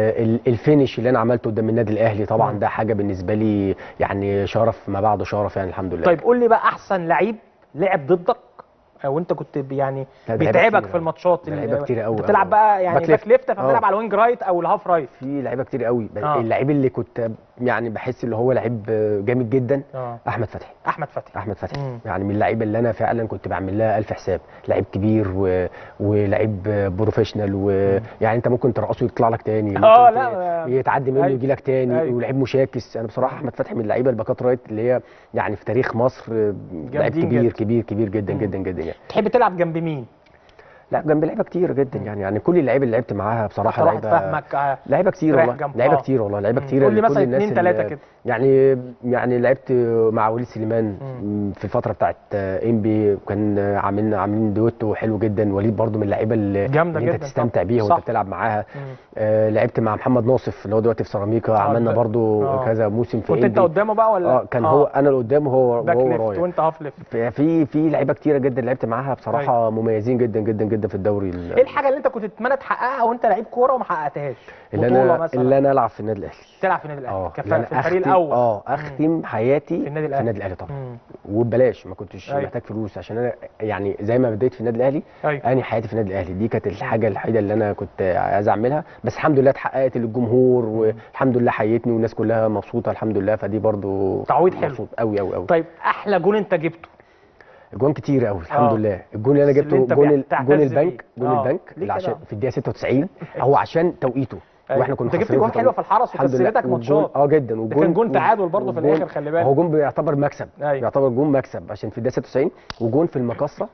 الفينش اللي انا عملته قدام النادي الاهلي طبعا م. ده حاجه بالنسبه لي يعني شرف ما بعده شرف يعني الحمد لله. طيب قول لي بقى احسن لعيب لعب ضدك او انت كنت يعني بيتعبك في الماتشات؟ لعيبه كتير قوي. بتلعب بقى يعني باك ليفت فبتلعب على الوينج رايت او الهاف رايت؟ في لعيبه كتير قوي. آه. اللعيب اللي كنت يعني بحس اللي هو لعيب جامد جدا آه. احمد فتحي. احمد فتحي احمد فتحي مم. يعني من اللعيبه اللي انا فعلا كنت بعمل لها الف حساب. لعيب كبير و... ولعيب بروفيشنال، ويعني انت ممكن ترقصه يطلع لك تاني، اه لا يتعدي منه يجي لك تاني. أيوه. ولعيب مشاكس. انا بصراحه احمد فتحي من اللعيبه الباكات رايت اللي هي يعني في تاريخ مصر لعيب كبير, كبير كبير كبير جدا مم. جدا جدا يعني. تحب تلعب جنب مين؟ لا جنب لعيبه كتير جدا يعني يعني كل اللعيبه اللي لعبت معاها بصراحه لعيبه لعيبه لعيبه كتير والله لعيبه كتير والله لعيبه كتير قول لي مثلا اثنين ثلاثه كده. يعني يعني لعبت مع وليد سليمان مم. في الفتره بتاعت انبي كان عاملين عاملين دويتو حلو جدا. وليد برده من اللعيبه اللي, اللي انت تستمتع بيها وانت بتلعب معاها. آه لعبت مع محمد ناصف اللي هو دلوقتي في سيراميكا آه عملنا برده كذا موسم في كنت انت قدامه بقى ولا اه كان آه. هو انا اللي قدامه هو وهو ورايا وانت هاف ليفت. في في لعيبه كتيره جدا لعبت معاها بصراحه أي. مميزين جدا جدا جدا في الدوري. ايه الحاجه اللي انت كنت تتمنى تحققها وانت لعيب كوره وما حققتهاش؟ اللي انا مثلا. اللي انا العب في النادي الاهلي. تلعب في النادي الاهلي اه كفايه في الفريق الاول. اه اختم مم. حياتي في النادي الاهلي, في النادي الأهلي طبعا مم. وببلاش ما كنتش أي. محتاج فلوس عشان انا يعني زي ما بديت في النادي الاهلي اني حياتي في النادي الاهلي. دي كانت الحاجه الوحيده اللي انا كنت عايز اعملها بس الحمد لله اتحققت للجمهور والحمد لله حيتني والناس كلها مبسوطه الحمد لله. فدي برضو تعويض حلو مبسوط قوي قوي قوي. طيب احلى جون انت جبته؟ جون كتير قوي الحمد آه. لله. الجون اللي انا جبته جون جون البنك جون آه. البنك اللي عشان في الدقيقه ستة وتسعين هو عشان توقيته أيوة. واحنا كنا انت جبت جون حلوه في الحرس وكسبتك ماتشات. اه جدا وجون كان جون تعادل برضه في الاخر خلي بالك. هو جون بيعتبر مكسب أيوة. بيعتبر جون مكسب عشان في الدقيقه ستة وتسعين وجون في المقصه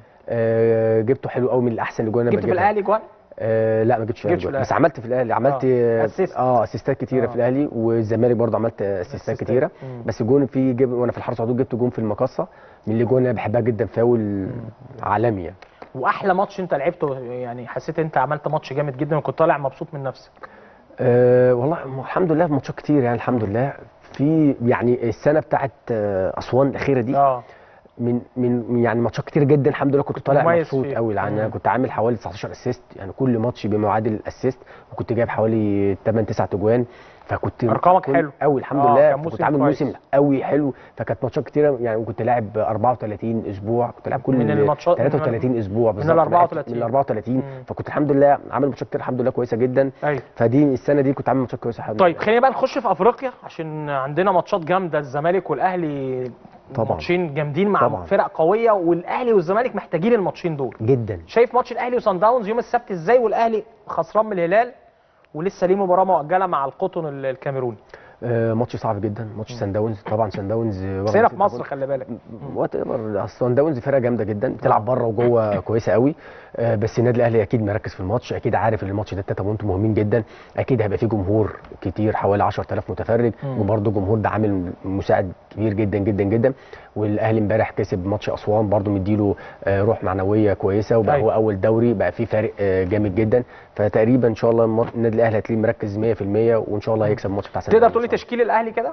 آه جبته حلو قوي من الاحسن اللي جوانا. جبت في الاهلي جوان؟ آه لا ما جبتش في الاهلي بس عملت في الاهلي عملت اه, أسيست. آه اسيستات كتيره آه. في الاهلي والزمالك برضه عملت اسيستات كتيره مم. بس جون في جب... وانا في الحرس الحدود جبت جون في المقصه من اللي جون انا بحبها جدا فاول عالمي يعني. واحلى ماتش انت لعبته يعني حسيت انت عملت ماتش جامد جدا وكنت طالع مبسوط من نفسك؟ أه والله الحمد لله ماتشات كتير يعني الحمد لله. في يعني السنه بتاعت اسوان الاخيره دي اه من من يعني ماتشات كتير جدا الحمد لله كنت طالع مبسوط قوي لان انا كنت عامل حوالي تسعتاشر اسيست يعني كل ماتش بمعادل اسيست وكنت جايب حوالي تمانية تسعة اجوان فكنت ارقامك حلو قوي الحمد آه لله. كنت عامل موسم قوي حلو فكانت ماتشات كتيره يعني وكنت لاعب اربعة وتلاتين اسبوع كنت لاعب كل من الماتشات تلاتة وتلاتين اسبوع بالظبط من ال اربعة وتلاتين من ال اربعة وتلاتين فكنت الحمد لله عامل ماتشات كتير الحمد لله كويسه جدا. أيوة. فدي السنه دي كنت عامل ماتشات كويسه الحمد طيب خلينا بقى نخش في افريقيا عشان عندنا ماتشات جامده. الزمالك والاهلي طبعا ماتشين جامدين مع طبعا. فرق قويه والاهلي والزمالك محتاجين الماتشين دول جدا. شايف ماتش الاهلي وصن داونز يوم السبت ازاي والاهلي خسران من الهلال ولسه ليه مباراه مؤجله مع القطن الكاميروني؟ آه ماتش صعب جدا ماتش سان داونز طبعا. سان داونز هنا في مصر خلي بالك وات ايفر سان داونز فرقه جامده جدا بتلعب بره وجوه كويسه قوي آه بس النادي الاهلي اكيد مركز في الماتش اكيد عارف ان الماتش ده تلاته بونت مهمين جدا اكيد هيبقى فيه جمهور كتير حوالي عشرة آلاف متفرج وبرده الجمهور ده عامل مساعد كبير جدا جدا جدا. والاهلي امبارح كسب ماتش اسوان برده مديله آه روح معنويه كويسه وبقى هو اول دوري بقى فيه فارق آه جامد جدا فتقريبا ان شاء الله النادي الاهلي هتلاقيه مركز مية في المية وان شاء الله هيكسب الماتش بتاع سان داونز. تقدر تقول لي تشكيل الاهلي كده؟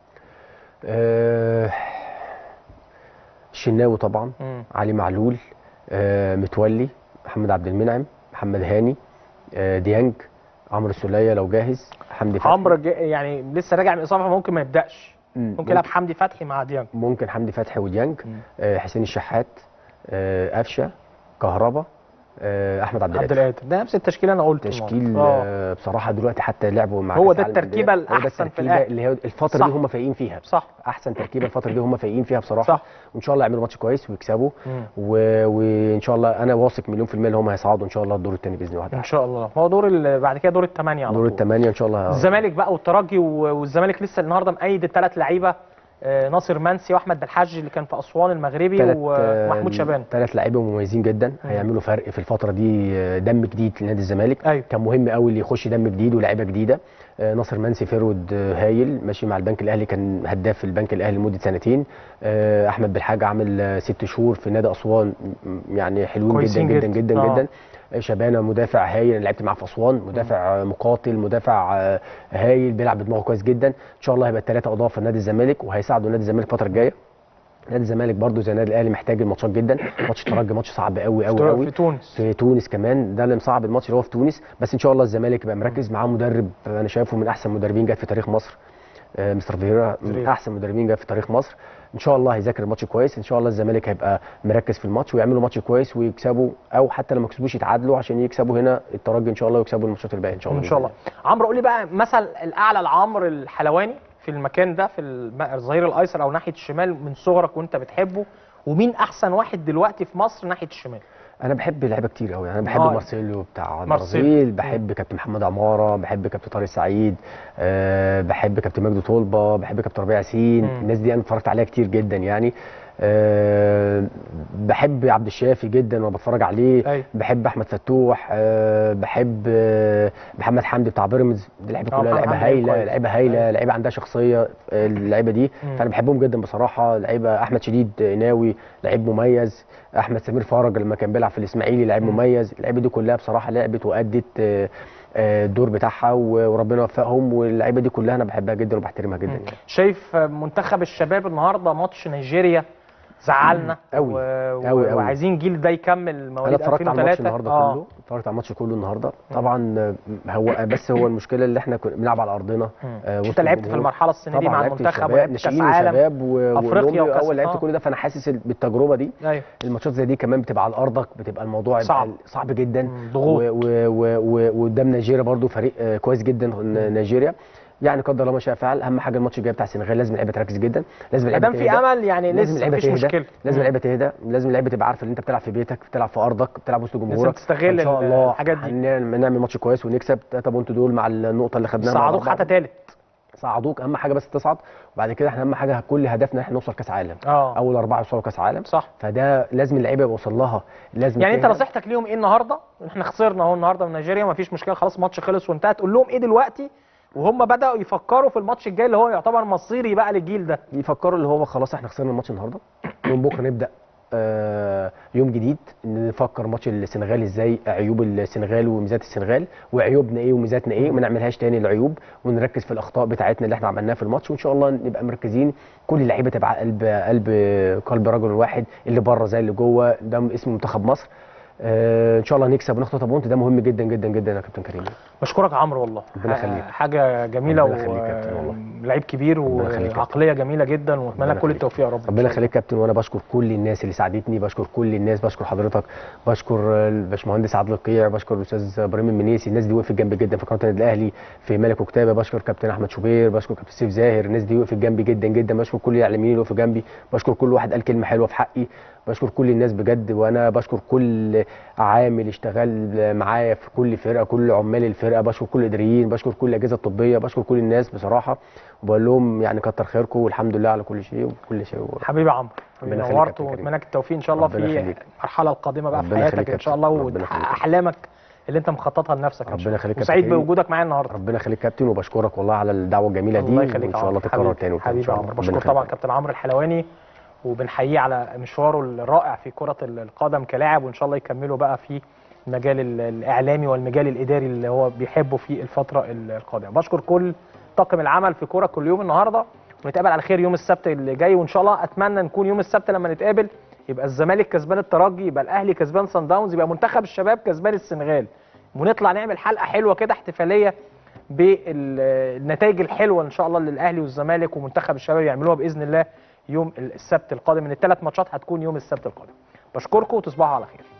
آه الشناوي طبعا مم. علي معلول آه متولي محمد عبد المنعم محمد هاني آه ديانج عمرو السوليه لو جاهز حمدي فتحي. عمرو يعني لسه راجع من اصابه ممكن ما يبداش مم. ممكن يلعب حمدي فتحي مع ديانج ممكن حمدي فتحي وديانج آه حسين الشحات آه قفشه كهربا احمد عبد القادر ده نفس التشكيله انا قلت تشكيل آه بصراحه دلوقتي حتى لعبوا مع هو ده التركيبه الاحسن في الاهلي اللي هي الفتره صح. دي هم فايقين فيها صح احسن تركيبه الفتره دي هم فايقين فيها بصراحه صح. وان شاء الله يعملوا ماتش كويس ويكسبوا و... وان شاء الله انا واثق مليون في الميه ان هم هيصعدوا ان شاء الله الدور الثاني باذن الله ان شاء الله. هو دور ال... بعد كده دور الثمانيه على دور الثمانيه ان شاء الله. الزمالك بقى والترجي والزمالك لسه النهارده مأيد الثلاث لعيبه ناصر منسي واحمد بالحاج اللي كان في اسوان المغربي ومحمود شبان. ثلاث لعيبه مميزين جدا مم. هيعملوا فرق في الفتره دي دم جديد لنادي الزمالك. أيوة. كان مهم قوي اللي يخش دم جديد ولاعيبه جديده. ناصر منسي فيرود هايل ماشي مع البنك الاهلي كان هداف في البنك الاهلي لمده سنتين. احمد بالحاج عامل ست شهور في نادي اسوان يعني حلوين جدا جدا جدا جدا, آه. جدا. شبانه مدافع هايل انا لعبت معاه في اسوان مدافع مقاتل مدافع هايل بيلعب بدماغه كويس جدا. ان شاء الله هيبقى الثلاثه اضافه لنادي الزمالك وهيساعدوا نادي الزمالك الفتره الجايه. نادي الزمالك برده زي النادي الاهلي محتاج الماتشات جدا. ماتش الترجي ماتش صعب قوي قوي قوي في تونس في تونس كمان ده اللي مصعب الماتش اللي هو في تونس بس ان شاء الله الزمالك يبقى مركز معاه مدرب انا شايفه من احسن مدربين جت في تاريخ مصر آه مستر فيرا من احسن مدربين جت في تاريخ مصر. ان شاء الله هيذاكر الماتش كويس ان شاء الله الزمالك هيبقى مركز في الماتش ويعملوا ماتش كويس ويكسبوا او حتى لو ما كسبوش يتعادلوا عشان يكسبوا هنا الترجي ان شاء الله ويكسبوا الماتشات الباقيه ان شاء الله ان شاء الله. عمرو قول لي بقى مثل الاعلى لعمرو الحلواني في المكان ده في الظهير الايسر او ناحيه الشمال من صغرك وانت بتحبه ومين احسن واحد دلوقتي في مصر ناحيه الشمال؟ انا بحب لعيبه كتير قوي. انا بحب آه. مارسيلو بتاع البرازيل بحب كابتن محمد عماره بحب كابتن طارق سعيد أه بحب كابتن مجدي طلبه بحب كابتن ربيع ياسين الناس دي انا اتفرجت عليها كتير جدا يعني أه بحب عبد الشافي جدا وانا بتفرج عليه. أيوة. بحب احمد فتوح. أه بحب أه محمد حمدي بتاع بيراميدز. اللعيبه كلها لعيبه هايله، لعيبه هايله، لعيبه عندها شخصيه اللعيبه دي. مم. فانا بحبهم جدا بصراحه. لعيبه احمد شديد ناوي لعيب مميز، احمد سمير فرج لما كان بيلعب في الاسماعيلي لعيب مميز. اللعيبه دي كلها بصراحه لعبت وادت أه الدور بتاعها وربنا يوفقهم، واللعيبه دي كلها انا بحبها جدا وبحترمها جدا. يعني. شايف منتخب الشباب النهارده ماتش نيجيريا زعلنا قوي و... قوي قوي. وعايزين الجيل ده يكمل مواليد انا اتفرجت على الماتش النهارده آه. كله، اتفرجت على الماتش كله النهارده. طبعا هو بس هو المشكله اللي احنا كنا بنلعب على ارضنا. آه انت لعبت في المرحله السنه دي مع المنتخب ولعبت كاس عالم وشباب افريقيا وكاس اول لعبت كل ده، فانا حاسس بالتجربه دي. أيوة. الماتشات زي دي كمان بتبقى على ارضك، بتبقى الموضوع صعب صعب جدا. ضغوط وقدام نيجيريا برده فريق كويس جدا نيجيريا. يعني قدر الله ما شاء فعل. اهم حاجه الماتش الجاي بتاع السنغال لازم اللعيبه تركز جدا، لازم اللعيبه تهدى. في امل يعني لسه مفيش مشكله. لازم اللعيبه تهدى، لازم اللعيبه تبقى عارفه ان انت بتلعب في بيتك، بتلعب في ارضك، بتلعب وسط جمهورك. لازم تستغل ان شاء الله الحاجات دي. نعمل ماتش كويس ونكسب ثلاثة بونت دول مع النقطه اللي خدناها. صعدوك حتى ثالث. صعدوك اهم حاجه بس تصعد، وبعد كده احنا اهم حاجه كل هدفنا احنا نوصل كاس عالم. اه اول اربعه يوصلوا كاس عالم. صح. فده لازم اللعيبه يوصل لها. لازم يعني انت نصيحتك ليهم ايه النهارده؟ احنا خسرنا اهو النهارده من نيجيريا مفيش مشكله، خلاص الماتش خلص وانتهى. تقول لهم ايه دلوقتي وهم بداوا يفكروا في الماتش الجاي اللي هو يعتبر مصيري بقى للجيل ده؟ يفكروا اللي هو خلاص احنا خسرنا الماتش النهارده، من بكره نبدا آه يوم جديد، نفكر ماتش السنغال ازاي، عيوب السنغال وميزات السنغال، وعيوبنا ايه وميزاتنا ايه، ما نعملهاش تاني العيوب، ونركز في الاخطاء بتاعتنا اللي احنا عملناها في الماتش، وان شاء الله نبقى مركزين. كل اللعيبه تبقى قلب قلب قلب رجل واحد، اللي بره زي اللي جوه. ده اسم منتخب مصر. آه ان شاء الله نكسب وناخد ثلاثة بونت. ده مهم جدا جدا جدا يا كابتن كريم. بشكرك عمرو والله. ربنا يخليك. حاجه جميله ولعيب كبير وعقليه جميله جدا، واتمنى لك كل التوفيق يا رب. ربنا يخليك يا كابتن. وانا بشكر كل الناس اللي ساعدتني، بشكر كل الناس، بشكر حضرتك، بشكر الباشمهندس عادل القيع، بشكر الاستاذ ابراهيم المنيسي. الناس دي وقفت جنبي جدا في قناه النادي الاهلي، في ملك وكتابه. بشكر كابتن احمد شوبير، بشكر كابتن سيف زاهر. الناس دي وقفت جنبي جدا جدا. بشكر كل الاعلاميين اللي وقفوا جنبي، بشكر كل واحد قال كلمه حلوه في حقي، بشكر كل الناس بجد. وانا بشكر كل عامل اشتغل معايا في كل فرقه، كل عمال الفرقه، بشكر كل الاداريين، بشكر كل الاجهزه الطبيه، بشكر كل الناس بصراحه، وبقول لهم يعني كتر خيركم والحمد لله على كل شيء وكل شيء. حبيبي عمرو، نورت واتمنى لك التوفيق ان شاء الله في المرحله القادمه بقى في حياتك ان شاء الله، وتحقق احلامك اللي انت مخططها لنفسك. ربنا يخليك. وسعيد بوجودك معايا النهارده. ربنا يخليك كابتن، وبشكرك والله على الدعوه الجميله دي، وان شاء الله تتكرر تاني. حبيبي عمرو، بشكر طبعا كابتن عمرو الحلواني، وبنحييه على مشواره الرائع في كرة القدم كلاعب، وإن شاء الله يكمله بقى في المجال الإعلامي والمجال الإداري اللي هو بيحبه في الفترة القادمة. بشكر كل طاقم العمل في كرة كل يوم النهاردة، ونتقابل على خير يوم السبت اللي جاي، وإن شاء الله أتمنى نكون يوم السبت لما نتقابل يبقى الزمالك كسبان الترجي، يبقى الأهلي كسبان صن داونز، يبقى منتخب الشباب كسبان السنغال، ونطلع نعمل حلقة حلوة كده احتفالية بالنتائج الحلوة إن شاء الله اللي الأهلي والزمالك ومنتخب الشباب يعملوها بإذن الله يوم السبت القادم. من الثلاث ماتشات هتكون يوم السبت القادم. بشكركم وتصبحوا على خير.